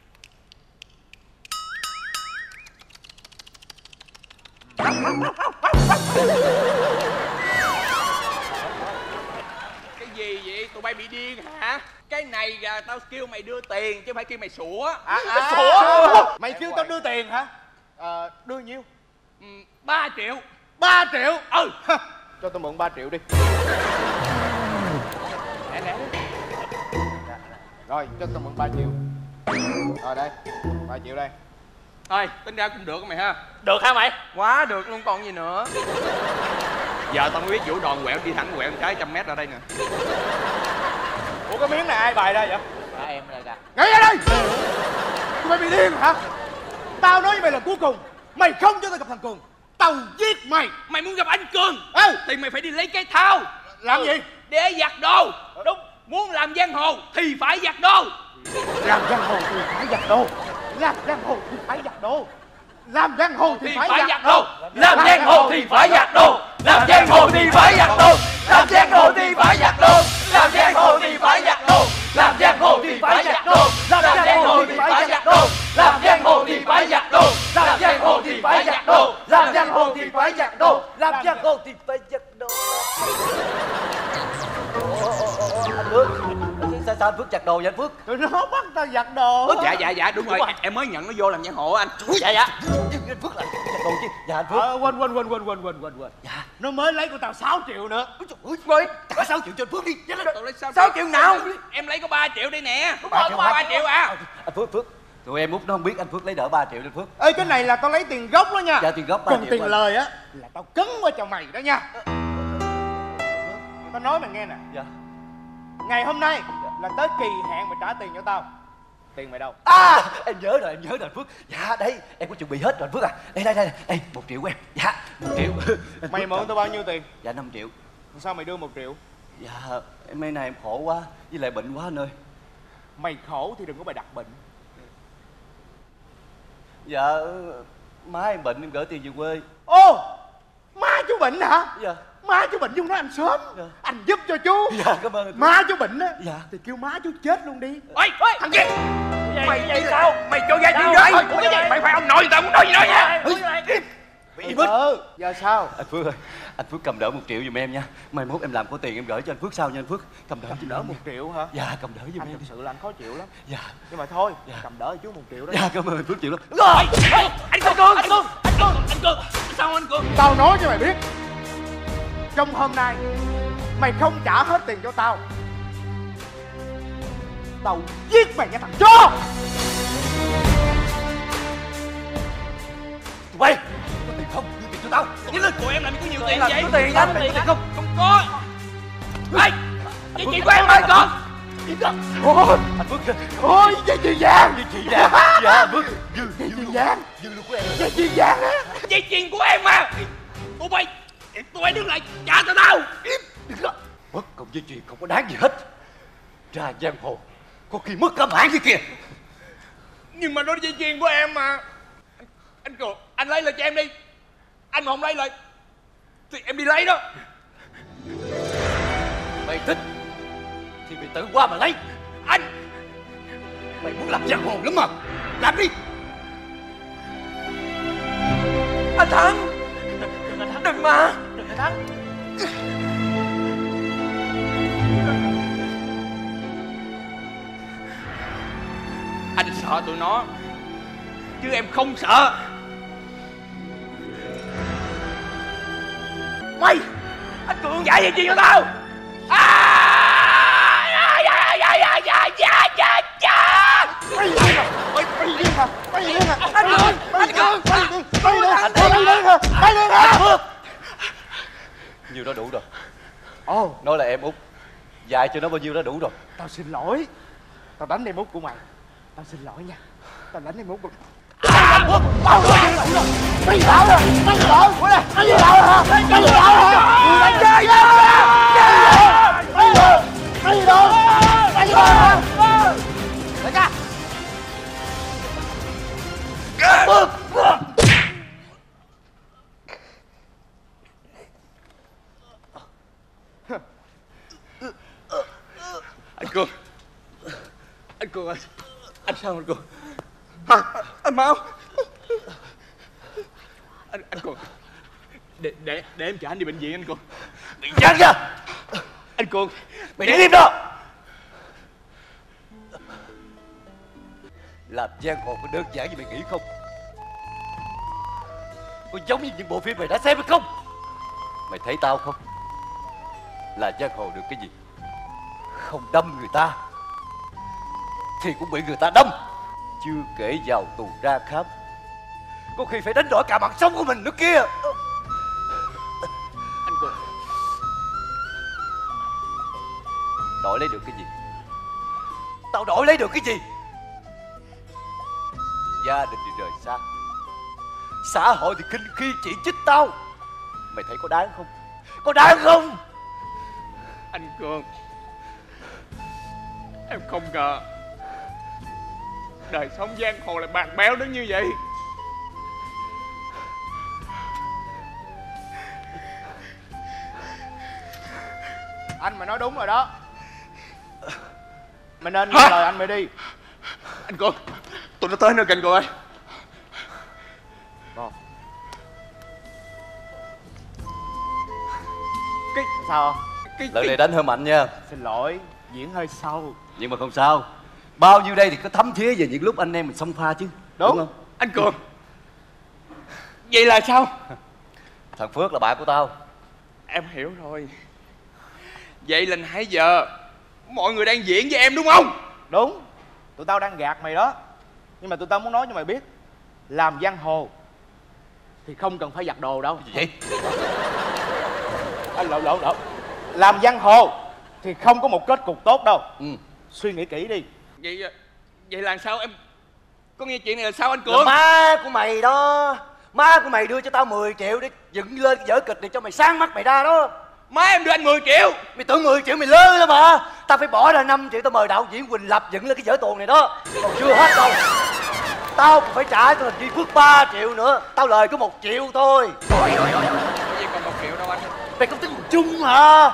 Cái gì vậy? Tụi bay bị điên hả? Cái này là tao kêu mày đưa tiền chứ không phải kêu mày sủa. Sủa. Mày kêu tao đưa tiền hả? Đưa nhiêu? 3 triệu. 3 triệu? Cho tôi mượn 3 triệu đi. Rồi, cho tôi mượn 3 triệu. Rồi đây, 3 triệu đây. Thôi, tính ra cũng được mày ha. Được hả mày? Quá được luôn còn gì nữa. Giờ tao mới biết vũ đòn quẹo đi thẳng quẹo trái 100m ra đây nè. Ủa cái miếng này ai bày ra vậy? Dạ em là gà. Ngay ra đây! Tụi mày bị điên hả? Tao nói với mày lần cuối cùng, mày không cho tao gặp thằng Cường, tao giết mày. Mày muốn gặp anh Cường thì mày phải đi lấy cái thao. Làm gì? Để giặt đồ. Đúng. Muốn làm giang hồ thì phải giặt đồ. Làm giang hồ thì phải giặt đồ. Làm giang hồ thì phải giặt đồ. Làm giang hồ thì phải giặt đồ. Làm giang hồ thì phải giặt đồ. Làm giang hồ thì phải giặt đồ. Làm giang hồ thì phải giặt đồ. Làm giang hồ thì phải giặt đồ. Làm giang hồ thì phải giặt đồ. Làm giang hồ thì phải giặt đồ. Làm giang hồ thì phải giặt đồ. Làm giang hồ thì phải giặt đồ. Làm giang hồ thì phải giặt đồ. Làm giang hồ thì phải giặt đồ. Anh Phước, sao anh Phước giặt đồ vậy anh Phước? Tụi nó bắt tao giặt đồ. Dạ đúng rồi. Em mới nhận nó vô làm giang hồ anh. Dạ. Anh Phước lại còn chứ. Dạ anh Phước. Quên. Dạ. Nó mới lấy của tao 6 triệu nữa. Ôi, trả 6 triệu cho anh Phước đi. 6 triệu nào? Em lấy có 3 triệu đây nè. Có 3 triệu à? Anh Phước. Tụi em út nó không biết anh Phước lấy đỡ 3 triệu anh Phước. Ê, cái này là tao lấy tiền gốc đó nha. Dạ tiền gốc 3 triệu. Còn tiền lời á là tao cấn qua cho mày đó nha. Tao nói mày nghe nè. Dạ. Ngày hôm nay là tới kỳ hạn mày trả tiền cho tao. Tiền mày đâu? Em nhớ rồi anh Phước. Dạ đây, em có chuẩn bị hết rồi anh Phước à. Đây, 1 triệu của em. Dạ, 1 triệu. Mày mượn tao bao nhiêu tiền? Dạ 5 triệu. Sao mày đưa 1 triệu? Dạ, em mấy nay em khổ quá, với lại bệnh quá anh ơi. Mày khổ thì đừng có mày đặt bệnh. Dạ, má em bệnh em gửi tiền về quê. Ô, má chú bệnh hả? Dạ. Má chú bệnh, chú nói anh sớm. Dạ. Anh giúp cho chú. Dạ, cảm ơn anh. Má chú bệnh á. Dạ. Thì kêu má chú chết luôn đi. Ôi, thằng kia. Mày sao? Mày cho ra chuyện rồi. Mày phải ông nội người ta muốn nói gì nói nha. Bị mất. Giờ sao? Anh Phước ơi, anh Phước cầm đỡ 1 triệu giùm em nha. Mai mốt em làm có tiền em gửi cho anh Phước sau nha anh Phước. Cầm đỡ giùm Đỡ em 1 nha. triệu hả? Dạ, cầm đỡ giùm anh em. thực sự là anh khó chịu lắm. Dạ. Nhưng mà thôi, cầm đỡ cho chú 1 triệu đó. Dạ, cảm ơn anh Phước chịu lắm. Rồi, anh Cương. Sao anh Cương? Tao nói cho mày biết, trong hôm nay mày không trả hết tiền cho tao, tao giết mày nha thằng chó. Tụi bay, có tiền không? Đưa tiền cho tao. Nhanh lên, tụi em làm gì có nhiều tiền Làm vậy? có tiền anh, tiền không? Không có. Ê, dây chuyền của em ơi con. Ôi, anh Phước. Ôi, dây chuyền vàng. Dây chuyền vàng. Dạ anh Phước. Dây chuyền vàng. Dư luôn của em. Dây chuyền vàng á. Dây chuyền của em mà. Tụi bay đứng lại trả cho tao. Mất công dây chuyền không có đáng gì hết. Ra giang hồ có khi mất cả bản kia kìa. Nhưng mà nó dây chuyền của em mà. Anh Cường, anh lấy lại cho em đi. Anh mà không lấy lại thì em đi lấy đó. Mày thích thì mày tự qua mà lấy. Anh, mày muốn làm giang hồ lắm mà. Làm đi. Anh Thắng. Đừng mà. Đừng Thắng. Anh sợ tụi nó chứ em không sợ. Mày, anh Cường giải dây chuyền cho tao. Mày điên hả? Mày điên hả? Mày điên hả? Anh Cường, anh Cường, mày điên hả? Nhiêu đó đủ rồi. Nói là em út, dạy cho nó bao nhiêu đó đủ rồi. Tao xin lỗi. Tao đánh em út của mày. Tao xin lỗi nha. Tao đánh em út của mày. Mày sợ rồi. Mày sợ. Mày sợ hả? Mày sợ hả? Mày chơi đó. Mày sợ. Mày sợ. Mày sợ hả? Đại ca. Anh Cường. Anh Cường ơi. Anh sao anh Cường? Anh mau. Anh Cường. Để em chở anh đi bệnh viện anh Cường. Bị chán chưa? Anh Cường. Mày đứng im đó. Làm giang hồ có đơn giản như mày nghĩ không? Có giống như những bộ phim mày đã xem hay không? Mày thấy tao không? Là giang hồ được cái gì? Không đâm người ta thì cũng bị người ta đâm. Chưa kể vào tù ra khám, có khi phải đánh đổi cả mạng sống của mình nữa kia. Anh Cường. Đổi lấy được cái gì? Tao đổi lấy được cái gì? Gia đình thì rời xa, xã hội thì khinh khi chỉ trích tao. Mày thấy có đáng không? Có đáng không? Anh Cường, em không ngờ đời sống giang hồ lại bạc béo đến như vậy. Anh mà nói đúng rồi đó. Mày nên nghe lời anh mày đi. Anh Cường, tụi nó tới nơi kìa rồi. Cái sao? Lần này đánh hơi mạnh nha. Xin lỗi, diễn hơi sâu. Nhưng mà không sao. Bao nhiêu đây thì có thấm thía về những lúc anh em mình xông pha chứ. Đúng không? Anh Cường, Vậy là sao? Thằng Phước là bạn của tao. Em hiểu rồi. Vậy là nãy giờ mọi người đang diễn với em đúng không? Đúng. Tụi tao đang gạt mày đó. Nhưng mà tụi tao muốn nói cho mày biết, làm giang hồ thì không cần phải giặt đồ đâu. Gì vậy? Lộn. Làm giang hồ thì không có một kết cục tốt đâu. Suy nghĩ kỹ đi. Vậy là sao em? Có nghe chuyện này là sao anh Là Cường? má của mày đó. Má của mày đưa cho tao 10 triệu để dựng lên cái vở kịch để cho mày sáng mắt mày ra đó. Má em đưa anh 10 triệu. Mày tưởng 10 triệu mày lơ lắm mà. Tao phải bỏ ra 5 triệu tao mời đạo diễn Quỳnh Lập dựng lên cái vở tuồng này đó. Còn chưa hết đâu. Tao còn phải trả cho thằng Duy Phước 3 triệu nữa. Tao lời có 1 triệu thôi. Vậy còn 1 triệu đâu anh? Mày không tính chung hả?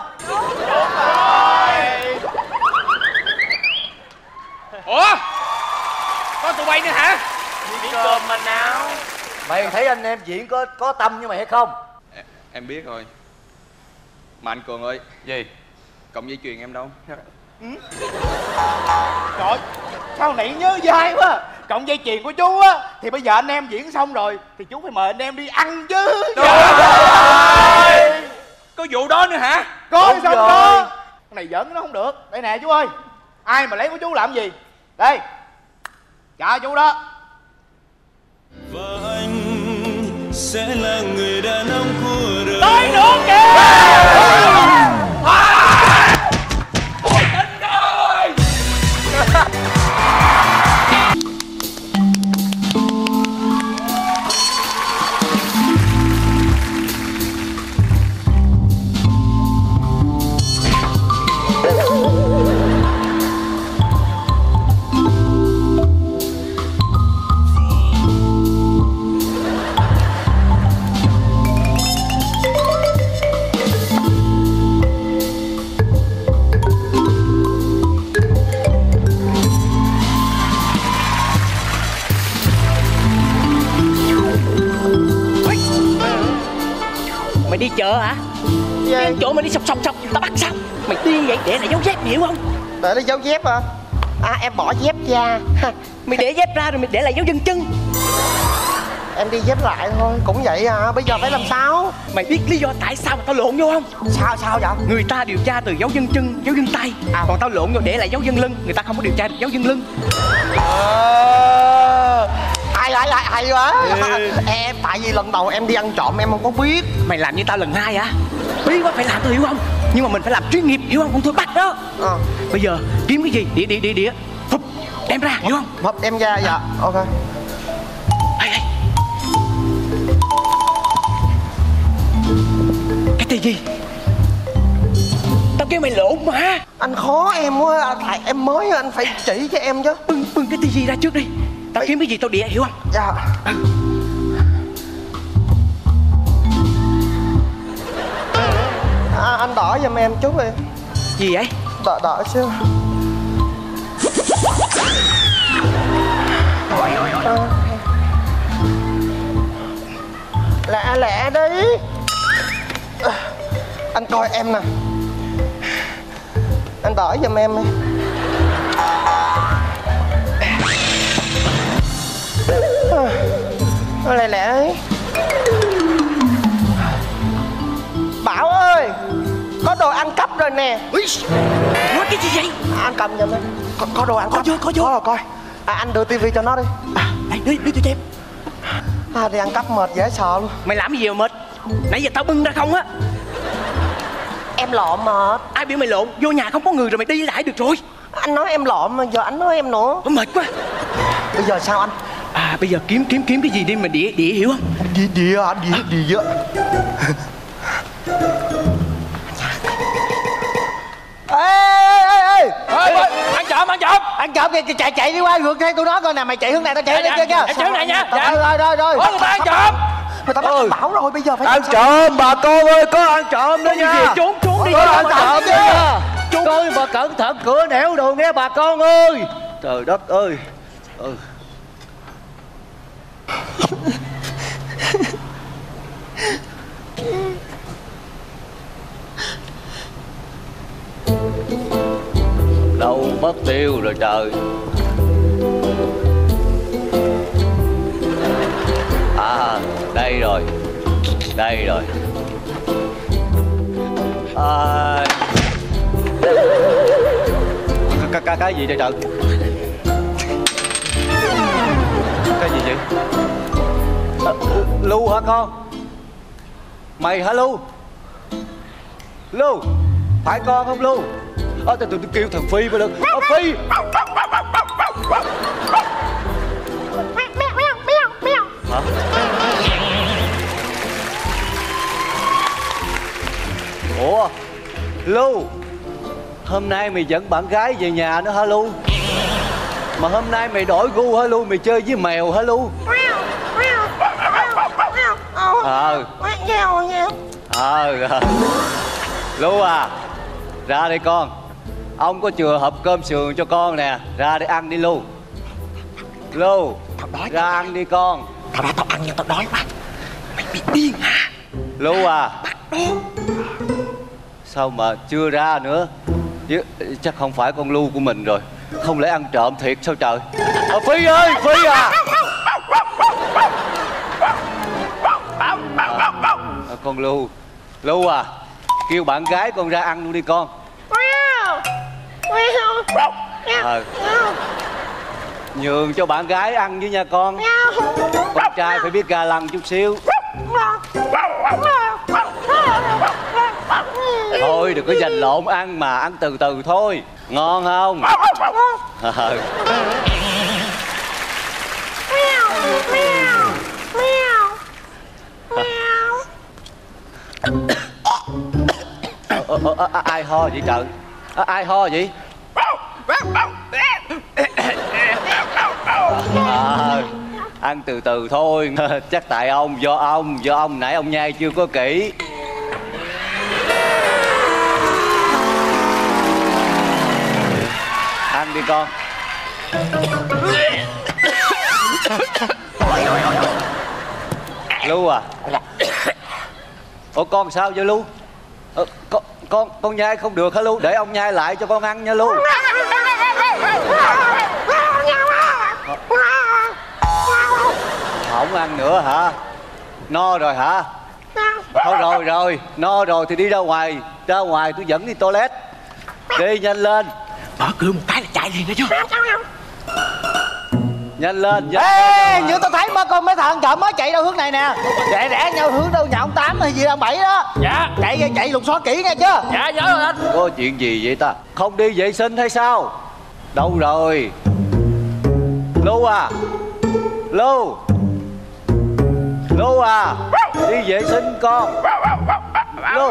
Ủa? Có tụi bay nữa hả? Miếng cơm mà nào. Mày thấy anh em diễn có tâm với mày hay không? Em biết rồi. Mà anh Cường ơi. Gì? Cộng dây chuyền em đâu? Trời, sao nãy nhớ dai quá. Cộng dây chuyền của chú á thì bây giờ anh em diễn xong rồi thì chú phải mời anh em đi ăn chứ. Trời ơi! Có vụ đó nữa hả? Có xong đó. Cái này giỡn nó không được. Đây nè chú ơi, ai mà lấy của chú làm gì? Đây, trả chú đó. Và anh sẽ là người đàn ông của đời. Tới nữa kìa! Ôi Tinh ơi! Mày đi chợ hả? Cái chỗ mày đi sọc tao bắt sao? Mày đi vậy để lại dấu dép hiểu không? Để lại dấu dép hả? À em bỏ dép ra. Mày để dép ra rồi mày để lại dấu chân chân. Em đi dép lại thôi. Cũng vậy à, bây giờ phải làm sao? Mày biết lý do tại sao mà tao lộn vô không? Sao vậy? Người ta điều tra từ dấu chân chân, dấu chân tay. Còn tao lộn vô để lại dấu chân lưng. Người ta không có điều tra được dấu chân lưng. Hay quá. Em tại vì lần đầu em đi ăn trộm em không có biết. Mày làm như tao lần 2 hả? Biết quá phải làm tao hiểu không? Nhưng mà mình phải làm chuyên nghiệp hiểu không? Không thôi bắt đó. Bây giờ kiếm cái gì? Đĩa Phụp, đem ra hiểu không? Phụp đem ra dạ. Ok. Đây. Cái tivi. Tao kêu mày lộn mà. Anh khó em quá. Tại em mới anh phải chỉ cho em chứ. Bưng cái tivi ra trước đi. Tao kiếm cái gì tao đĩa hiểu không? Dạ. Anh đỏ giùm em chút đi. Gì vậy? Đỏ xíu. Lẹ đi. Anh coi em nè. Anh đỏ giùm em đi. Lẹ ấy. Bảo ơi, có đồ ăn cắp rồi nè. Nói cái gì vậy? Anh cầm giùm em. Có đồ ăn cắp. Có vô. Rồi coi. Anh đưa tivi cho nó đi. Đây, đưa cho em. Đi ăn cắp mệt dễ sợ luôn. Mày làm gì mà mệt? Nãy giờ tao bưng ra không á. Em lộn mệt. Ai biểu mày lộn? Vô nhà không có người rồi mày đi lại được rồi. Anh nói em lộn mà giờ anh nói em nữa. Mệt quá. Bây giờ sao anh? Bây giờ kiếm cái gì đi mà đĩa hiểu không? Đĩa á. Ê! Ăn trộm kìa, chạy đi qua ngược theo tụi nó coi nè, mày chạy hướng này tao chạy hướng kia kìa. Em chạy hướng này nha. Rồi. Có người ta ăn trộm. Người ta bắt anh Bảo rồi, bây giờ phải ăn trộm bà con ơi, có ăn trộm đó nha. Trốn đi. Có ăn trộm đó nha. Coi mà cẩn thận cửa nẻo đồ nghe bà con ơi. Trời đất ơi. Đâu mất tiêu rồi trời. Đây rồi. Đây rồi. Cái gì vậy trời? Cái gì vậy? Lu hả con? Mày hả Lu? Lu, phải con không Lu? Tôi kêu thằng Phi mới được. Phi. Hả? Ủa, Lu, hôm nay mày dẫn bạn gái về nhà nữa hả Lu? Mà hôm nay mày đổi gu hả Lu? Mày chơi với mèo hả Lu? Lu à, ra đây con. Ông có chừa hộp cơm sườn cho con nè. Ra để ăn đi Lu. Lu, ra ăn đi con. Tao ăn nhưng tao đói quá. Mày bị điên hả? Lu à, sao mà chưa ra nữa? Chắc không phải con Lu của mình rồi. Không lẽ ăn trộm thiệt sao trời? Phi ơi, Phi à. Con Lu. Lu à, kêu bạn gái con ra ăn luôn đi con. Nhường cho bạn gái ăn với nha con. Con trai phải biết ga lăng chút xíu. Thôi đừng có giành lộn ăn mà, ăn từ từ thôi. Ngon không? Ai ho vậy trời? Ai ho vậy? Ăn từ từ thôi. Chắc tại ông, do ông nãy ông nhai chưa có kỹ. Ăn đi con. Lu à. Ủa con sao vậy Lu? Con nhai không được hả Lu? Để ông nhai lại cho con ăn nha Lu. Không ăn nữa hả? No rồi hả? Thôi rồi, no rồi thì đi ra ngoài. Ra ngoài tôi dẫn đi toilet. Đi nhanh lên. Mở cửa một cái là chạy liền đó chứ. Nhanh lên. Ê, như tao thấy mấy thằng trộm mới chạy đâu hướng này nè. Chạy rẽ nhau hướng đâu nhà ông Tám hay gì ông Bảy đó. Dạ. Chạy lục xóa kỹ nghe chưa? Dạ nhớ rồi anh. Có chuyện gì vậy ta? Không đi vệ sinh hay sao? Đâu rồi? Lu à. Lu à, đi vệ sinh con. Lu.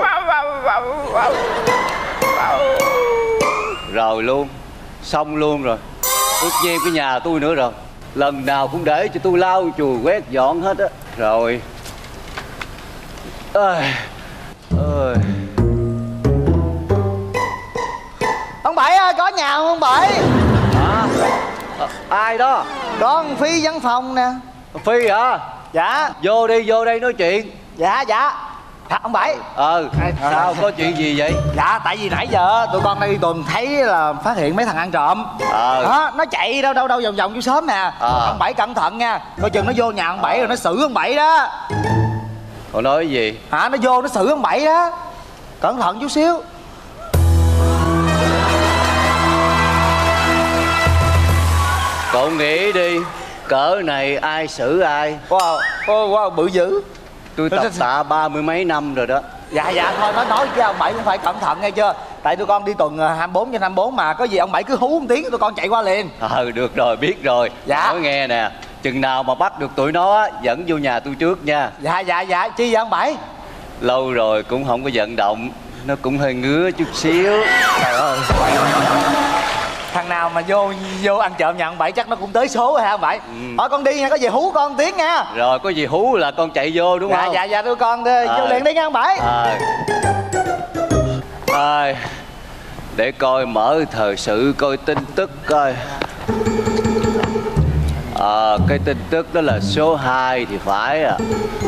Rồi luôn. Xong luôn rồi. Tất nhiên cái nhà tôi nữa rồi. Lần nào cũng để cho tôi lau chùi quét dọn hết á. Rồi. Ông Bảy ơi, có nhà không ông Bảy? Ai đó? Con Phi văn phòng nè. Phi hả? Dạ. Vô đây nói chuyện. Dạ. Ông Bảy. Sao có chuyện gì vậy? Dạ tại vì nãy giờ tụi con đi tuần thấy là phát hiện mấy thằng ăn trộm. Nó chạy đâu vòng vô sớm nè. Ông Bảy cẩn thận nha, coi chừng nó vô nhà ông Bảy rồi nó xử ông Bảy đó. Con nói gì? Nó vô nó xử ông Bảy đó. Cẩn thận chút xíu. Cậu nghĩ đi, cỡ này ai xử ai? Wow, bự dữ. Tôi tập tạ 30 mấy năm rồi đó. Dạ thôi nói với ông Bảy cũng phải cẩn thận nghe chưa. Tại tụi con đi tuần 24/24 mà, có gì ông Bảy cứ hú một tiếng tụi con chạy qua liền. Được rồi, biết rồi. Dạ. Nói nghe nè, chừng nào mà bắt được tụi nó dẫn vô nhà tôi trước nha. Dạ chi vậy ông Bảy? Lâu rồi cũng không có vận động, nó cũng hơi ngứa chút xíu. Trời ơi. Thằng nào mà vô ăn trộm nhà ông Bảy chắc nó cũng tới số rồi hả ông Bảy? Thôi con đi nha, có gì hú con tiếng nha. Rồi có gì hú là con chạy vô đúng không? Dạ tụi con vô liền đi nha ông Bảy. Để coi mở thời sự coi tin tức coi. Cái tin tức đó là số 2 thì phải à.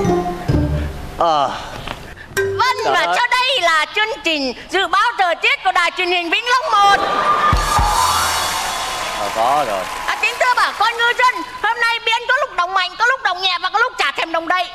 Vâng, và sau đây là chương trình dự báo thời tiết của đài truyền hình Vĩnh Long 1. Có rồi. Kính thưa bà con ngư dân, hôm nay biển có lúc đồng mạnh, có lúc đồng nhẹ và có lúc chả thèm đồng đây.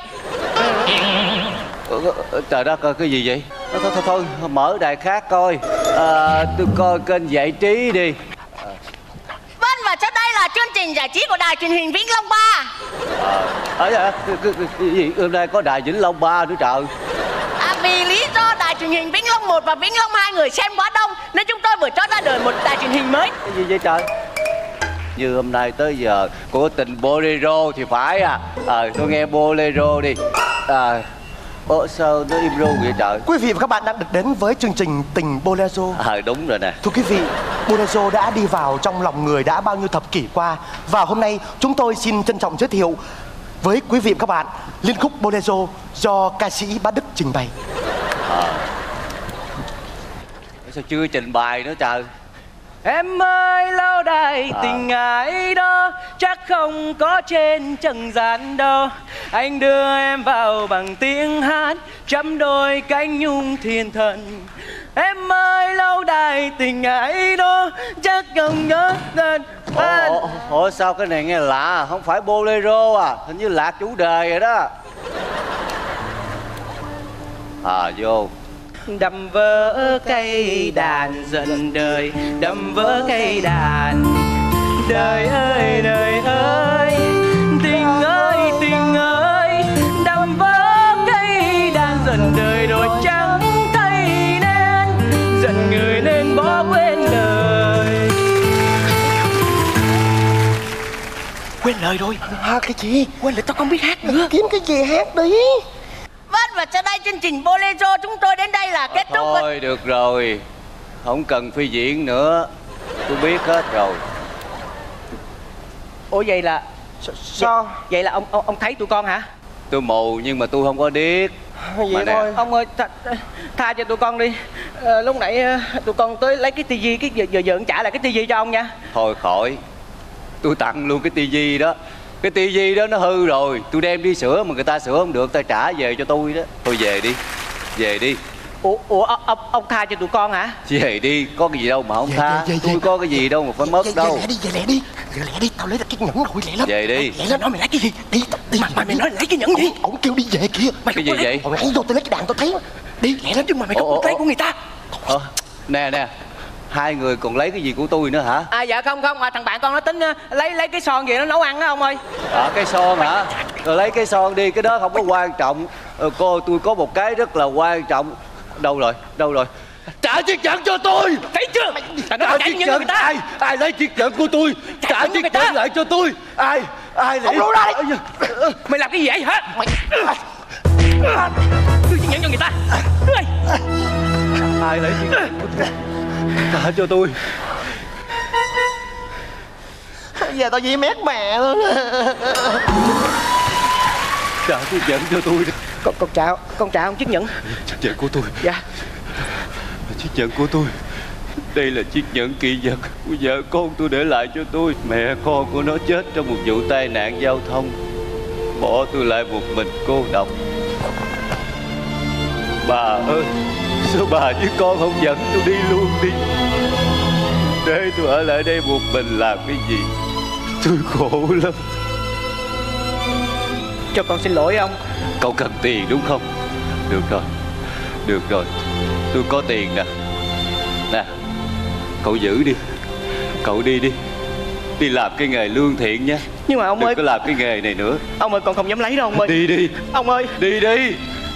Trời đất ơi, cái gì vậy? Thôi, mở đài khác coi. Tôi coi kênh giải trí đi. Vâng, và sau đây là chương trình giải trí của đài truyền hình Vĩnh Long 3. Cái gì? Hôm nay có đài Vĩnh Long 3 nữa trời. Vì lý do đài truyền hình Vĩnh Long 1 và Vĩnh Long 2 người xem quá đông nên chúng tôi vừa cho ra đời một đài truyền hình mới. Cái gì vậy trời? Như hôm nay tới giờ của tình bolero thì phải à. Tôi nghe bolero đi. Sao nó im ru vậy trời? Quý vị và các bạn đang được đến với chương trình Tình Bolero. Đúng rồi nè. Thưa quý vị, bolero đã đi vào trong lòng người đã bao nhiêu thập kỷ qua. Và hôm nay chúng tôi xin trân trọng giới thiệu với quý vị và các bạn liên khúc bolero do ca sĩ Bá Đức trình bày. Sao chưa trình bày nữa trời? Em ơi lâu đài tình ái đó chắc không có trên trần gian đâu. Anh đưa em vào bằng tiếng hát chấm đôi cánh nhung thiên thần. Em ơi lâu đài tình ái đó chắc không nhớ tên anh. Ủa sao cái này nghe lạ? Không phải bolero à? Hình như lạc chủ đề rồi đó. Vô. Đâm vỡ cây đàn dần đời, đâm vỡ cây đàn. Đời ơi tình ơi, đâm vỡ cây đàn dần đời đôi trắng thay nên, dần người nên bỏ quên lời. Quên lời rồi. Cái gì? Quên lời tao không biết hát nữa. Kiếm cái gì hát đi. Vâng, và sau đây chương trình bolero chúng tôi đến đây là kết thúc. Thôi được rồi, không cần phi diễn nữa, tôi biết hết rồi. Ủa vậy là sao? Vậy là ông thấy tụi con hả? Tôi mù nhưng mà tôi không có điếc. Vậy thôi. Ông ơi tha cho tụi con đi. Lúc nãy tụi con tới lấy cái tivi, cái giờ trả lại cái tivi cho ông nha. Thôi khỏi, tôi tặng luôn cái tivi đó. Cái tivi đó nó hư rồi, tôi đem đi sửa mà người ta sửa không được, ta trả về cho tôi đó. Thôi về đi. Ủa ông tha cho tụi con hả? Về đi, có cái gì đâu mà không tha. Tôi có cái gì đâu mà phải mất đâu. Về lẹ đi, tao lấy được cái nhẫn rồi, lẹ lắm. Về đi. Lẹ lắm, nói mày lấy cái gì? Đi. Mày nói lấy cái nhẫn gì? Ổng kêu đi về kìa. Cái gì vậy? Hồi nãy vô tôi lấy cái đàn tôi thấy. Đi, lẹ lắm chứ mà mày không lấy của người ta. Nè, hai người còn lấy cái gì của tôi nữa hả? Dạ không, thằng bạn con nó tính lấy cái son gì nó nấu ăn á ông ơi. Cái son hả? Rồi lấy cái son đi, cái đó không có quan trọng. Cô tôi có một cái rất là quan trọng. Đâu rồi? Trả chiếc nhẫn cho tôi. Thấy chưa? Trả chiếc nhẫn. Ai lấy chiếc nhẫn của tôi? Trả chiếc nhẫn lại cho tôi. Ai lấy? Ông lú ra đi. Mày làm cái gì vậy hả? Đưa chiếc nhẫn cho người ta. Ai lấy chiếc nhẫn của tôi? Trả cho tôi. Giờ tao dí mét mẹ luôn. Trả chiếc nhẫn cho tôi đi. Con trả ông chiếc nhẫn. Chiếc nhẫn của tôi. Dạ. Chiếc nhẫn của tôi. Đây là chiếc nhẫn kỷ vật của vợ con tôi để lại cho tôi. Mẹ con của nó chết trong một vụ tai nạn giao thông, bỏ tôi lại một mình cô độc. Bà ơi, sao bà với con không dẫn tôi đi luôn đi? Để tôi ở lại đây một mình làm cái gì? Tôi khổ lắm. Cho con xin lỗi ông. Cậu cần tiền đúng không? Được rồi, tôi có tiền nè. Nè, cậu giữ đi. Cậu đi làm cái nghề lương thiện nha. Nhưng mà ông ơi, đừng có làm cái nghề này nữa. Ông ơi, con không dám lấy đâu ông ơi. Đi. Ông ơi, đi.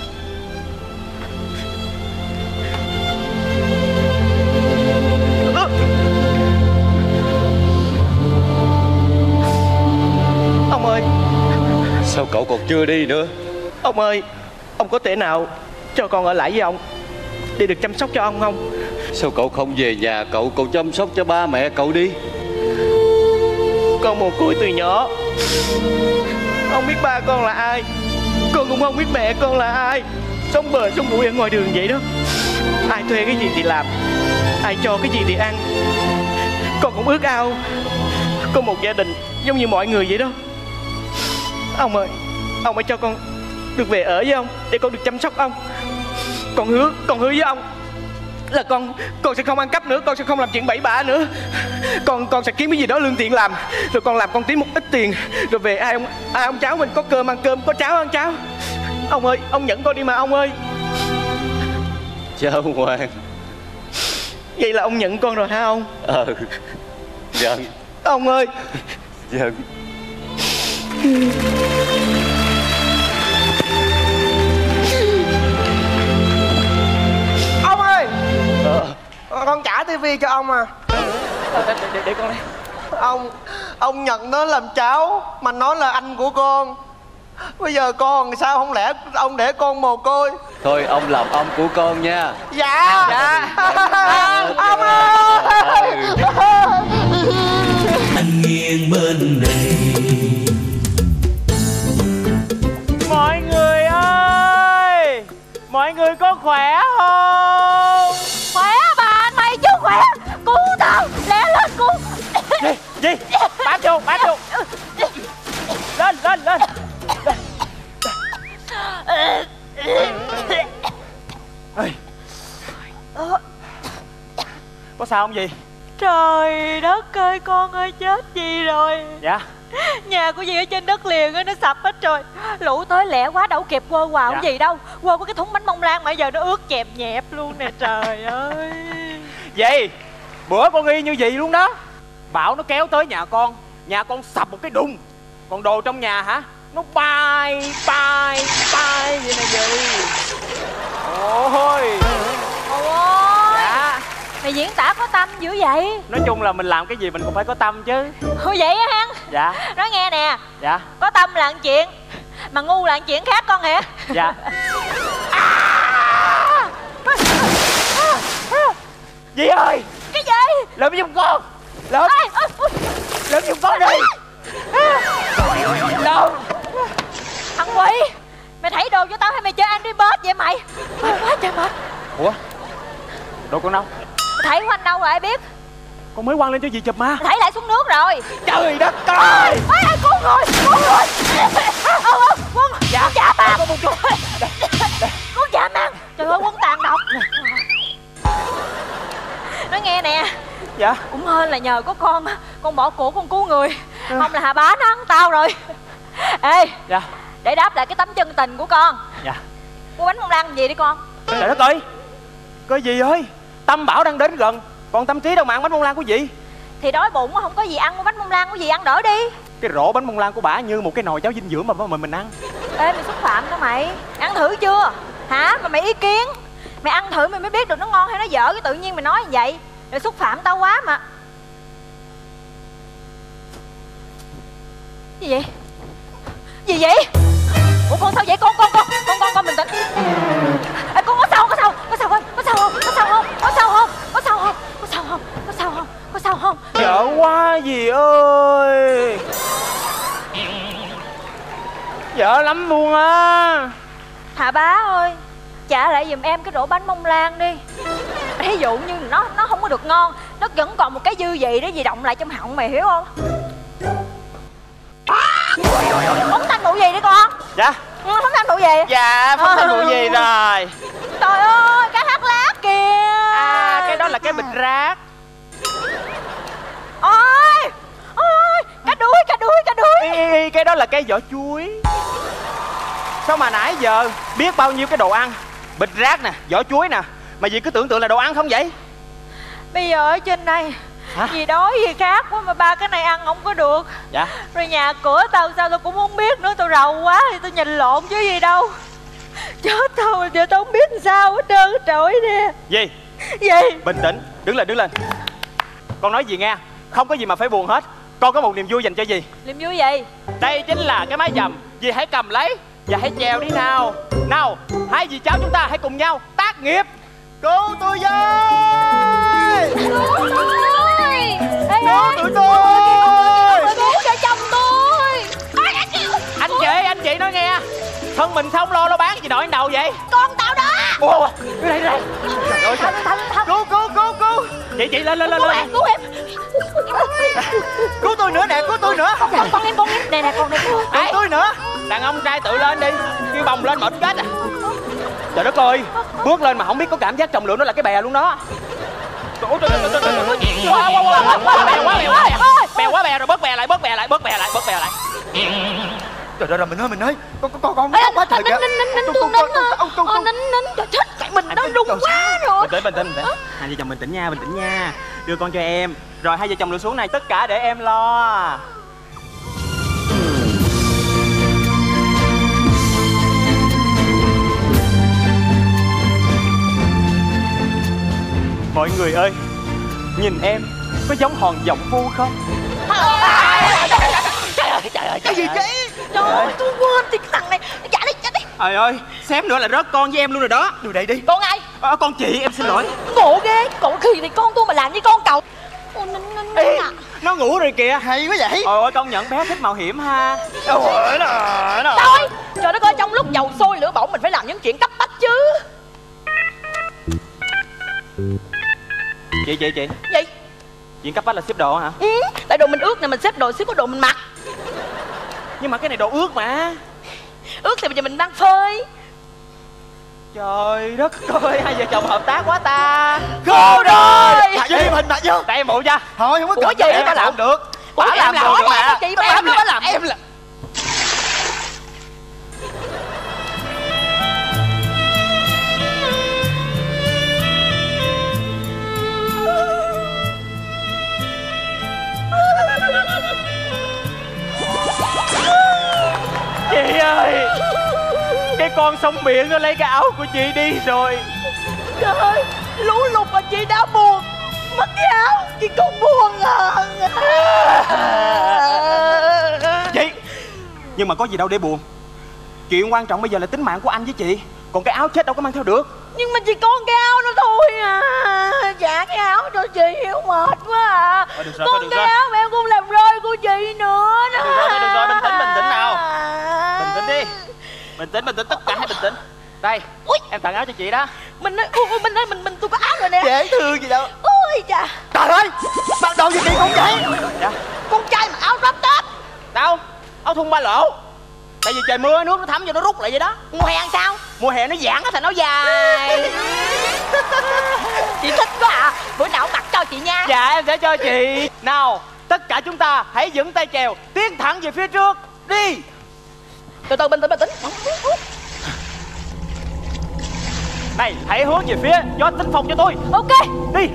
Ông ơi. Sao cậu còn chưa đi nữa? Ông ơi, ông có thể nào cho con ở lại với ông để được chăm sóc cho ông không? Sao cậu không về nhà cậu chăm sóc cho ba mẹ cậu đi? Con mồ côi từ nhỏ, không biết ba con là ai, con cũng không biết mẹ con là ai. Sống bờ sống bụi ở ngoài đường vậy đó. Ai thuê cái gì thì làm, ai cho cái gì thì ăn. Con cũng ước ao có một gia đình giống như mọi người vậy đó. Ông ơi cho con được về ở với ông để con được chăm sóc ông. Con hứa với ông là con sẽ không ăn cắp nữa, con sẽ không làm chuyện bậy bạ nữa. Con sẽ kiếm cái gì đó lương thiện làm, rồi con làm con tí một ít tiền, rồi về ai ông cháu mình có cơm ăn cơm, có cháo ăn cháo. Ông ơi, ông nhận con đi mà ông ơi. Cháu ngoan. Vậy là ông nhận con rồi hả ông? Dân. Ông ơi. Dân. Ông ơi, con trả tivi cho ông à. Để con đây. Ông nhận nó làm cháu mà nó là anh của con. Bây giờ con sao không lẽ ông để con mồ côi? Thôi ông làm ông của con nha. Dạ. Ông ơi. Anh nghiêng bên này. Mọi người ơi, mọi người có khỏe không? Khỏe bà, mày chứ khỏe. Cứu tao, lẹ lên cứu. Gì? Bám vô. Lên. Có sao không gì? Trời đất ơi, con ơi chết gì rồi? Dạ. Nhà của dì ở trên đất liền á, nó sập hết rồi. Lũ tới lẹ quá đâu kịp quơ quào Dạ. cái gì đâu. Quơ có cái thúng bánh bông lan mà giờ nó ướt chẹp nhẹp luôn nè, trời ơi. Vậy bữa con y như vậy luôn đó. Bảo nó kéo tới nhà con sập một cái đùng. Còn đồ trong nhà hả? Nó bay vậy nè gì. Ôi. Ôi. Dạ. Mày diễn tả có tâm dữ vậy? Nói chung là mình làm cái gì mình cũng phải có tâm chứ. Thôi vậy á Hăng. Dạ. Nói nghe nè. Dạ. Có tâm là một chuyện, mà ngu là một chuyện khác con hả? Dạ. Dì ơi. Cái gì? Lượm giùm con. Lượm giùm con đi. Đâu? Thằng Quỷ, mày thảy đồ cho tao hay mày chơi Angry Birds vậy mày? Quá trời mệt. Ủa? Đồ con đâu? Thảy của anh đâu rồi ai biết? Con mới quăng lên cho dì chụp mà. Thảy lại xuống nước rồi. Trời đất ơi. Cứu người. Quân dạ mang. Con dạ mang. Trời ơi, Quân tàn độc. Nói nghe nè. Dạ. Cũng hên là nhờ có con bỏ của con cứu người. Không là Hà Bá nó ăn tao rồi. Ê. Dạ. Để đáp lại cái tấm chân tình của con. Dạ. Mua bánh bông lan làm gì đi con? Trời đất ơi. Coi gì ơi. Tâm Bảo đang đến gần, còn Tâm Trí đâu mà ăn bánh bông lan của dì. Thì đói bụng không có gì ăn, mua bánh bông lan của dì ăn đỡ đi. Cái rổ bánh bông lan của bả như một cái nồi cháo dinh dưỡng mà mình ăn. Ê mày xúc phạm đó mày. Ăn thử chưa? Hả? Mà mày ý kiến. Mày ăn thử mày mới biết được nó ngon hay nó dở. Cái tự nhiên mày nói như vậy rồi xúc phạm tao quá mà. Gì vậy? Gì vậy? Ủa con sao vậy? Con bình tĩnh. Ê con có sao không? Có sao không? Sợ quá dì ơi. Sợ lắm luôn á. Hà Bá ơi, trả lại giùm em cái rổ bánh bông lan đi. Thí dụ như nó không có được ngon, nó vẫn còn một cái dư vị để gì động lại trong họng mày hiểu không? Phóng thanh vụ gì đi con? Dạ. Phóng thanh vụ gì? Dạ, phóng thanh vụ gì rồi? Trời ơi, cái thắt lát kìa. À, cái đó là cái bịch rác. Ôi, cá đuối. Cái đó là cái vỏ chuối. Sao mà nãy giờ biết bao nhiêu cái đồ ăn, bịch rác nè, vỏ chuối nè, mà dì cứ tưởng tượng là đồ ăn không vậy? Bây giờ ở trên đây hả? Dì đói gì khác quá mà ba cái này ăn không có được. Dạ. Rồi nhà cửa tao sao tao cũng không biết nữa. Tao rầu quá thì tao nhìn lộn chứ gì đâu. Chết tao giờ tao không biết làm sao hết trơn. Trời ơi nè. Gì? Gì? Bình tĩnh, đứng lên. Con nói gì nghe, không có gì mà phải buồn hết. Con có một niềm vui dành cho dì. Niềm vui gì? Đây chính là cái mái dầm. Dì hãy cầm lấy và hãy trèo đi nào. Nào, hai dì cháu chúng ta hãy cùng nhau tác nghiệp. Cứu tôi với. Cứu tôi. Cứu tụi tôi. Cứu cho chồng tôi. Anh chị nói nghe, thân mình sao không lo bán gì đội đầu vậy? Con tao đó. Ủa, đây. Trời ơi, cứu. Chị lên. Cứu em. Cứu tôi nữa nè, cứu tôi nữa. Con em. Nè con đây. Cứu tôi nữa. Đàn ông trai tự lên đi, khi bồng lên mệt chết à. Trời đất ơi, bước lên mà không biết có cảm giác trọng lượng nó là cái bè luôn đó. Bèo quá bè rồi, bớt bè lại. Trời ơi, mình ơi, con Ê, quá trời kìa. nín trời chết tại mình nó rung quá rồi. Bình tĩnh. Hai vợ chồng bình tĩnh nha. Đưa con cho em, rồi hai vợ chồng lùi xuống này, tất cả để em lo. Mọi người ơi, nhìn em có giống hòn giọng phu không? Trời ơi, cái gì vậy? Trời ơi, tôi quên thì cái thằng này. Dạ đi. Trời ơi, xém nữa là rớt con với em luôn rồi đó. Đưa đây đi. Con ai? Con chị, em xin lỗi. Ngộ ghê, cậu khỉ thì con tôi mà làm như con cậu. Ê, nó ngủ rồi kìa. Hay quá vậy. Ôi, công nhận bé thích mạo hiểm ha. Thôi, trời đất ơi, trong lúc dầu sôi lửa bỏng mình phải làm những chuyện cấp bách chứ. Chị Gì? chuyện cấp bách là xếp đồ hả? Ừ, tại đồ mình ướt nè, mình xếp đồ xếp có đồ mình mặc. Nhưng mà cái này đồ ướt mà. Ướt thì bây giờ mình đang phơi. Trời đất ơi, hai vợ chồng hợp tác quá ta. Cô rồi. Mặc vô hình, mặc vô. Tại em bộ cho. Thôi không có Ủa cần. gì? Em làm được. Bả làm được mà. Chị mà em làm. Em là chị ơi, cái con sông biển nó lấy cái áo của chị đi rồi. Trời ơi, lũ lụt mà chị đã buồn. Mất cái áo, chị cũng buồn à. Chị, nhưng mà có gì đâu để buồn. Chuyện quan trọng bây giờ là tính mạng của anh với chị. Còn cái áo chết đâu có mang theo được. Nhưng mà chỉ có cái áo đó thôi à. Trả cái áo cho chị, hiểu mệt quá à. Được rồi, Con cái áo mà em cũng làm rơi của chị nữa đó. Được rồi, bình tĩnh nào. Bình tĩnh đi. Bình tĩnh, tất cả hãy bình tĩnh. Đây, em tặng áo cho chị đó. Mình ơi, mình tôi có áo rồi nè. Dễ thương gì đâu. Ôi chà. Trời ơi, bắt đầu gì kỳ con vậy? Dạ. Con trai mặc áo rách tết. Đâu? Áo thun ba lỗ. Tại vì trời mưa nước nó thấm vô nó rút lại vậy đó. Mùa hè sao? Mùa hè nó giãn thành áo dài. Chị thích quá à. Bữa nào mặc cho chị nha. Dạ em sẽ cho chị. Nào, tất cả chúng ta hãy dựng tay chèo, tiến thẳng về phía trước. Đi. Từ từ, bình tĩnh. Này, hãy hướng về phía gió Tĩnh Phong cho tôi. Ok. Đi.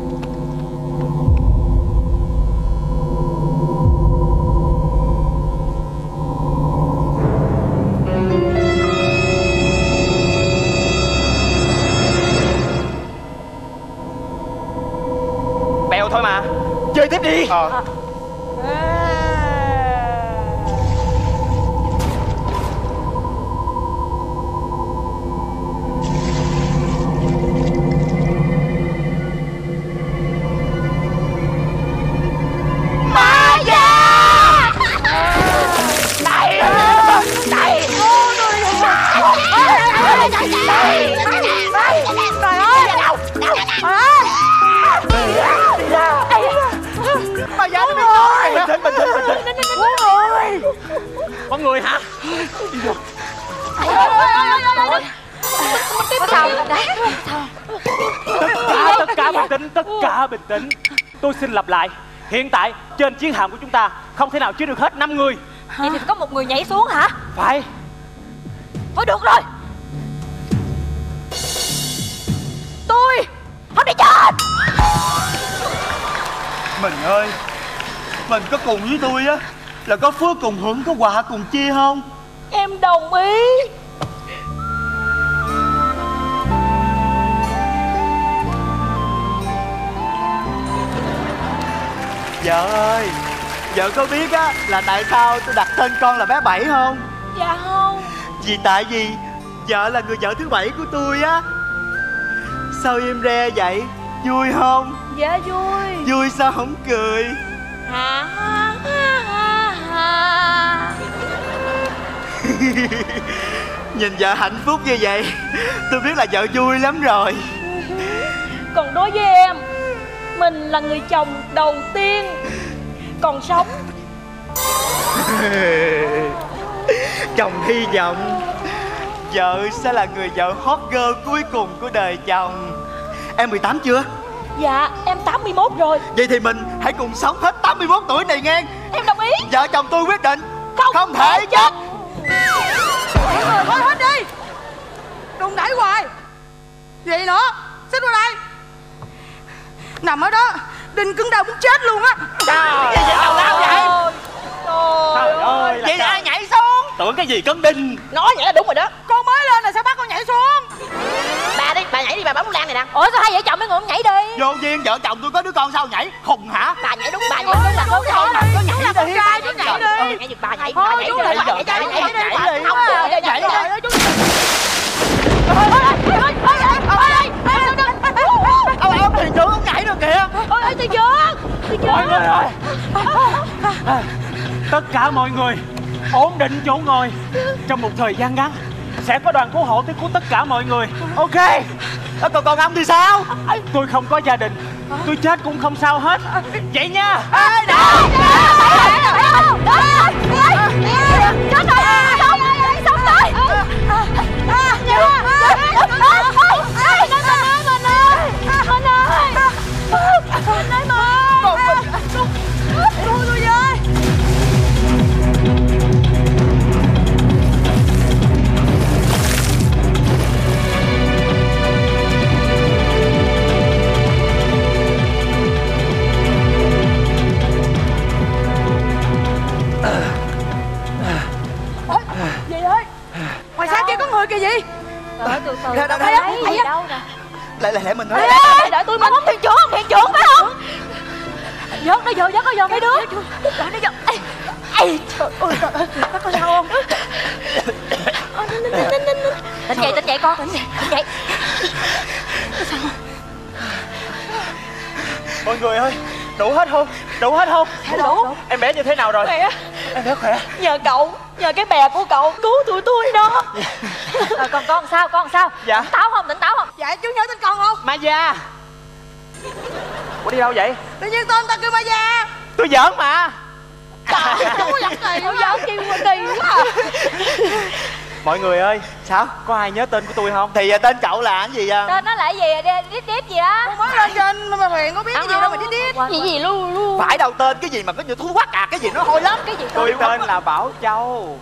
Bèo thôi mà. Chơi tiếp đi. Có người hả? Tất cả bình tĩnh, tất cả bình tĩnh. Tôi xin lặp lại, hiện tại trên chiến hạm của chúng ta không thể nào chứa được hết 5 người. Vậy thì có một người nhảy xuống hả? Phải. Thôi được rồi. Tôi không đi chết. Mình ơi, mình có cùng với tôi á là có phước cùng hưởng, có quà cùng chia không? Em đồng ý. Vợ ơi, vợ có biết á là tại sao tôi đặt tên con là bé Bảy không? Dạ không. Vì tại vì vợ là người vợ thứ 7 của tôi á. Sao im re vậy? Vui không? Dạ vui. Vui sao không cười? Ha. Nhìn vợ hạnh phúc như vậy, tôi biết là vợ vui lắm rồi. Còn đối với em, mình là người chồng đầu tiên còn sống. Chồng hy vọng vợ sẽ là người vợ hot girl cuối cùng của đời chồng. Em 18 chưa? Dạ em 81 rồi. Vậy thì mình hãy cùng sống hết 81 tuổi này nghe. Em đồng ý. Vợ chồng tôi quyết định Không thể chết. Mọi người thôi hết đi, đừng đẩy hoài. Vậy nữa, xích qua đây. Nằm ở đó đinh cứng đau muốn chết luôn á. Trời ơi, tào lao vậy? Trời ơi, vậy là ai nhảy xuống? tưởng cái gì cấn đinh. Nói vậy là đúng rồi đó. Con mới lên là sao bắt con nhảy xuống? Bà đi, bà nhảy đi, bà bấm nút lan này nè. Ủa sao hai vợ chồng mấy người không nhảy đi? Vô duyên vợ chồng tôi có đứa con sao nhảy khùng hả? Bà nhảy đúng, bà nhảy đúng là đúng rồi. Có nhảy đi, Nhảy đi. Nhảy giùm bà nhảy. Thôi Nhảy chú đi. lại Nhảy nhảy đi. không được, nhảy đi. Ông thuyền trưởng không nhảy được kìa. Ôi ơi thuyền trưởng. Mọi người ơi, tất cả mọi người ổn định chỗ ngồi. Trong một thời gian ngắn sẽ có đoàn cứu hộ tới cứu tất cả mọi người. Ok. Còn ông thì sao? Tôi không có gia đình, tôi chết cũng không sao hết. Vậy nha. Chết rồi. Sống tới. Gì ơi? Ngoài xa kia có người kìa gì? Từ từ. Đâu Đâu nè. Lại mình thôi. Đợi tôi, không thuyền trưởng phải không? Vớt nó vô mấy đứa. Đợi nó vô. Ê, trời ơi, bác có sao không? Tỉnh dậy con, tỉnh dậy. Mọi người ơi, đủ hết không? Đủ. Em bé như thế nào rồi? Khỏe. Em bé khỏe. Nhờ cái bè của cậu cứu tụi tôi đó. Còn con sao? Dạ. Tỉnh táo không? Dạ chú nhớ tên con không? Ma Gia. Ủa đi đâu vậy? Tự nhiên tên ta kêu Ma Gia. Tôi giỡn mà. Trời chú giật kỳ quá. Giỡn chi mà kỳ quá à. Mọi người ơi, sao? Có ai nhớ tên của tôi không? Thì tên cậu là cái gì vậy? Tên nó là gì? Đít gì á? Con mới lên trên mà huyện có biết cái gì đâu mà đít. Gì luôn. Phải đâu tên cái gì mà cái gì thú quắc cái gì nó hôi lắm. Cái gì? Tôi tên là Bảo Châu.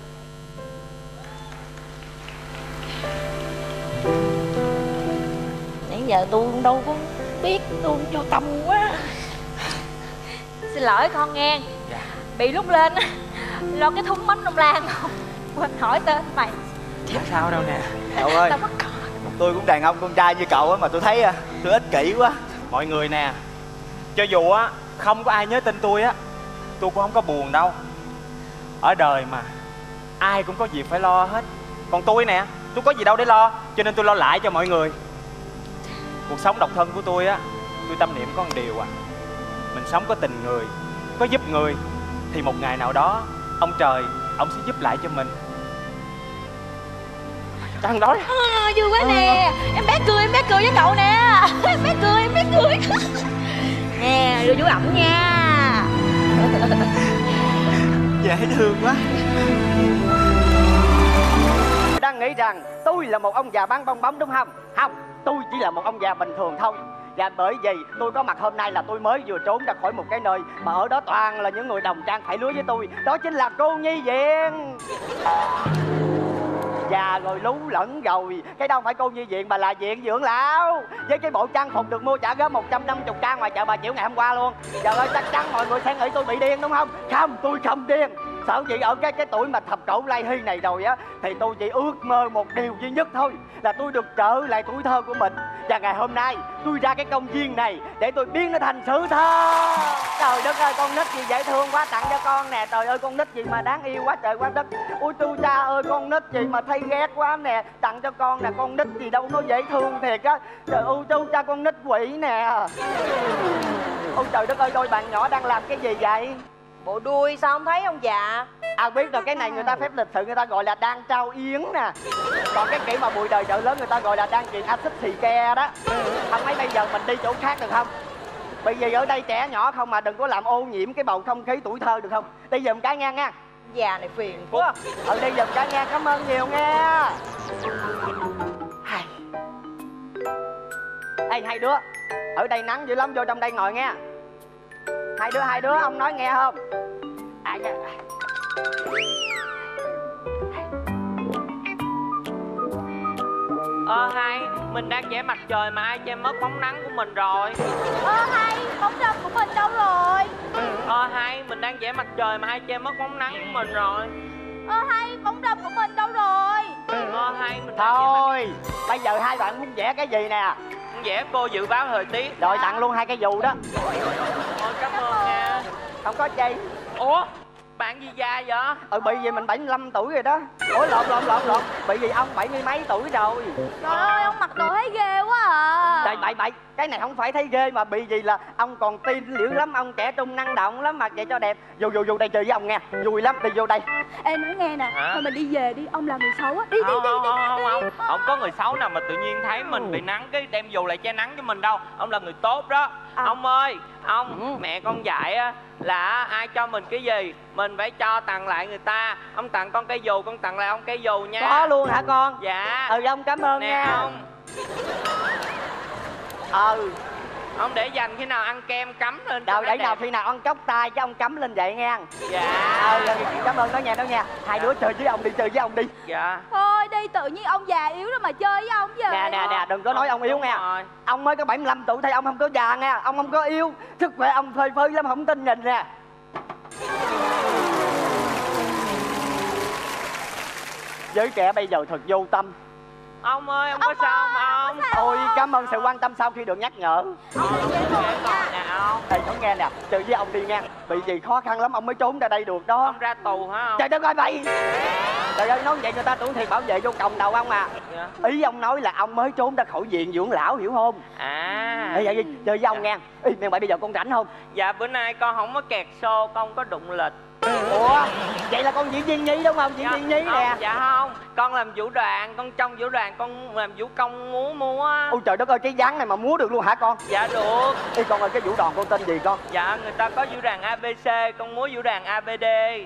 Nãy giờ tôi đâu có biết, tôi vô tâm quá. Xin lỗi con nghe. Bị lúc lên á lo cái thúng bánh đông lan không quên hỏi tên mày. Chẳng sao đâu nè. Cậu ơi, tôi cũng đàn ông con trai như cậu á, mà tôi thấy tôi ích kỷ quá. Mọi người nè, cho dù á không có ai nhớ tên tôi á, tôi cũng không có buồn đâu. Ở đời mà ai cũng có việc phải lo hết. Còn tôi nè, tôi có gì đâu để lo, cho nên tôi lo lại cho mọi người. Cuộc sống độc thân của tôi á, tôi tâm niệm có một điều à: mình sống có tình người, có giúp người, thì một ngày nào đó ông trời, ông sẽ giúp lại cho mình. Chẳng nói. Vui quá nè. Em bé cười với cậu nè. Em bé cười. Nè, đưa chú ẩm nha. Dễ thương quá. Đang nghĩ rằng tôi là một ông già bán bong bóng đúng không? Không, tôi chỉ là một ông già bình thường thôi. Và bởi vì tôi có mặt hôm nay là tôi mới vừa trốn ra khỏi một cái nơi mà ở đó toàn là những người đồng trang phải lứa với tôi. Đó chính là cô Nhi Viện. Già rồi lú lẫn rồi, cái đâu phải cô Nhi Viện mà là viện dưỡng lão. Với cái bộ trang phục được mua trả góp 150 trang ngoài chợ Bà Chiểu ngày hôm qua luôn. Trời ơi, chắc chắn mọi người sẽ nghĩ tôi bị điên đúng không? Không, tôi không điên. Sở dĩ ở cái tuổi mà thập cổ lai hy này rồi á, thì tôi chỉ ước mơ một điều duy nhất thôi, là tôi được trở lại tuổi thơ của mình. Và ngày hôm nay tôi ra cái công viên này để tôi biến nó thành sử thơ. Trời đất ơi, con nít gì dễ thương quá, tặng cho con nè. Trời ơi, con nít gì mà đáng yêu quá trời quá đất. Ôi tu cha ơi, con nít gì mà thấy ghét quá nè, tặng cho con nè. Con nít gì đâu nó dễ thương thiệt á. Trời ơi tu cha, con nít quỷ nè. Ôi trời đất ơi, đôi bạn nhỏ đang làm cái gì vậy? Bộ đuôi sao không thấy ông già? Biết rồi, cái này người ta phép lịch sự người ta gọi là đang trao yến nè. Còn cái kiểu mà bụi đời chợ lớn người ta gọi là đang truyền axit xì ke đó. Không mấy bây giờ mình đi chỗ khác được không? Bởi vì ở đây trẻ nhỏ không mà đừng có làm ô nhiễm cái bầu không khí tuổi thơ được không? Đi giùm cái nha. Già này phiền quá. Đi giùm cái nha, cảm ơn nhiều nha. Ê hai đứa, Ở đây nắng dữ lắm, vô trong đây ngồi nghe. Hai đứa ông nói nghe không? Hai, mình đang vẽ mặt trời mà ai che mất bóng nắng của mình rồi. Hai, bóng râm của mình đâu rồi? Hai, mình đang vẽ mặt trời mà ai che mất bóng nắng của mình rồi. Hai, bóng râm của mình đâu rồi? Hai, mình thôi, bây giờ hai bạn muốn vẽ cái gì nè? Vẽ cô dự báo thời tiết. Rồi tặng luôn 2 cái dù đó. Cảm ơn nha. Không có chi. Ủa, bạn gì già vậy? Bị gì mình 75 tuổi rồi đó. Ủa lộn. Bị gì ông 70 mấy tuổi rồi. Trời ơi, ông mặc đồ thấy ghê quá à. Trời bậy, cái này không phải thấy ghê mà bị gì là ông còn tin liễu lắm, ông trẻ trung năng động lắm, mặc vậy cho đẹp. Vô đây chơi với ông nghe, vui lắm, đi vô đây. Ê nói nghe nè, thôi mình đi về đi, ông là người xấu á. Đi. Không có người xấu nào mà tự nhiên thấy mình bị nắng cái đem dù lại che nắng cho mình đâu. Ông là người tốt đó. Ông ơi, mẹ con dạy á là ai cho mình cái gì mình phải cho tặng lại người ta. Ông tặng con cây dù, con tặng lại ông cây dù nha. Có luôn hả con? Dạ. Ông cảm ơn nè nha. Ông. Ông để dành khi nào ăn kem cắm lên. Đâu để nào khi nào ăn chốc tay chứ ông cắm lên vậy nghe. Dạ. Cảm ơn nó nha. Hai đứa chơi với ông đi. Dạ. Thôi đi, tự nhiên ông già yếu rồi mà chơi với ông giờ. Nè, đừng có nói ông yếu nghe. Ông mới có 75 tuổi thôi, ông không có già nghe. Ông không có yếu, sức khỏe ông phơi lắm, không tin nhìn nè. Giới trẻ bây giờ thật vô tâm. Ông ơi, ông có sao không ông? Ôi, cảm ơn sự quan tâm sau khi được nhắc nhở. Thầy nói nghe nè, chơi với ông đi nha. Bị gì khó khăn lắm ông mới trốn ra đây được đó. Ông ra tù hả ông? Trời đất ơi bậy. Trời ơi, nói vậy người ta tưởng thiệt bảo vệ vô còng đầu ông à. Ý ông nói là ông mới trốn ra khỏi viện dưỡng lão hiểu không? Vậy chơi với ông nghe. Nè bậy bây giờ con rảnh không? Dạ bữa nay con không có kẹt show, con có đụng lịch. Ủa, vậy là con diễn viên nhí đúng không? Diễn viên nhí nè. Dạ không, con làm vũ đoàn, con trong vũ đoàn con làm vũ công múa. Ôi trời đất ơi, cái dáng này mà múa được luôn hả con? Dạ được. Ê con ơi, cái vũ đoàn con tên gì con? Dạ người ta có vũ đoàn ABC, con múa vũ đoàn ABD.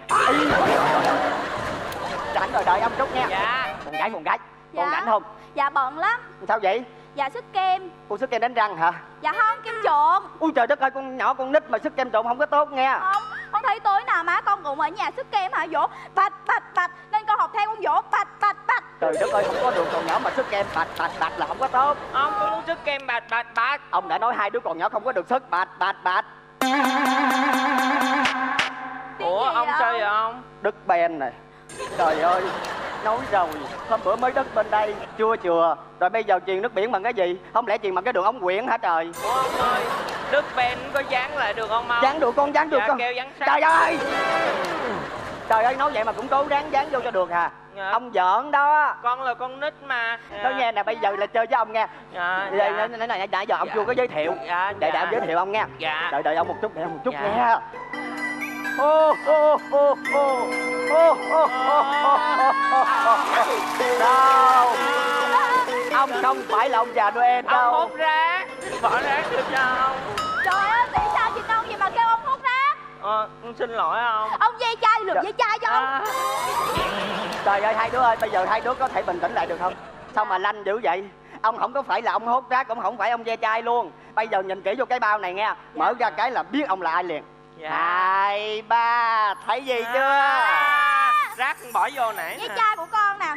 Rảnh rồi, đợi ông chút nha. Dạ. Con gái con rảnh không? Dạ bận lắm. Sao vậy? Dạ sức kem. Cô sức kem đánh răng hả? Dạ không, kem trộn. Ui trời đất ơi, con nhỏ con nít mà sức kem trộn không có tốt nghe. Không, con thấy tối nào má con cũng ở nhà sức kem hả, vỗ bạch nên con học theo con vỗ bạch. Trời đất ơi, không có được, còn nhỏ mà sức kem bạch là không có tốt. Ông con muốn sức kem bạch. Ông đã nói hai đứa còn nhỏ không có được sức bạch. Ủa ông sao vậy ông? Đức Ben này. Trời ơi, nói rồi, hôm bữa mới đất bên đây chừa rồi bây giờ truyền nước biển bằng cái gì? Không lẽ truyền bằng cái đường ống quyển hả trời? Ủa ông ơi, Đức Ben có dán lại được không ông? Dán được con. Kêu dán sát. Trời ơi, nói vậy mà cũng cố ráng dán vô cho được hả? Dạ. Ông giỡn đó. Con là con nít mà. Nói nghe nè, bây giờ là chơi với ông nghe. Nãy giờ ông chưa có giới thiệu. Để ông giới thiệu ông nghe. Đợi ông một chút, nghe. Đâu, ông không phải là ông già Noel đâu. Ông hút rác, bỏ rác được cho ông. Trời ơi, tại sao chị Nông gì mà kêu ông hút rác? Con xin lỗi ông. Ông dây chai được dây chai cho ông. Trời ơi hai đứa ơi, bây giờ hai đứa có thể bình tĩnh lại được không? Sao mà lanh dữ vậy? Ông không có phải là ông hút rác, cũng không phải ông ve chai luôn. Bây giờ nhìn kỹ vô cái bao này nghe. Mở ra cái là biết ông là ai liền. 2, 3, thấy gì chưa? Rác bỏ vô nãy. Với chai của con nè.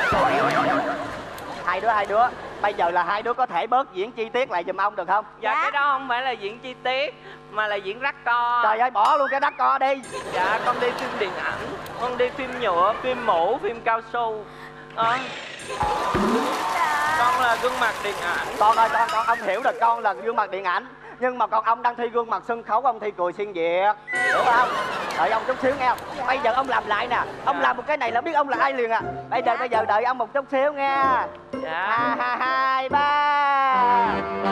Hai đứa bây giờ là hai đứa có thể bớt diễn chi tiết lại giùm ông được không? Dạ cái đó không phải là diễn chi tiết mà là diễn rắc co. Trời ơi, bỏ luôn cái rắc co đi. Dạ con đi phim điện ảnh, con đi phim nhựa, phim mũ, phim cao su. Con là gương mặt điện ảnh. Con ơi, con ông hiểu được con là gương mặt điện ảnh, nhưng mà còn ông đang thi gương mặt sân khấu, ông thi cười xuyên việt, hiểu không? Đợi ông chút xíu nghe. Bây giờ ông làm lại nè, ông làm một cái này là biết ông là ai liền à. Bây giờ đợi ông một chút xíu nghe. 2, 3.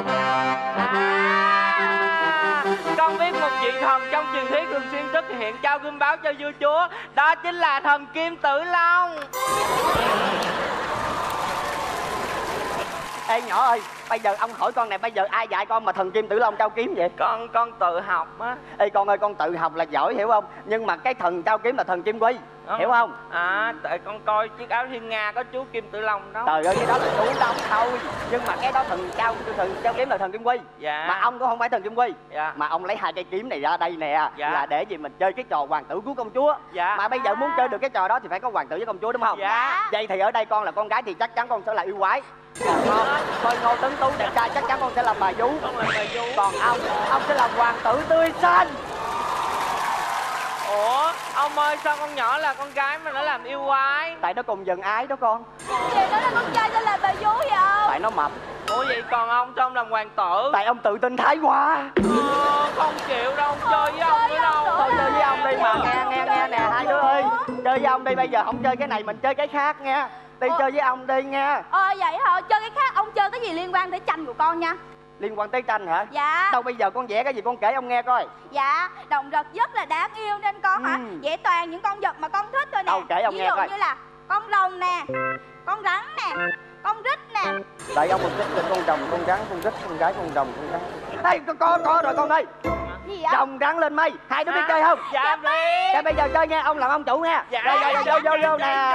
Con biết một vị thần trong truyền thuyết thường xuyên xuất hiện trao gươm báo cho vua chúa, đó chính là thần Kim Tử Long. Ê nhỏ ơi, Bây giờ ông hỏi con này, bây giờ ai dạy con mà thần kim tử long trao kiếm vậy? Con tự học á. Ê con ơi, con tự học là giỏi hiểu không? Nhưng mà cái thần trao kiếm là thần kim quy, hiểu không? Tại con coi chiếc áo thiên nga có chú kim tử long đó. Trời ơi, cái đó là chú đóng thôi. Nhưng mà cái đó thần trao kiếm là thần kim quy. Dạ. Mà ông cũng không phải thần kim quy. Dạ. Mà ông lấy hai cây kiếm này ra đây nè. Dạ. Là để gì mình chơi cái trò hoàng tử cứu công chúa. Dạ. Mà bây giờ muốn chơi được cái trò đó thì phải có hoàng tử với công chúa đúng không? Dạ. Vậy thì ở đây con là con gái thì chắc chắn con sẽ là yêu quái. Còn con Ngô Tấn Tú đẹp trai chắc chắn con sẽ làm bà vú. Con là bà vú. Còn ông sẽ làm hoàng tử tươi xanh. Ủa ông ơi, sao con nhỏ là con gái mà nó làm yêu quái? Tại nó cùng dần ái đó con. Vậy nó là con trai sẽ làm bà vú vậy không? Tại nó mập. Ủa vậy còn ông sao ông làm hoàng tử? Tại ông tự tin thái quá. Không chịu đâu, không chơi với ông nữa đâu. Thôi chơi với ông đi mà. Nghe nè hai đứa ơi. Chơi với ông đi, bây giờ không chơi cái này mình chơi cái khác nha. Đi chơi với ông đi nha. Vậy hả? Chơi cái khác, ông chơi cái gì liên quan tới tranh của con nha. Liên quan tới tranh hả? Dạ. Đâu bây giờ con vẽ cái gì con kể ông nghe coi. Dạ, động vật rất là đáng yêu nên con hả vẽ toàn những con vật mà con thích thôi nè. Đâu kể ông nghe coi. Ví dụ như là con rồng nè, con rắn nè, con rít nè. Đợi ông một chút, con rồng, con rắn, con rít, con gái, con rồng, con rắn. Đây có rồi con ơi. Gì vậy? Rồng rắn lên mây, hai đứa biết chơi không? Dạ biết. Dạ bây giờ chơi nha, ông làm ông chủ nha. Dạ. Rồi vô nè.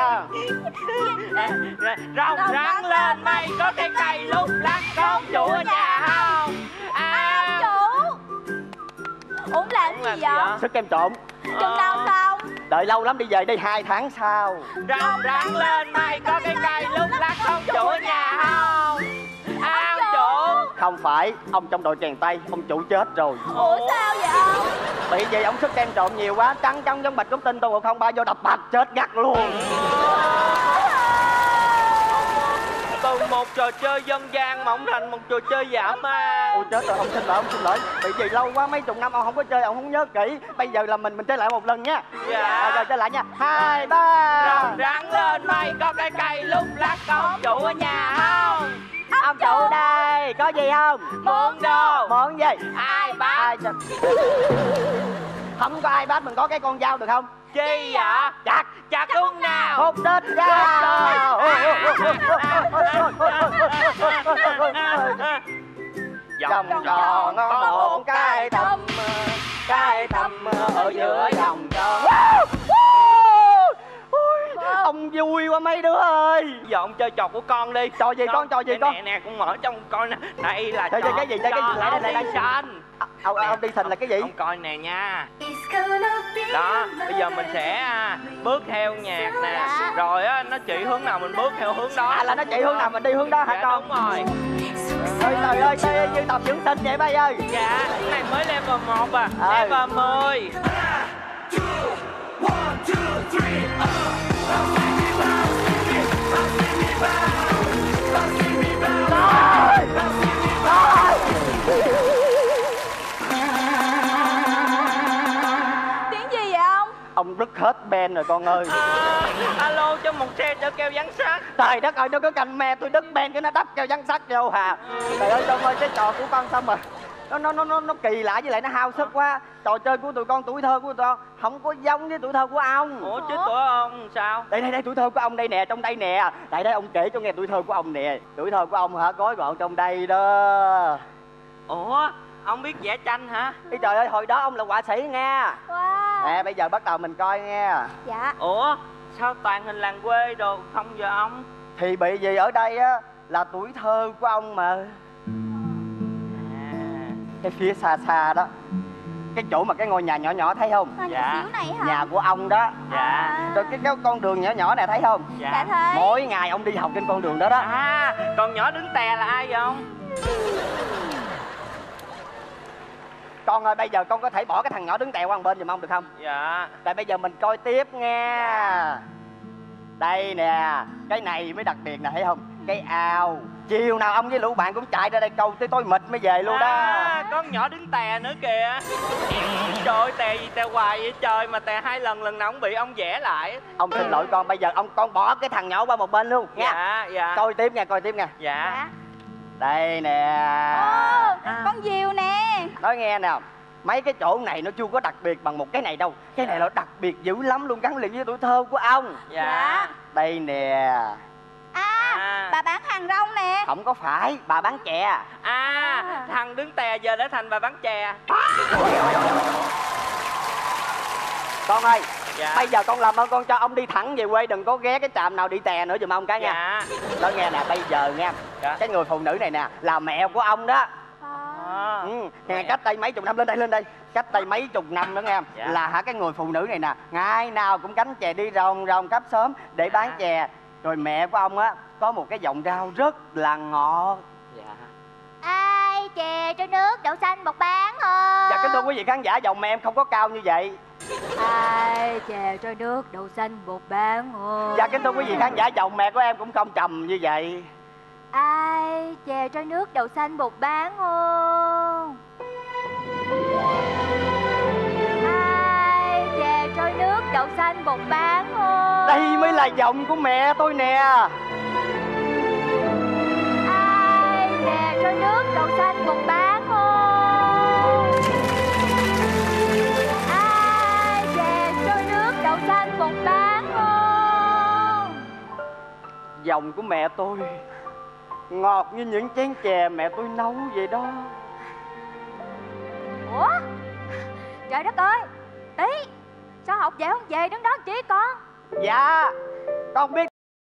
Rồng rắn lên mây, có cái cây lúc lắc, công chủ ở nhà không? Ông chủ. Ủa làm gì vậy? Sức kem trộn. Chừng nào xong? Đợi lâu lắm, đi về đi 2 tháng sau. Rồng rắn lên mây, có cái cây lúc lắc, công chủ ở nhà không? Ông chủ. Không phải, ông trong đội chèn tay, ông chủ chết rồi. Ủa sao vậy ông? Bị gì ông sức kem trộn nhiều quá, trắng trong giống bạch cốt tinh Tô 103 vô đập bạch chết ngắt luôn. Từ một trò chơi dân gian mà ông thành một trò chơi dã man. Ôi chết rồi, ông xin lỗi. Bị gì lâu quá, mấy chục năm ông không có chơi, ông không nhớ kỹ. Bây giờ là mình chơi lại một lần nha. Dạ. Rồi chơi lại nha. 2, 3. Rồng rắn lên mây, có cái cây lúc lắc, công chủ ở nhà không? Ông chủ đây, có gì không? Mượn đồ. Mượn gì? iPad. Không có iPad, mình có cái con dao được không? Chi vậy? Chặt đúng nào. Hút đít ra. Vòng tròn có một cái thầm ở giữa vòng tròn. Ông vui quá mấy đứa ơi. Giờ ông chơi trò của con đi. Trò gì con, trò gì con? Nè con mở trong coi nè. Đây là chơi cái gì, lại xanh. Ông đi thành là cái gì? Ông coi nè nha. Đó, bây giờ mình sẽ bước theo nhạc nè. Rồi á, nó chỉ hướng nào mình bước theo hướng đó. Là nó chỉ hướng nào mình đi hướng đó hả con? Đúng rồi. Trời ơi, chơi như tập dưỡng sinh vậy bay ơi. Dạ, cái này mới level 1 à. Level 10. Tiếng gì vậy ông? Ông đứt hết ben rồi con ơi. Alo, cho một xe chở keo giám sát. Trời đất ơi, nó có cành me tôi đứt ben cái nó đắp keo giám sát vô hà. Trời ơi Đông ơi, cái trò của con xong rồi nó kỳ lạ, với lại nó hao sức quá. Trò chơi của tụi con, tuổi thơ của tụi con không có giống với tuổi thơ của ông. Ủa chứ tuổi ông sao? Đây tuổi thơ của ông đây nè, trong đây nè. Đây ông kể cho nghe tuổi thơ của ông nè. Tuổi thơ của ông hả, gói gọn trong đây đó. Ủa, ông biết vẽ tranh hả? Ý trời ơi, hồi đó ông là họa sĩ nha. Wow. Nè, bây giờ bắt đầu mình coi nha. Dạ. Ủa, sao toàn hình làng quê đồ không giờ ông? Thì bị gì ở đây á là tuổi thơ của ông mà. Cái phía xa xa đó, cái chỗ mà cái ngôi nhà nhỏ nhỏ thấy không? Dạ. Xíu này hả? Nhà của ông đó. Dạ. Rồi cái con đường nhỏ nhỏ này thấy không? Dạ thấy. Mỗi ngày ông đi học trên con đường đó đó. Còn nhỏ đứng tè là ai vậy ông? Con ơi, bây giờ con có thể bỏ cái thằng nhỏ đứng tè qua một bên giùm ông được không? Dạ. Tại bây giờ mình coi tiếp nha. Đây nè, cái này mới đặc biệt nè, thấy không? Cái ao. Chiều nào ông với lũ bạn cũng chạy ra đây câu tới tối mịt mới về luôn đó. Con nhỏ đứng tè nữa kìa. Trời ơi, tè gì tè hoài vậy trời, mà tè 2 lần, lần nào cũng bị ông vẽ lại. Ông xin lỗi con, bây giờ con bỏ cái thằng nhỏ qua một bên luôn nha. Dạ. Coi tiếp nha. Dạ. Đây nè. Con diều nè. Nói nghe nè, mấy cái chỗ này nó chưa có đặc biệt bằng một cái này đâu. Cái này là đặc biệt dữ lắm luôn, gắn liền với tuổi thơ của ông. Dạ. Đây nè. Bà bán thằng rong nè. Không có phải, bà bán chè. À, thằng đứng tè giờ đã thành bà bán chè. Con ơi, dạ. Bây giờ con làm ơn con cho ông đi thẳng về quê, đừng có ghé cái trạm nào đi tè nữa giùm ông cái nha. Dạ. Nói nghe nè, bây giờ nha, dạ. Cái người phụ nữ này nè là mẹ của ông đó. Nghe cách đây mấy chục năm, lên đây, cách đây mấy chục năm đó nghe. Dạ. Là cái người phụ nữ này nè ngày nào cũng cắm chè đi ròng cấp sớm để bán chè. Rồi mẹ của ông á có một cái giọng rau rất là ngọt. Dạ. Ai chè trôi nước đậu xanh bột bán không? Dạ kính thưa quý vị khán giả, giọng mẹ em không có cao như vậy. Ai chè trôi nước đậu xanh bột bán không? Dạ kính thưa quý vị khán giả, giọng mẹ của em cũng không trầm như vậy. Ai chè trôi nước đậu xanh bột bán không? Ai chè trôi nước đậu xanh bột bán không? Đây mới là giọng của mẹ tôi nè. Ai chè trôi nước đậu xanh bột bán không? Ai chè trôi nước đậu xanh bột bán không? Giọng của mẹ tôi ngọt như những chén chè mẹ tôi nấu vậy đó. Ủa? Trời đất ơi, Tí, sao học về không về đứng đó chỉ con? Dạ, con biết.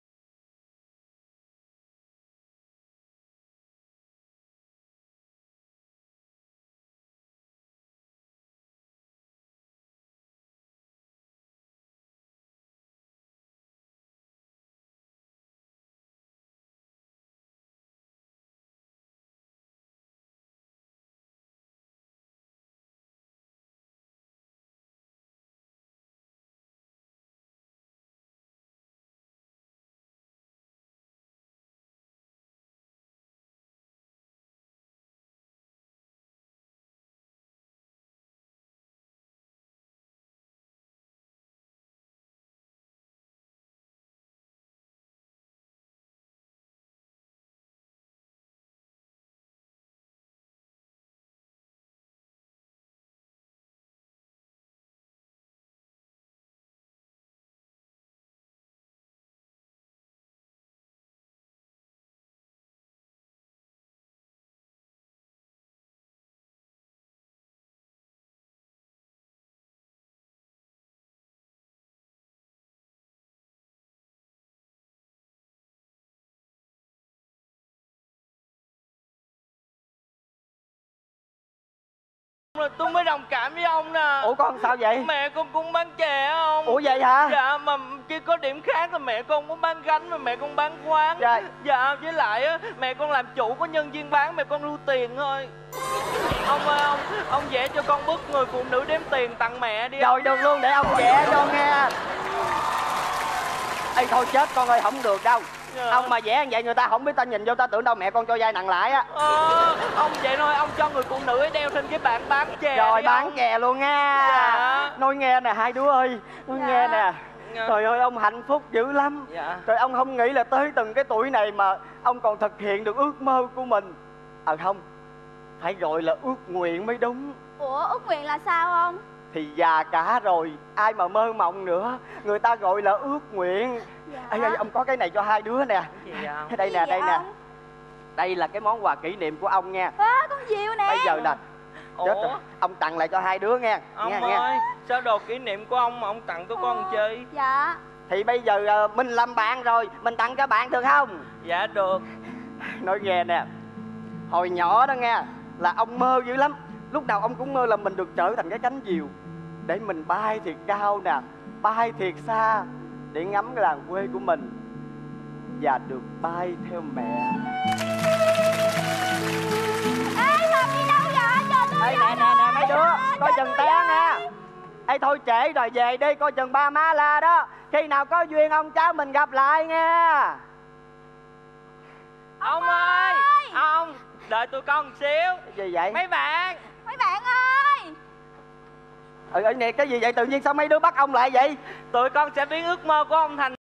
Rồi tôi mới đồng cảm với ông nè. Ủa con sao vậy? Mẹ con cũng bán chè không? Ủa vậy hả? Dạ mà chỉ có điểm khác là mẹ con cũng bán gánh mà mẹ con bán quán. Dạ với lại á mẹ con làm chủ, có nhân viên bán, mẹ con lưu tiền thôi. Ông ơi ông vẽ cho con bức người phụ nữ đếm tiền tặng mẹ đi. Rồi được luôn, để ông vẽ cho nghe. Ê thôi chết con ơi, không được đâu. Ông mà vẽ như vậy người ta không biết, ta nhìn vô ta tưởng đâu mẹ con cho vay nặng lãi á. Ông vậy thôi, ông cho người phụ nữ ấy đeo trên cái bảng bán chè. Rồi đi bán ông. chè luôn nha. Dạ. Nói nghe nè hai đứa ơi, nói nghe nè. Trời ơi ông hạnh phúc dữ lắm. Trời ông không nghĩ là tới từng cái tuổi này mà ông còn thực hiện được ước mơ của mình. Không, phải gọi là ước nguyện mới đúng. Ủa ước nguyện là sao không? Thì già cả rồi, ai mà mơ mộng nữa. Người ta gọi là ước nguyện. Ê, ông có cái này cho hai đứa nè. Đây nè, đây nè. Đây là cái món quà kỷ niệm của ông nha. Con diều nè. Bây giờ nè, chết rồi, ông tặng lại cho hai đứa nha. Ông ơi, sao đồ kỷ niệm của ông mà ông tặng tôi con chi? Dạ. Thì bây giờ mình làm bạn rồi, mình tặng cho bạn được không? Dạ được. Nói nghe nè, hồi nhỏ đó nghe, là ông mơ dữ lắm. Lúc nào ông cũng mơ là mình được trở thành cái cánh diều để mình bay thiệt cao nè, bay thiệt xa, để ngắm cái làng quê của mình và được bay theo mẹ. Ê Hồng đi đâu vậy? Chờ tôi. Ê nè mấy đứa, coi chừng té nha. Ê thôi trễ rồi về đi, coi chừng ba má la đó. Khi nào có duyên ông cháu mình gặp lại nha. Ông ơi, ông đợi tụi con một xíu. Cái gì vậy? Mấy bạn ơi. Nè, cái gì vậy? Tự nhiên sao mấy đứa bắt ông lại vậy? Tụi con sẽ biến ước mơ của ông thành